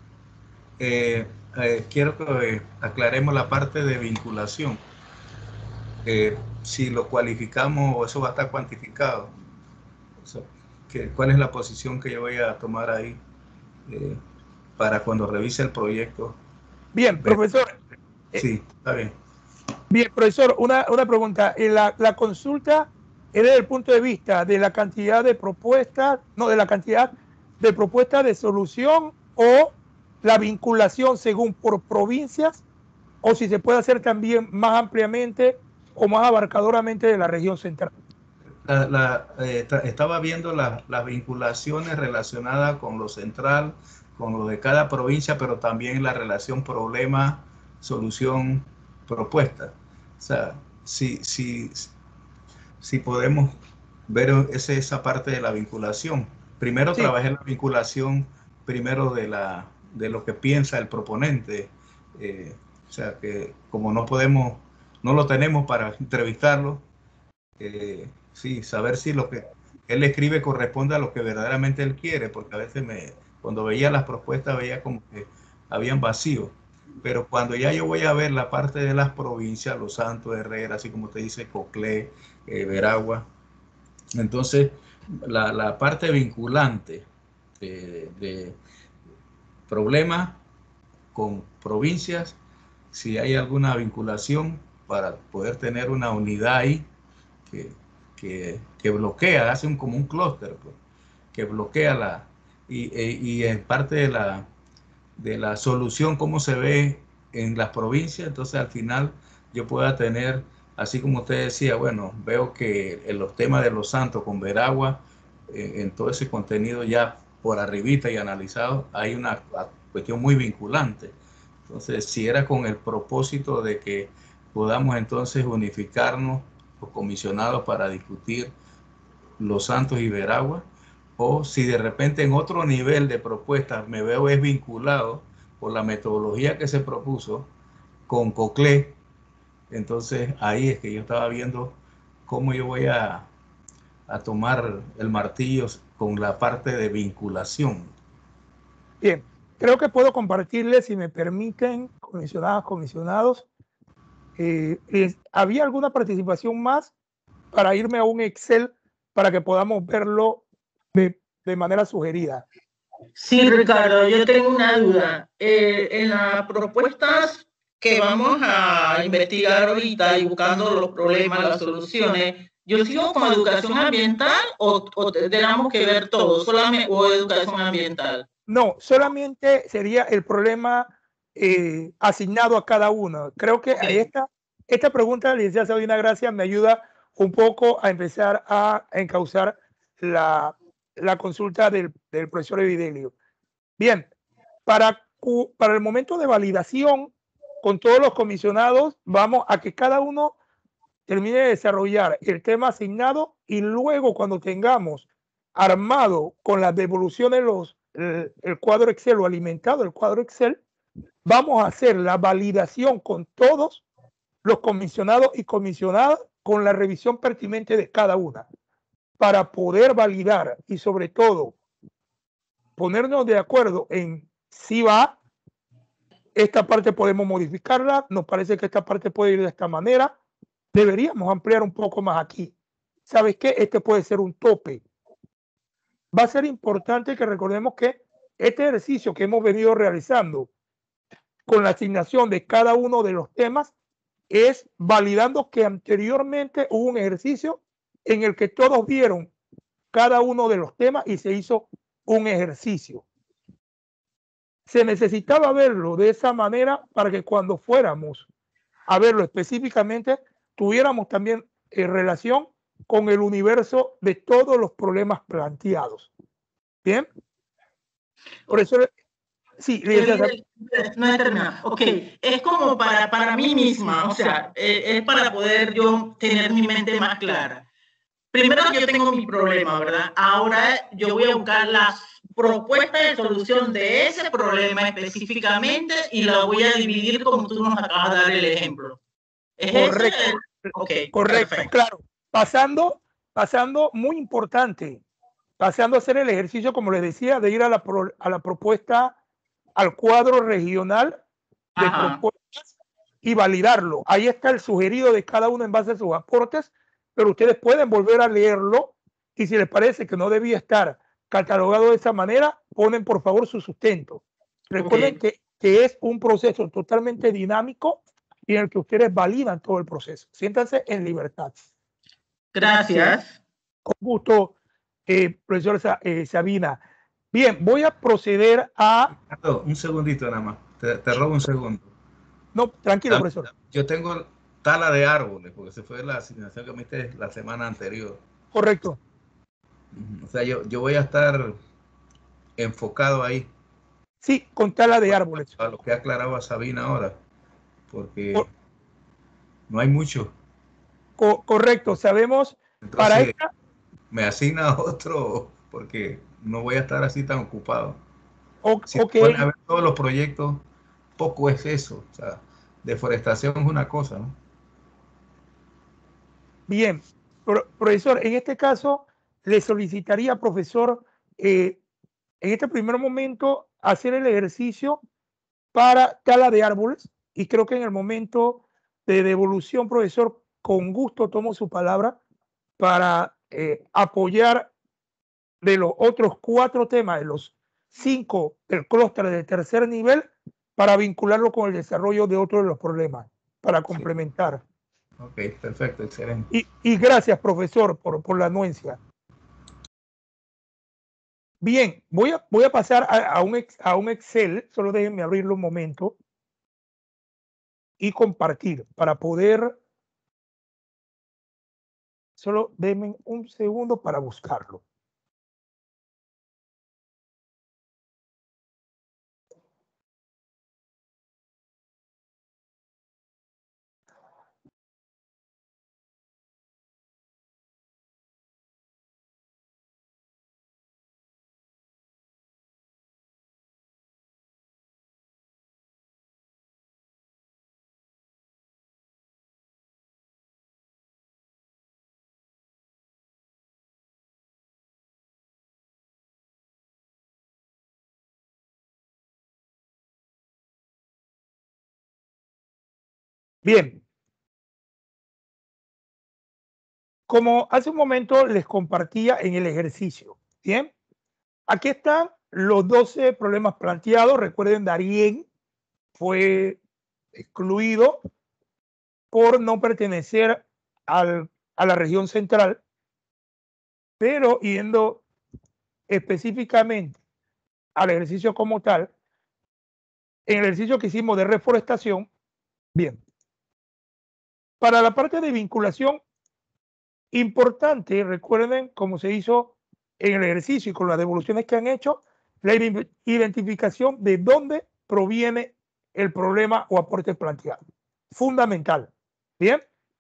Eh, eh, quiero que eh, aclaremos la parte de vinculación. Eh, si lo cualificamos o eso va a estar cuantificado. O sea, que, ¿cuál es la posición que yo voy a tomar ahí eh, para cuando revise el proyecto? Bien, profesor. Sí, está bien. Bien, profesor, una, una pregunta. La, la consulta es desde el punto de vista de la cantidad de propuestas, no, de la cantidad de propuestas de solución, o la vinculación según por provincias, o si se puede hacer también más ampliamente o más abarcadoramente de la región central. La, la, eh, estaba viendo la, las vinculaciones relacionadas con lo central, con lo de cada provincia, pero también la relación problema, solución, propuesta. O sea, si, si, si podemos ver ese, esa parte de la vinculación. Primero sí. Trabajé la vinculación primero de, la, de lo que piensa el proponente. Eh, o sea, que como no podemos, no lo tenemos para entrevistarlo, eh, sí, saber si lo que él escribe corresponde a lo que verdaderamente él quiere, porque a veces me, cuando veía las propuestas veía como que habían vacío. Pero cuando ya yo voy a ver la parte de las provincias, Los Santos, Herrera, así como te dice, Coclé, eh, Veragua, entonces la, la parte vinculante de, de problemas con provincias, si hay alguna vinculación para poder tener una unidad ahí que, que, que bloquea, hace un, como un clúster, pues, que bloquea la, y, y en parte de la, de la solución, cómo se ve en las provincias, entonces al final yo pueda tener, así como usted decía, bueno, veo que en los temas de Los Santos con Veragua, eh, en todo ese contenido ya por arribita y analizado, hay una cuestión muy vinculante. Entonces, si era con el propósito de que podamos entonces unificarnos los comisionados para discutir Los Santos y Veragua, o si de repente en otro nivel de propuestas me veo es vinculado por la metodología que se propuso con Coclé, entonces ahí es que yo estaba viendo cómo yo voy a, a tomar el martillo con la parte de vinculación. Bien, creo que puedo compartirles, si me permiten, comisionadas, comisionados, Eh, eh, ¿había alguna participación más para irme a un Excel para que podamos verlo de, de manera sugerida? Sí, Ricardo, yo tengo una duda. Eh, en las propuestas que vamos a investigar ahorita y buscando los problemas, las soluciones, ¿yo sigo con educación ambiental o, o tenemos que ver todo, solamente o educación ambiental? No, solamente sería el problema eh, asignado a cada uno. Creo que Okay. esta, esta pregunta de la licenciada Sabina Gracia me ayuda un poco a empezar a encauzar la, la consulta del, del profesor Evidelio. Bien, para, para el momento de validación con todos los comisionados, vamos a que cada uno termine de desarrollar el tema asignado y luego cuando tengamos armado con las devoluciones los, el, el cuadro Excel o alimentado el cuadro Excel, vamos a hacer la validación con todos los comisionados y comisionadas con la revisión pertinente de cada una para poder validar y sobre todo ponernos de acuerdo en si va, esta parte podemos modificarla, nos parece que esta parte puede ir de esta manera, deberíamos ampliar un poco más aquí. ¿Sabes qué? Este puede ser un tope. Va a ser importante que recordemos que este ejercicio que hemos venido realizando con la asignación de cada uno de los temas es validando que anteriormente hubo un ejercicio en el que todos vieron cada uno de los temas y se hizo un ejercicio. Se necesitaba verlo de esa manera para que cuando fuéramos a verlo específicamente tuviéramos también en relación con el universo de todos los problemas planteados. ¿Bien? Por eso, sí, no he terminado. Ok, es como para, para mí misma, o sea, eh, es para poder yo tener mi mente más clara. Primero yo tengo mi problema, ¿verdad? Ahora yo voy a buscar las propuestas de solución de ese problema específicamente y la voy a dividir como tú nos acabas de dar el ejemplo. ¿Es correcto, eso? Okay, correcto, perfecto. Claro. Pasando, pasando, muy importante, pasando a hacer el ejercicio, como les decía, de ir a la, pro, a la propuesta, al cuadro regional de Ajá. propuestas y validarlo. Ahí está el sugerido de cada uno en base a sus aportes, pero ustedes pueden volver a leerlo y si les parece que no debía estar catalogado de esa manera, ponen por favor su sustento. Recuerden okay. que, que es un proceso totalmente dinámico y en el que ustedes validan todo el proceso. Siéntanse en libertad. Gracias. Con gusto, eh, profesora eh, Sabina. Bien, voy a proceder a... Un segundito nada más, te, te robo un segundo. No, tranquilo, profesor. Yo tengo tala de árboles, porque se fue la asignación que me hiciste la semana anterior. Correcto. O sea, yo, yo voy a estar enfocado ahí. Sí, con tala de árboles. A lo que ha aclarado a Sabina ahora, porque Cor no hay mucho. Co correcto, sabemos. Entonces, para esta... me asigna otro, porque no voy a estar así tan ocupado. O si okay. Pueden haber todos los proyectos, poco es eso. O sea, deforestación es una cosa, ¿no? Bien, Pro profesor, en este caso le solicitaría, profesor, eh, en este primer momento hacer el ejercicio para tala de árboles y creo que en el momento de devolución, profesor, con gusto tomo su palabra para eh, apoyar de los otros cuatro temas, de los cinco del clúster de tercer nivel, para vincularlo con el desarrollo de otros de los problemas, para complementar. Sí. Ok, perfecto, excelente. Y, y gracias, profesor, por, por la anuencia. Bien, voy a, voy a pasar a, a, un, a un Excel, solo déjenme abrirlo un momento y compartir para poder, solo denme un segundo para buscarlo. Bien, como hace un momento les compartía en el ejercicio, ¿bien? Aquí están los doce problemas planteados. Recuerden, Darién fue excluido por no pertenecer al, a la región central, pero yendo específicamente al ejercicio como tal, en el ejercicio que hicimos de reforestación, bien, para la parte de vinculación, importante, recuerden cómo se hizo en el ejercicio y con las devoluciones que han hecho, la identificación de dónde proviene el problema o aporte planteado. Fundamental. Bien.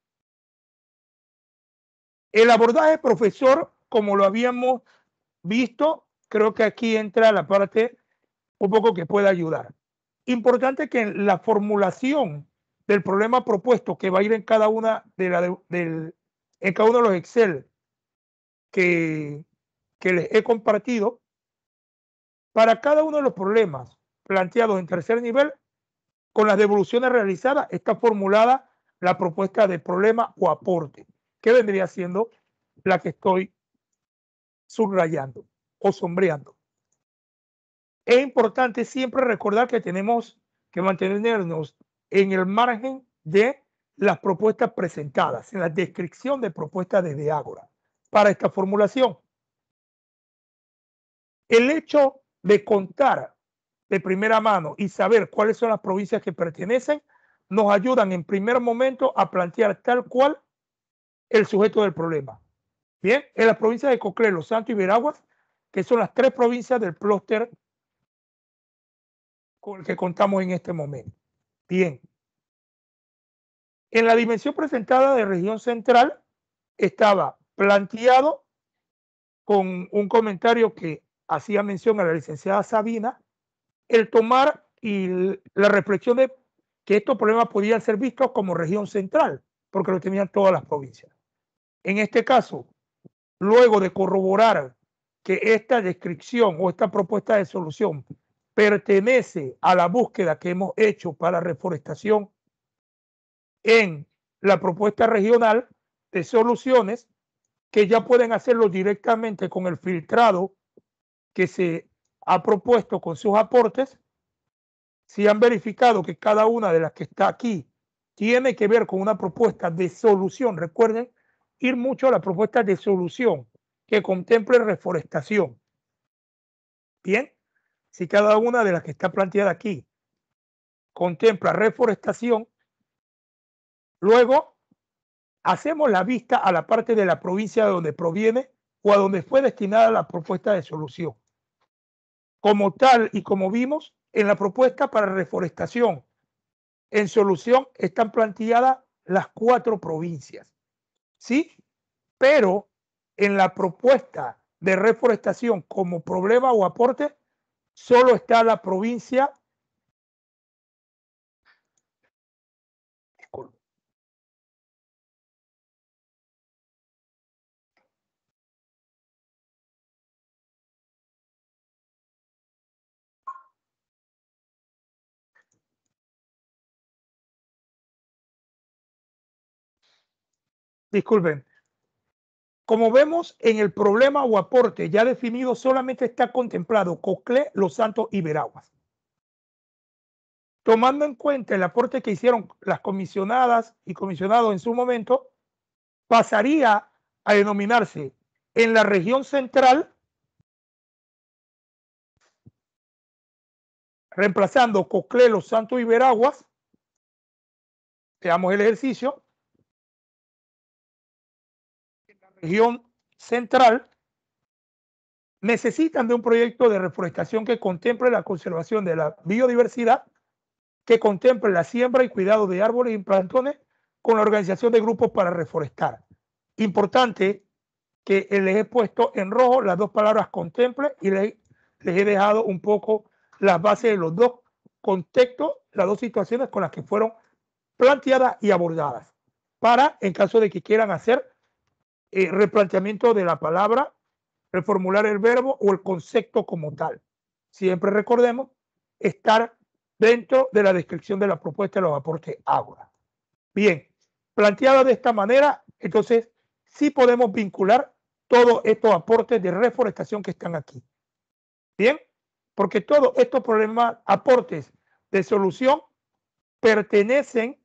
El abordaje, profesor, como lo habíamos visto, creo que aquí entra la parte un poco que puede ayudar. Importante que en la formulación del problema propuesto, que va a ir en cada una de la de, del, en cada uno de los Excel que, que les he compartido, para cada uno de los problemas planteados en tercer nivel, con las devoluciones realizadas, está formulada la propuesta de problema o aporte, que vendría siendo la que estoy subrayando o sombreando. Es importante siempre recordar que tenemos que mantenernos en el margen de las propuestas presentadas, en la descripción de propuestas desde Ágora para esta formulación. El hecho de contar de primera mano y saber cuáles son las provincias que pertenecen nos ayudan en primer momento a plantear tal cual el sujeto del problema. Bien, en las provincias de Coclé, Los Santos y Veraguas, que son las tres provincias del clúster con el que contamos en este momento. Bien. En la dimensión presentada de región central estaba planteado con un comentario que hacía mención a la licenciada Sabina, el tomar y la reflexión de que estos problemas podían ser vistos como región central, porque lo tenían todas las provincias. En este caso, luego de corroborar que esta descripción o esta propuesta de solución pertenece a la búsqueda que hemos hecho para reforestación en la propuesta regional de soluciones, que ya pueden hacerlo directamente con el filtrado que se ha propuesto con sus aportes. Si han verificado que cada una de las que está aquí tiene que ver con una propuesta de solución, recuerden ir mucho a la propuesta de solución que contemple reforestación. Bien, si cada una de las que está planteada aquí contempla reforestación, luego hacemos la vista a la parte de la provincia de donde proviene o a donde fue destinada la propuesta de solución. Como tal y como vimos, en la propuesta para reforestación, en solución están planteadas las cuatro provincias, ¿sí? Pero en la propuesta de reforestación como problema o aporte, solo está la provincia disculpen. Como vemos en el problema o aporte ya definido, solamente está contemplado Coclé, Los Santos y Veraguas. Tomando en cuenta el aporte que hicieron las comisionadas y comisionados en su momento, pasaría a denominarse en la región central, reemplazando Coclé, Los Santos y Veraguas. Veamos el ejercicio. En la región central necesitan de un proyecto de reforestación que contemple la conservación de la biodiversidad, que contemple la siembra y cuidado de árboles y plantones con la organización de grupos para reforestar. Importante que les he puesto en rojo las dos palabras contemple y les, les he dejado un poco las bases de los dos contextos, las dos situaciones con las que fueron planteadas y abordadas, para en caso de que quieran hacer eh, replanteamiento de la palabra, reformular el verbo o el concepto como tal. Siempre recordemos estar dentro de la descripción de la propuesta de los aportes Ágora. Bien, planteada de esta manera, entonces sí podemos vincular todos estos aportes de reforestación que están aquí. Bien, porque todos estos problemas, aportes de solución, pertenecen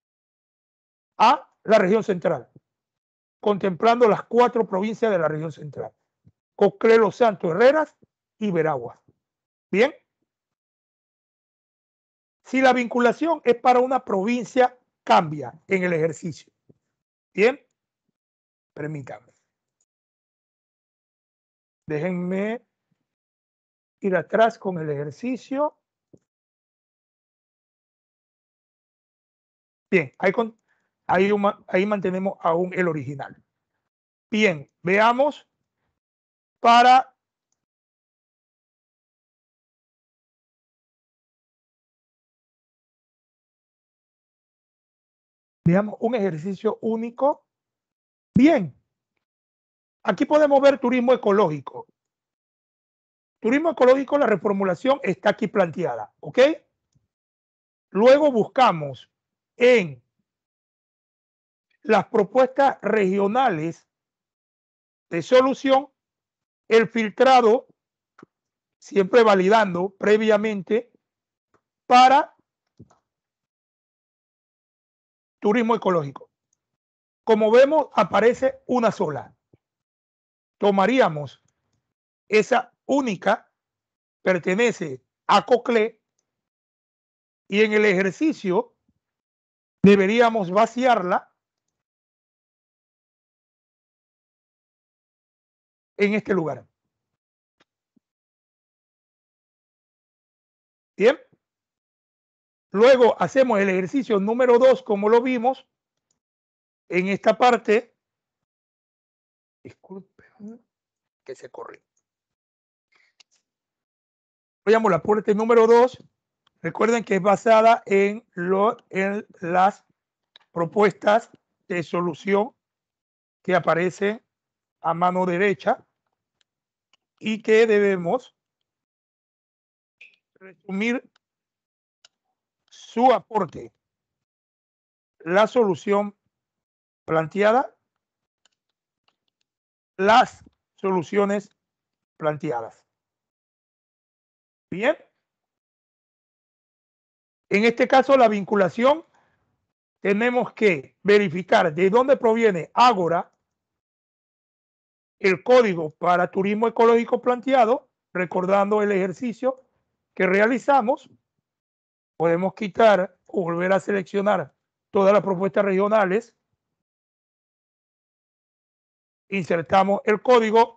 a la región central, contemplando las cuatro provincias de la región central: Coclé, Los Santos, Herreras y Veraguas. Bien, si la vinculación es para una provincia, cambia en el ejercicio. Bien, permítanme. Déjenme ir atrás con el ejercicio. Bien, ahí, con, ahí, ahí mantenemos aún el original. Bien, veamos para veamos un ejercicio único. Bien, aquí podemos ver turismo ecológico. Turismo ecológico, la reformulación está aquí planteada, ¿ok? Luego buscamos en las propuestas regionales de solución el filtrado, siempre validando previamente para turismo ecológico. Como vemos, aparece una sola. Tomaríamos esa única, pertenece a Coclé, y en el ejercicio deberíamos vaciarla en este lugar. Bien. Luego hacemos el ejercicio número dos, como lo vimos en esta parte. Disculpen, que se corre. Veamos la parte número dos. Recuerden que es basada en, lo, en las propuestas de solución que aparecen a mano derecha y que debemos resumir su aporte, la solución planteada, las soluciones planteadas. Bien. En este caso, la vinculación, tenemos que verificar de dónde proviene Ágora, el código para turismo ecológico planteado, recordando el ejercicio que realizamos. Podemos quitar o volver a seleccionar todas las propuestas regionales. Insertamos el código.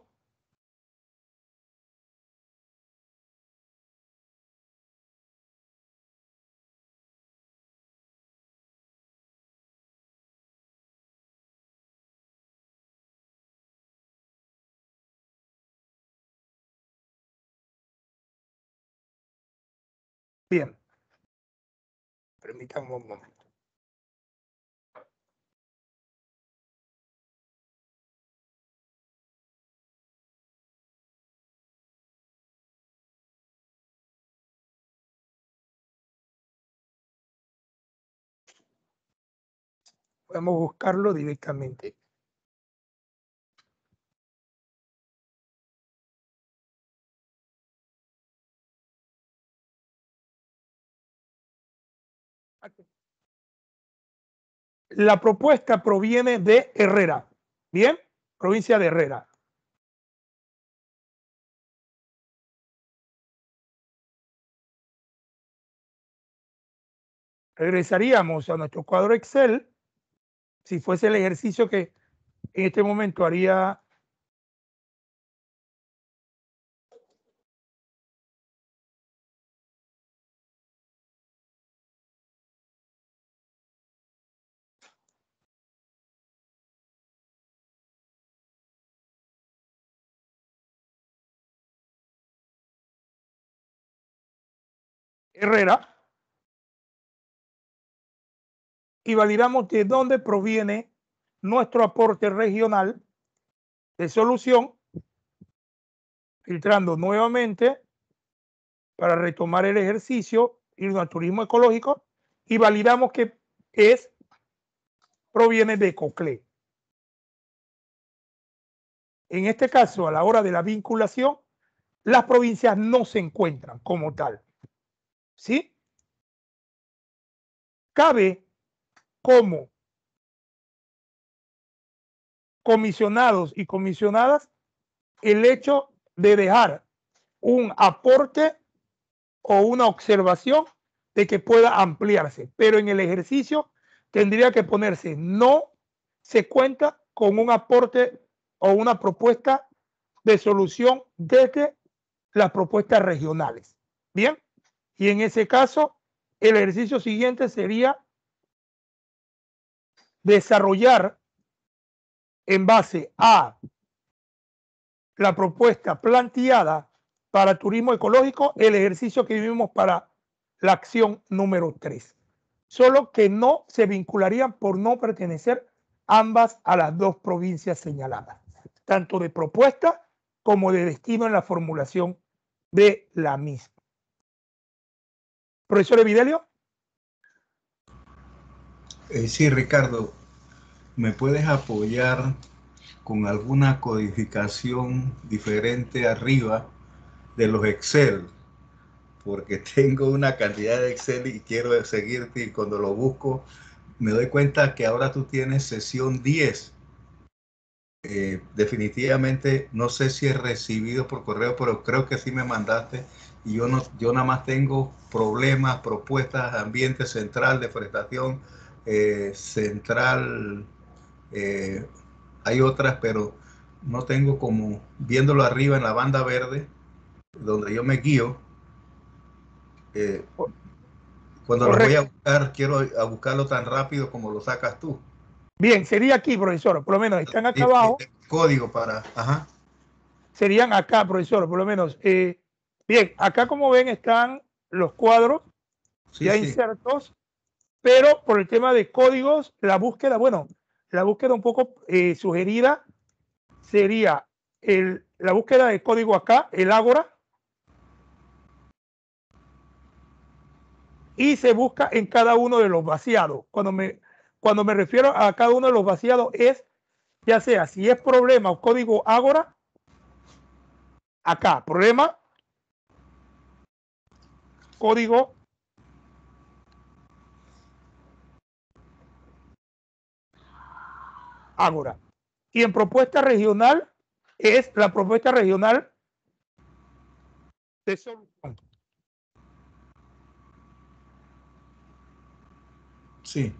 Bien. Permítanme un momento. Podemos buscarlo directamente. La propuesta proviene de Herrera. Bien, provincia de Herrera. Regresaríamos a nuestro cuadro Excel, si fuese el ejercicio que en este momento haría Herrera, y validamos de dónde proviene nuestro aporte regional de solución, filtrando nuevamente para retomar el ejercicio, irnos al turismo ecológico, y validamos que es, proviene de Coclé. en este caso, a la hora de la vinculación, las provincias no se encuentran como tal. ¿Sí? Cabe como comisionados y comisionadas el hecho de dejar un aporte o una observación de que pueda ampliarse, pero en el ejercicio tendría que ponerse no se cuenta con un aporte o una propuesta de solución desde las propuestas regionales. Bien, y en ese caso el ejercicio siguiente sería desarrollar en base a la propuesta planteada para turismo ecológico el ejercicio que vivimos para la acción número tres. Solo que no se vincularían por no pertenecer ambas a las dos provincias señaladas, tanto de propuesta como de destino en la formulación de la misma. Profesor Evidelio. Eh, sí, Ricardo, ¿me puedes apoyar con alguna codificación diferente arriba de los Excel? Porque tengo una cantidad de Excel y quiero seguirte, y cuando lo busco me doy cuenta que ahora tú tienes sesión diez. Eh, definitivamente no sé si he recibido por correo, pero creo que sí me mandaste, y yo, no, yo nada más tengo problemas, propuestas, ambiente central, deforestación, eh, central, eh, hay otras, pero no tengo como, viéndolo arriba en la banda verde, donde yo me guío. Eh, cuando los voy a buscar, quiero a buscarlo tan rápido como lo sacas tú. Bien, sería aquí, profesor, por lo menos están acá abajo. Código para, ajá. Serían acá, profesor, por lo menos. Eh, bien, acá como ven están los cuadros sí, ya sí. insertos, pero por el tema de códigos, la búsqueda, bueno, la búsqueda un poco eh, sugerida sería el, la búsqueda de código acá, el Ágora, y se busca en cada uno de los vaciados. Cuando me, cuando me refiero a cada uno de los vaciados es, ya sea si es problema o código Ágora, acá, problema, código Ágora. Y en propuesta regional es la propuesta regional de solución. Sí.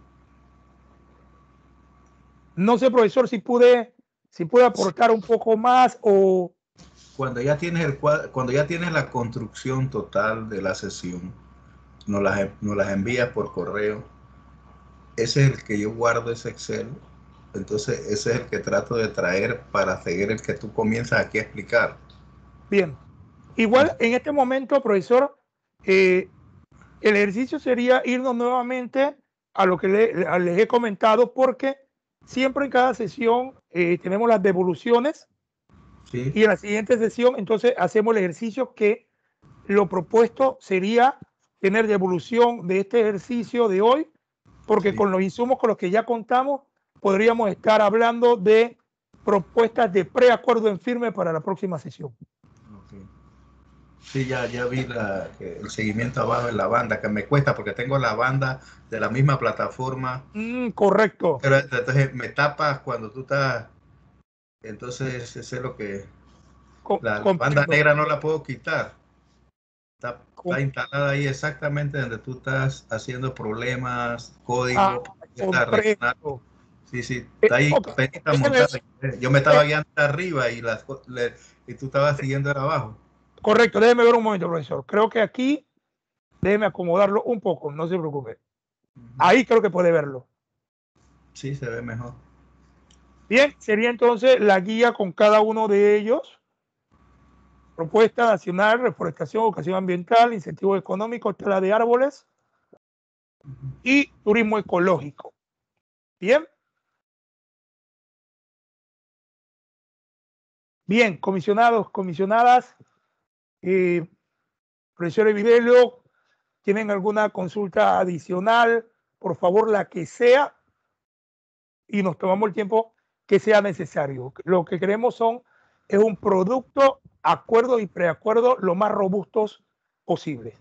No sé, profesor, si pude, si pude aportar un poco más o... Cuando ya tienes el cuadro, cuando ya tienes la construcción total de la sesión, nos las, nos las envías por correo. Ese es el que yo guardo, ese Excel. Entonces ese es el que trato de traer para seguir el que tú comienzas aquí a explicar. Bien. Igual en este momento, profesor, eh, el ejercicio sería irnos nuevamente a lo que le, les he comentado, porque siempre en cada sesión eh, tenemos las devoluciones. Sí. Y en la siguiente sesión entonces hacemos el ejercicio, que lo propuesto sería tener devolución de este ejercicio de hoy, porque sí, con los insumos con los que ya contamos podríamos estar hablando de propuestas de preacuerdo en firme para la próxima sesión. Okay. Sí, ya, ya vi la, el seguimiento abajo en la banda, que me cuesta porque tengo la banda de la misma plataforma. Mm, correcto. Pero entonces me tapas cuando tú estás, entonces eso es lo que... Con, la banda negra no la puedo quitar. Está, está instalada ahí exactamente donde tú estás haciendo problemas, código. Ah, sí, sí, está ahí. Okay. Montada. Yo me estaba guiando arriba y, las, le, y tú estabas siguiendo abajo. Correcto, déjeme ver un momento, profesor. Creo que aquí, déjeme acomodarlo un poco, no se preocupe. Uh-huh. Ahí creo que puede verlo. Sí, se ve mejor. Bien, sería entonces la guía con cada uno de ellos. Propuesta nacional, reforestación, educación ambiental, incentivos económicos, tala de árboles y turismo ecológico. Bien. Bien, comisionados, comisionadas, eh, profesor Evidelio, ¿tienen alguna consulta adicional? Por favor, la que sea, y nos tomamos el tiempo que sea necesario. Lo que queremos son es un producto, acuerdo y preacuerdo lo más robustos posible.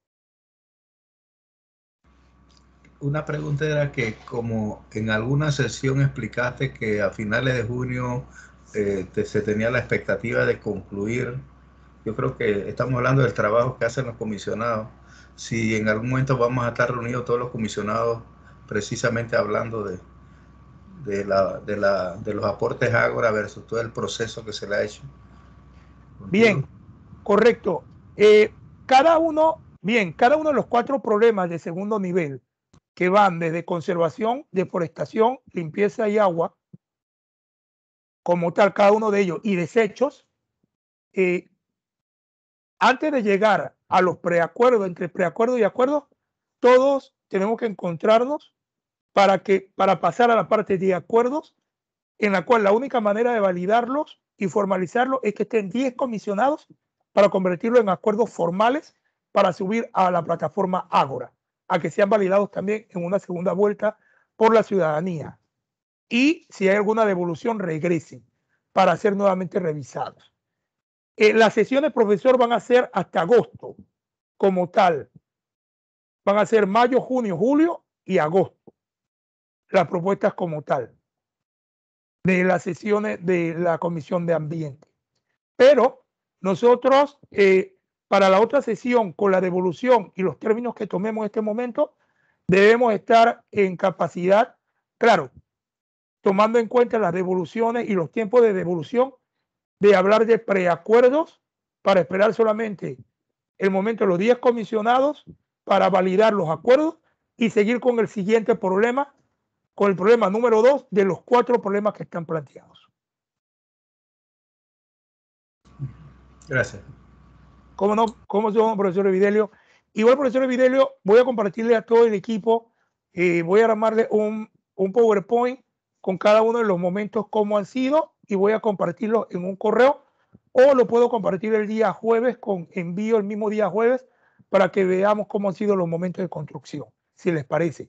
Una pregunta era que como en alguna sesión explicaste que a finales de junio eh, te, se tenía la expectativa de concluir, yo creo que estamos hablando del trabajo que hacen los comisionados. Si en algún momento vamos a estar reunidos todos los comisionados precisamente hablando de, de, la, de, la, de los aportes Ágora versus todo el proceso que se le ha hecho. ¿Contigo? Bien, correcto. Eh, cada uno, bien, cada uno de los cuatro problemas de segundo nivel que van desde conservación, deforestación, limpieza y agua, como tal, cada uno de ellos, y desechos, eh, antes de llegar a los preacuerdos, entre preacuerdos y acuerdos, todos tenemos que encontrarnos para, que, para pasar a la parte de acuerdos, en la cual la única manera de validarlos y formalizarlos es que estén diez comisionados para convertirlo en acuerdos formales para subir a la plataforma Ágora, a que sean validados también en una segunda vuelta por la ciudadanía. Y si hay alguna devolución, regresen para ser nuevamente revisados. Eh, las sesiones, profesor, van a ser hasta agosto, como tal. Van a ser mayo, junio, julio y agosto. Las propuestas como tal de las sesiones de la Comisión de Ambiente. Pero nosotros, eh, para la otra sesión, con la devolución y los términos que tomemos en este momento, debemos estar en capacidad, claro, tomando en cuenta las devoluciones y los tiempos de devolución, de hablar de preacuerdos para esperar solamente el momento de los diez comisionados para validar los acuerdos y seguir con el siguiente problema, con el problema número dos de los cuatro problemas que están planteados. Gracias. ¿Cómo no? ¿Cómo se llama, profesor Evidelio? Igual, profesor Evidelio, voy a compartirle a todo el equipo, eh, voy a armarle un, un PowerPoint con cada uno de los momentos cómo han sido y voy a compartirlo en un correo o lo puedo compartir el día jueves con envío el mismo día jueves para que veamos cómo han sido los momentos de construcción, si les parece.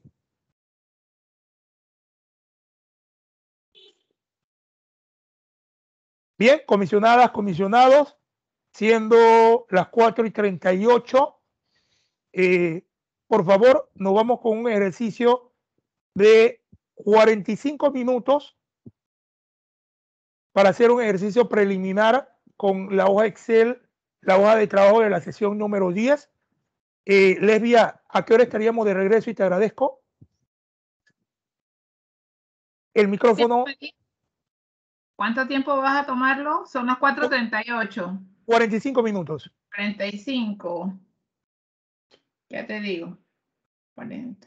Bien, comisionadas, comisionados, siendo las cuatro y treinta y ocho, eh, por favor, nos vamos con un ejercicio de cuarenta y cinco minutos para hacer un ejercicio preliminar con la hoja Excel, la hoja de trabajo de la sesión número diez. Eh, Lesbia, ¿a qué hora estaríamos de regreso? Y te agradezco. El micrófono. ¿Cuánto tiempo vas a tomarlo? Son las cuatro treinta y ocho. cuarenta y cinco minutos. cuarenta y cinco. Ya te digo. cuarenta.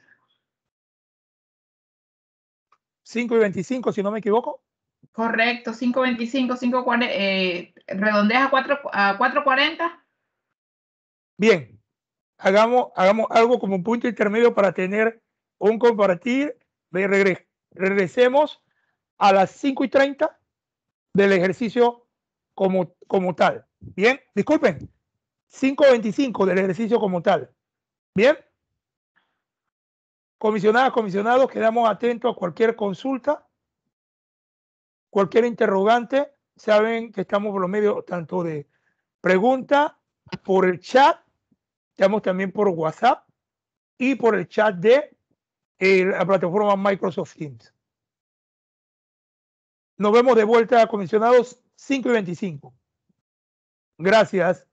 cinco y veinticinco, si no me equivoco. Correcto, cinco veinticinco, cinco cuarenta, eh, redondeas a cuatro, a cuatro cuarenta. Bien, hagamos, hagamos algo como un punto intermedio para tener un compartir de regreso. Regresemos a las cinco y treinta del ejercicio como, como tal. Bien, disculpen, cinco veinticinco del ejercicio como tal. Bien. Comisionadas, comisionados, quedamos atentos a cualquier consulta, cualquier interrogante. Saben que estamos por los medios tanto de pregunta por el chat, estamos también por WhatsApp y por el chat de eh, la plataforma Microsoft Teams. Nos vemos de vuelta, comisionados, cinco y veinticinco. Gracias.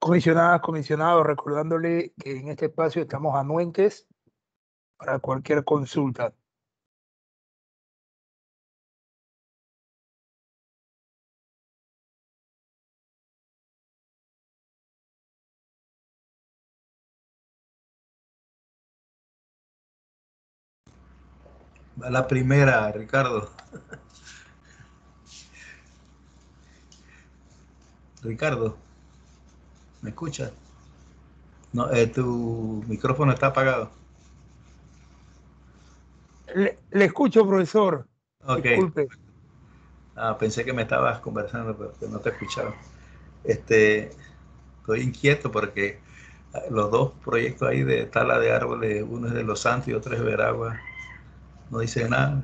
Comisionadas, comisionados, recordándole que en este espacio estamos anuentes para cualquier consulta. Va la primera, Ricardo. Ricardo, ¿me escuchas? No, eh, tu micrófono está apagado. Le, le escucho, profesor. Ok. Disculpe. Ah, pensé que me estabas conversando, pero que no te escuchaba. Este, estoy inquieto porque los dos proyectos ahí de tala de árboles, uno es de Los Santos y otro es Veragua, no dice nada.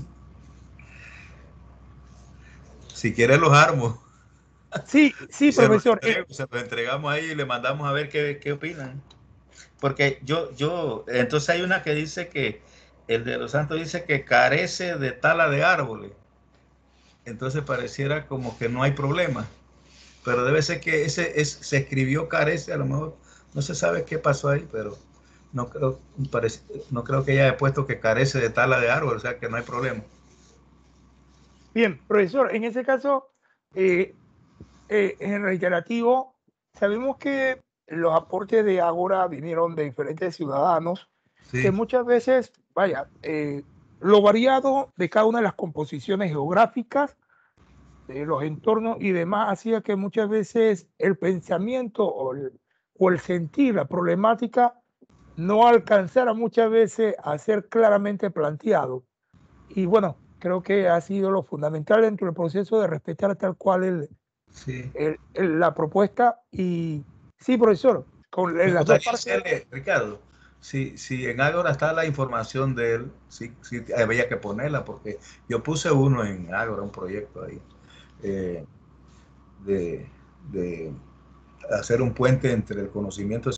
Si quieres los armo. Sí, sí, Se los, profesor. entrego, se los entregamos ahí y le mandamos a ver qué, qué opinan. Porque yo, yo, entonces hay una que dice que el de Los Santos dice que carece de tala de árboles. Entonces pareciera como que no hay problema. Pero debe ser que ese es, se escribió carece, a lo mejor no se sabe qué pasó ahí, pero no creo, parece, no creo que haya puesto que carece de tala de árbol, o sea que no hay problema. Bien, profesor, en ese caso, eh, eh, en reiterativo, sabemos que los aportes de Ágora vinieron de diferentes ciudadanos, Sí. que muchas veces, vaya, eh, lo variado de cada una de las composiciones geográficas, de los entornos y demás, hacía que muchas veces el pensamiento o el, o el sentir, la problemática, no alcanzara muchas veces a ser claramente planteado. Y bueno, creo que ha sido lo fundamental dentro del proceso de respetar tal cual el, Sí. el, el, la propuesta. Y sí, profesor, con Me las dos gustaría partes. hacerle, Ricardo, si, si en Ágora está la información de él, sí, sí había que ponerla, porque yo puse uno en Ágora, un proyecto ahí, eh, de, de hacer un puente entre el conocimiento